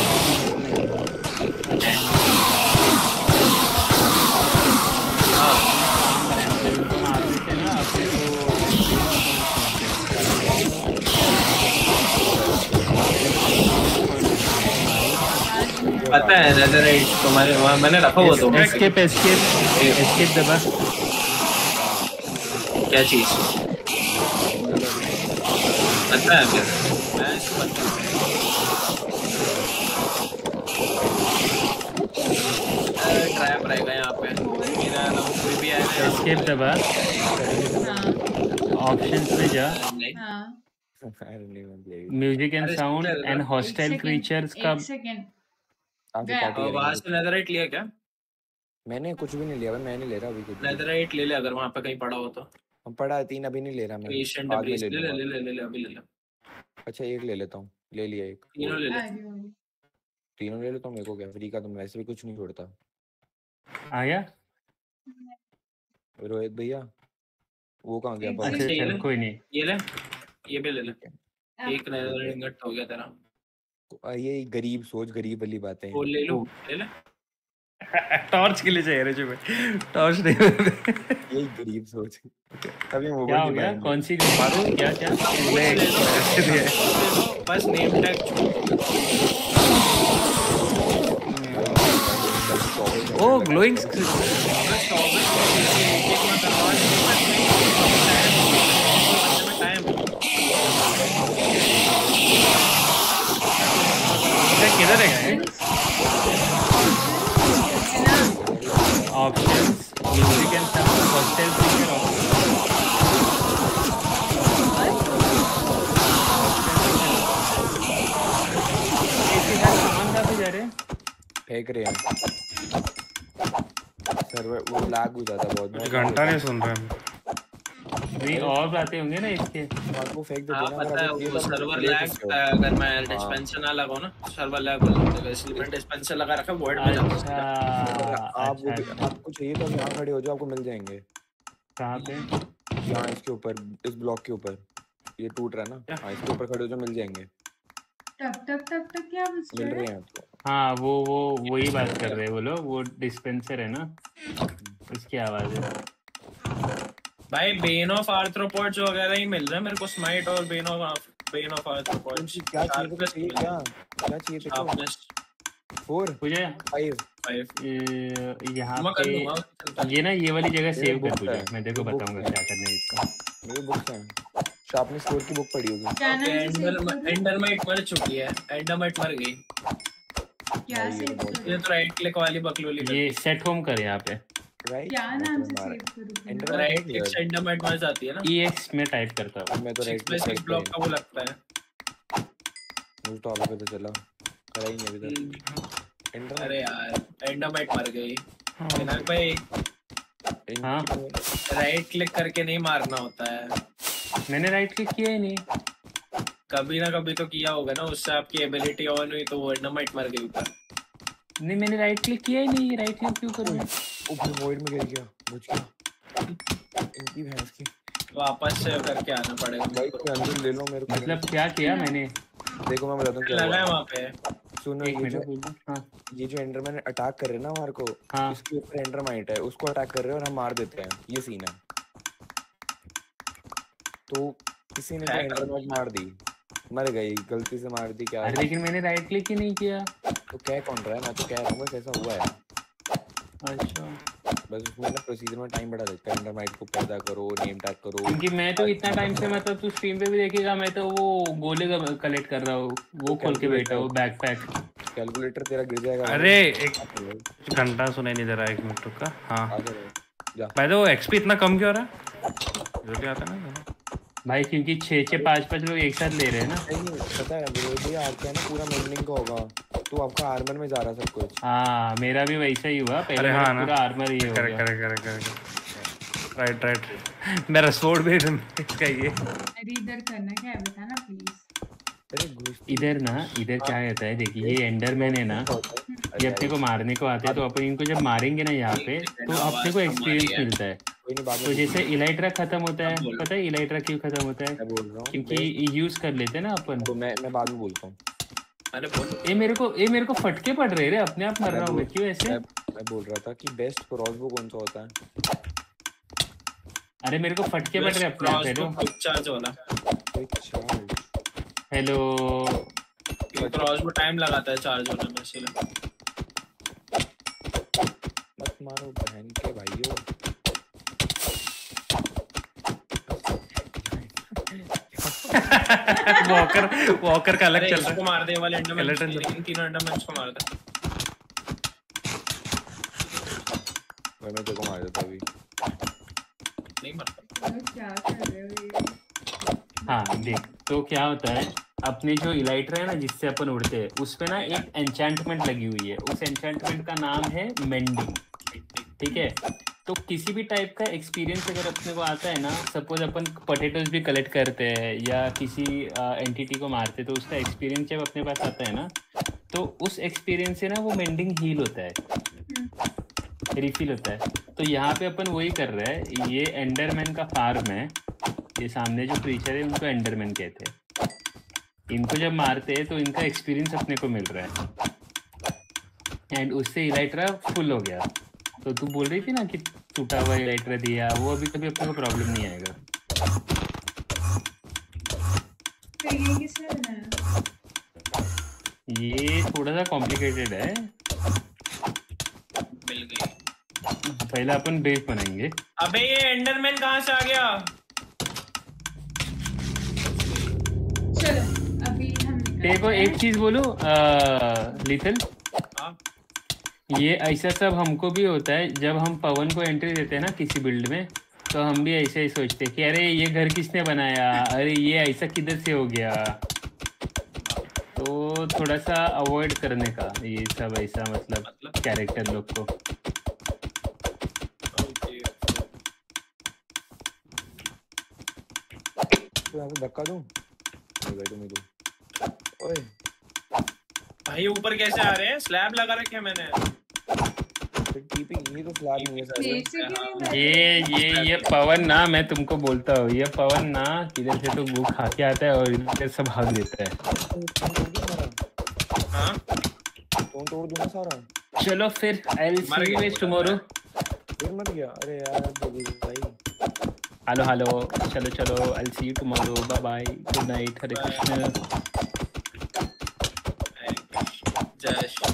पता है नेदरराइट तुम्हारे वहाँ मैंने रखा हुआ तो। एस्केप एस्केप एस्केप दबा। क्या चीज? पता है फिर मैं इसको बता- अरे, ट्रैप रहेगा यहाँ पे। मेरा ना कोई भी आएगा यहाँ एस्केप दबा। हाँ ऑप्शंस में जा। पे। नहीं हाँ। I don't even believe it. Music and अरे, साउंड इसको एंड क्या- हॉस्टाइल एक क्रीचर्स सेकंड, का। एक सेकंड। आप गया। पार्टी और वहां करेंगे? से नेदरराइट लिया क्या? मैंने कुछ भी नहीं लिया भाई, मैं नहीं ले रहा अभी कुछ भी। नेदरराइट ले ले अगर वहां पे कहीं पड़ा हो तो। हम पड़ा है तीन, अभी नहीं ले रहा मैं, एशियन बाद में डेब्रिस ले ले ले लूंगा। ले ले ले ले अभी ले ले। अच्छा एक ले लेता हूँ, ले लिया एक। तीनों ले ले। आ रही हूँ। तीनों ले लेता हूँ, मेरे को क्या फ्री का, तो मैं वैसे भी कुछ नहीं छोड़ता। आ गया। रोहित भैया वो कहाँ गया? एक पवन? अच्छा ये चल ले। कोई नहीं। ये ले, ये भी ले ले। अब- एक नेदरराइट इंगट हो गया तेरा। आ, ये गरीब सोच, गरीब वाली बातें वो हैं। ले लो ले ले। टॉर्च के लिए चाहिए रे जो टॉर्च नहीं यही गरीब सोच। अभी क्या मोबाइल हो नहीं गया? पाएंगे। कौन सी मारो? क्या क्या? ले लो बस नेम टैग। ओ ग्लोइंग किधर है? Options music and sound hostile creature. सामान कहाँ पे जा रहे हैं? फेंक रहे हैं सर्वर, वो लैग हो जाता है बहुत। कुछ घंटा नहीं सुन रहे हम। भाई और बातें होंगे ना इसके। आपको फेंक देते हाँ हैं ना, पता है अगर वो आप सर्वर ले लैग सकते हो। अगर मैं डिस्पेंसर ना लगाऊं ना सर्वर लैग हो जाता है, इसलिए मैं डिस्पेंसर लगा रखा वॉइड में जाता अच्छा है। अगर आप वो अच्छा भी- आपको चाहिए तो आप यहाँ खड़े हो जाओ, आपको मिल जाएंगे। कहाँ पे? यहाँ इसके ऊपर, इस ब्लॉक के ऊपर ये टूट रहा है ना, हाँ इसके ऊपर खड़े हो तो मिल जाएंगे। टक टक टक टक क्या बज मिल रहा रहे है? हैं तो। हाँ वो वो वही बात कर रहे हैं वो लोग, वो डिस्पेंसर है ना, उसकी आवाज है। भाई बेन ऑफ आर्थ्रोपोड्स वगैरह ही मिल रहा है मेरे को, स्माइट और bane of bane of arthropods. क्या चाहिए तेरे को? चाहिए क्या क्या चाहिए तेरे को? शार्पनेस फोर मुझे फाइव फाइव ए, यहाँ मैं कर पे दूंगा, चलता है। ये ना ये वाली जगह सेव कर बुक तुझे, है, मैं देखो ये बुक बताऊंगा है। क्या करना है इसका। मेरे बुक्स हैं, शार्पनेस फोर की बुक पड़ी होगी। क्या ओके, नाम से सेव एंडर करूं? एंडरमाइट मर चुकी है, एंडरमाइट मर गई। क्या भाई, ये सेव बहुत- करूं? ये तो राइट क्लिक वाली बकलोली कर ये सेट होम कर यहाँ पे, राइट क्या नाम से सेव करूं? एंडर- राइट क्लिक से एंडरमाइट मर जाती है ना। ई एक्स में टाइप करता हूँ। मैं तो six right by six block click का वो लगता है। मुझे तो आगे पता चला, करा ही नहीं अभी तक। हम्म, एंडर अरे यार एंडरमाइट मर गई। विनायक भाई हाँ राइट क्लिक करके नहीं मारना होता है, मैंने राइट क्लिक किया ही नहीं। कभी ना कभी तो किया होगा ना, उससे आपकी एबिलिटी ऑन हुई तो वो एंडरमाइट मर गई ऊपर। नहीं मैंने राइट क्लिक किया ही नहीं, राइट क्लिक क्यों करूँ? ओ भाई वॉइड में गिर गया, बच गया। इनकी भैंस की वापस से करके आना पड़ेगा भाई, कोई अंदर ले लो मेरे को। मतलब क्या किया मैंने? देखो मैं बताता हूँ क्या लगा है हुआ। वहाँ पे। सुनो, एक ये जो मिनट बोल दो। हाँ ये जो एंडरमैन अटैक कर रहे हैं ना हमारे को, हाँ इसके ऊपर एंडरमाइट है, उसको अटैक कर रहे हैं और हम मार देते हैं, ये सीन है। तो किसी ने तो है एंडरमाइट मार दी, मर गई, गलती से मार दी क्या। अरे लेकिन मैंने राइट क्लिक ही नहीं किया। तो कह कौन रहा है, मैं तो कह रहा हूँ बस ऐसा हुआ है। अच्छा बस उसमें ना प्रोसीजर में टाइम बढ़ा देता है, एंडरमाइट को पैदा करो, नेम टैग करो। क्योंकि मैं तो इतना टाइम से, मतलब तू स्ट्रीम पे भी देखेगा, मैं तो वो गोले कलेक्ट कर रहा हूँ, वो खोल के बैठा हूँ बैकपैक। कैलकुलेटर तेरा गिर जाएगा। अरे एक घंटा सुनाई नहीं दे रहा, एक मिनट रुका। हाँ आगे रहो, जा। भाई तो एक्सपी इतना कम क्यों हो रहा है? जो क्या आता है ना भाई क्योंकि छः छः पाँच पाँच लोग एक साथ ले रहे हैं ना। नहीं नहीं, पता है विरोध भैया आपका है ना पूरा मेंडिंग का होगा, तो आपका आर्मर में जा रहा सब कुछ। हाँ मेरा भी वैसा ही हुआ, पहले अरे मेरा हाँ ना। पूरा आर्मर ये हो करे गया। करे करे करे राइट राइट मेरा स्वॉर्ड भी इसका ही है। अरे इधर करना क्या है बताना प्लीज। अरे घुस इधर ना, इधर क्या रहता है देखिए, ये एंडरमैन है ना, ये अपने को मारने को आते हैं, तो अपन इनको जब मारेंगे ना यहाँ पे, तो अपने को एक्सपीरियंस मिलता है। कोई नहीं, बाद तो में जैसे इलाइट्रा खत्म होता है, पता है इलाइट्रा क्यों खत्म होता है? मैं बोल रहा हूँ, क्योंकि यूज कर लेते हैं ना अपन। तो मैं मैं बाद में बोलता हूँ। अरे बोलो ये मेरे को ये मेरे को फटके पड़ रहे रे, अपने आप मर रहा हूँ मैं, क्यों ऐसे? मैं मैं बोल रहा था कि बेस्ट क्रॉसबो कौन सा होता है। अरे मेरे को फटके पड़ रहे हैं अपने आप। हेलो क्विक चार्ज वाला। कोई चार्ज हेलो क्रॉसबो टाइम लगाता है चार्ज होने में, इसलिए मत मारो बहन के भाइयों। वॉकर वॉकर का अलग अरे चल रहा इसको मार दे, वाले एंडरमैन Skeleton इन तीनों एंडरमैन को मार दे। भाई मैं तेरे को मार देता अभी। नहीं मरता। तो क्या कर रहे हो ये? हाँ देख, तो क्या होता है, अपने जो इलाइट्रा है ना जिससे अपन उड़ते हैं, उस पे ना एक एन्चेंटमेंट लगी हुई है, उस एन्चेंटमेंट का नाम है मेंडिंग। ठीक है, तो किसी भी टाइप का एक्सपीरियंस अगर अपने को आता है ना, सपोज अपन पोटैटोज भी कलेक्ट करते हैं या किसी एंटिटी को मारते, तो उसका एक्सपीरियंस जब अपने पास आता है ना, तो उस एक्सपीरियंस से ना वो मेंडिंग हील होता है, रिफिल होता है। तो यहाँ पे अपन वही कर रहे हैं, ये एंडरमैन का फार्म है, ये सामने जो क्रीचर है उनको एंडरमैन कहते हैं। इनको जब मारते हैं तो इनका एक्सपीरियंस अपने को मिल रहा है, एंड उससे इलाइट्रा फुल हो गया। तो तू बोल रही थी ना कि टूटा हुआ इलाइट्रा दिया, वो अभी कभी अपने को प्रॉब्लम नहीं आएगा। तो ये किसने बनाया? ये थोड़ा सा कॉम्प्लिकेटेड है, मिल गई। पहले अपन बेस बनाएंगे। अबे ये एंडरमैन कहाँ से आ गया? चलो अभी हम देखो एक चीज बोलूं लिथल, हाँ ये ऐसा सब हमको भी होता है जब हम पवन को एंट्री देते हैं ना किसी बिल्ड में, तो हम भी ऐसे ही सोचते हैं कि अरे ये घर किसने बनाया, अरे ये ऐसा किधर से हो गया। तो थोड़ा सा अवॉइड करने का ये सब ऐसा, मतलब मतलब कैरेक्टर लोग को। ओके। तो यहाँ पे धक्का दूं? नहीं भाई तुम ही दो। ओए भाई ऊपर कैसे आ रहे हैं? स्लैब लगा रखे हैं मैंने। फिर कीपिंग ये तो स्लैब नहीं है सारे बेसिकली ये ये ये पवन ना, मैं तुमको बोलता हूँ, ये पवन ना किधर से तो वो खा के आता है और इधर से भाग देता है। हाँ कौन तोड़ दूंगा सारा। चलो फिर आई विल मर सी गया यू टुमारो। फिर मत गया अरे यार जल्दी भाई। हेलो हेलो, चलो चलो, I will see you tomorrow, bye bye, good night, Hare Krishna. जय श्री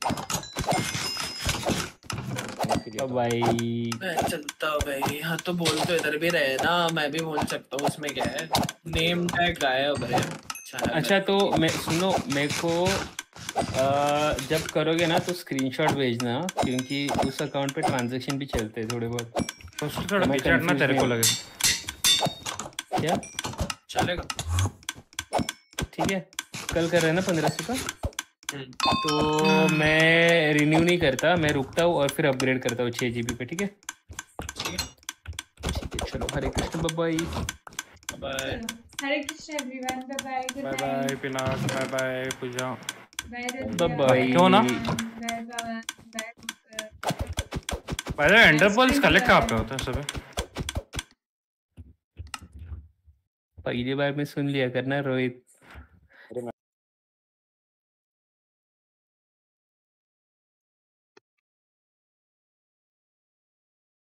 बाय। मैं चलता हूँ भाई। हाँ तो बोल तो इधर भी रहे ना, मैं भी बोल सकता हूँ, उसमें क्या है। नेम टैग गायब है। अच्छा अच्छा तो मैं सुनो, मेरे को आ, जब करोगे ना तो स्क्रीनशॉट भेजना, क्योंकि उस अकाउंट पे ट्रांजैक्शन भी चलते हैं थोड़े बहुत। तो उसको थोड़ा मैं पीछे हटना, confused तेरे को नहीं लगे। क्या चलेगा। ठीक है, कल कर रहे हैं ना पंद्रह सौ का, तो मैं रिन्यू नहीं करता, मैं रुकता हूँ और फिर अपग्रेड करता हूँ छः जी बी पे। ठीक है ठीक है, चलो Hare Krishna, bye bye. Hare Krishna everyone, bye bye, good bye night, bye Pinak, bye bye Puja, bye bye bye. क्यों ना? Bye bye bye. पहले एंडरपर्ल्स कलेक्ट कहाँ पे होता है सब? पहली बार में सुन लिया करना रोहित।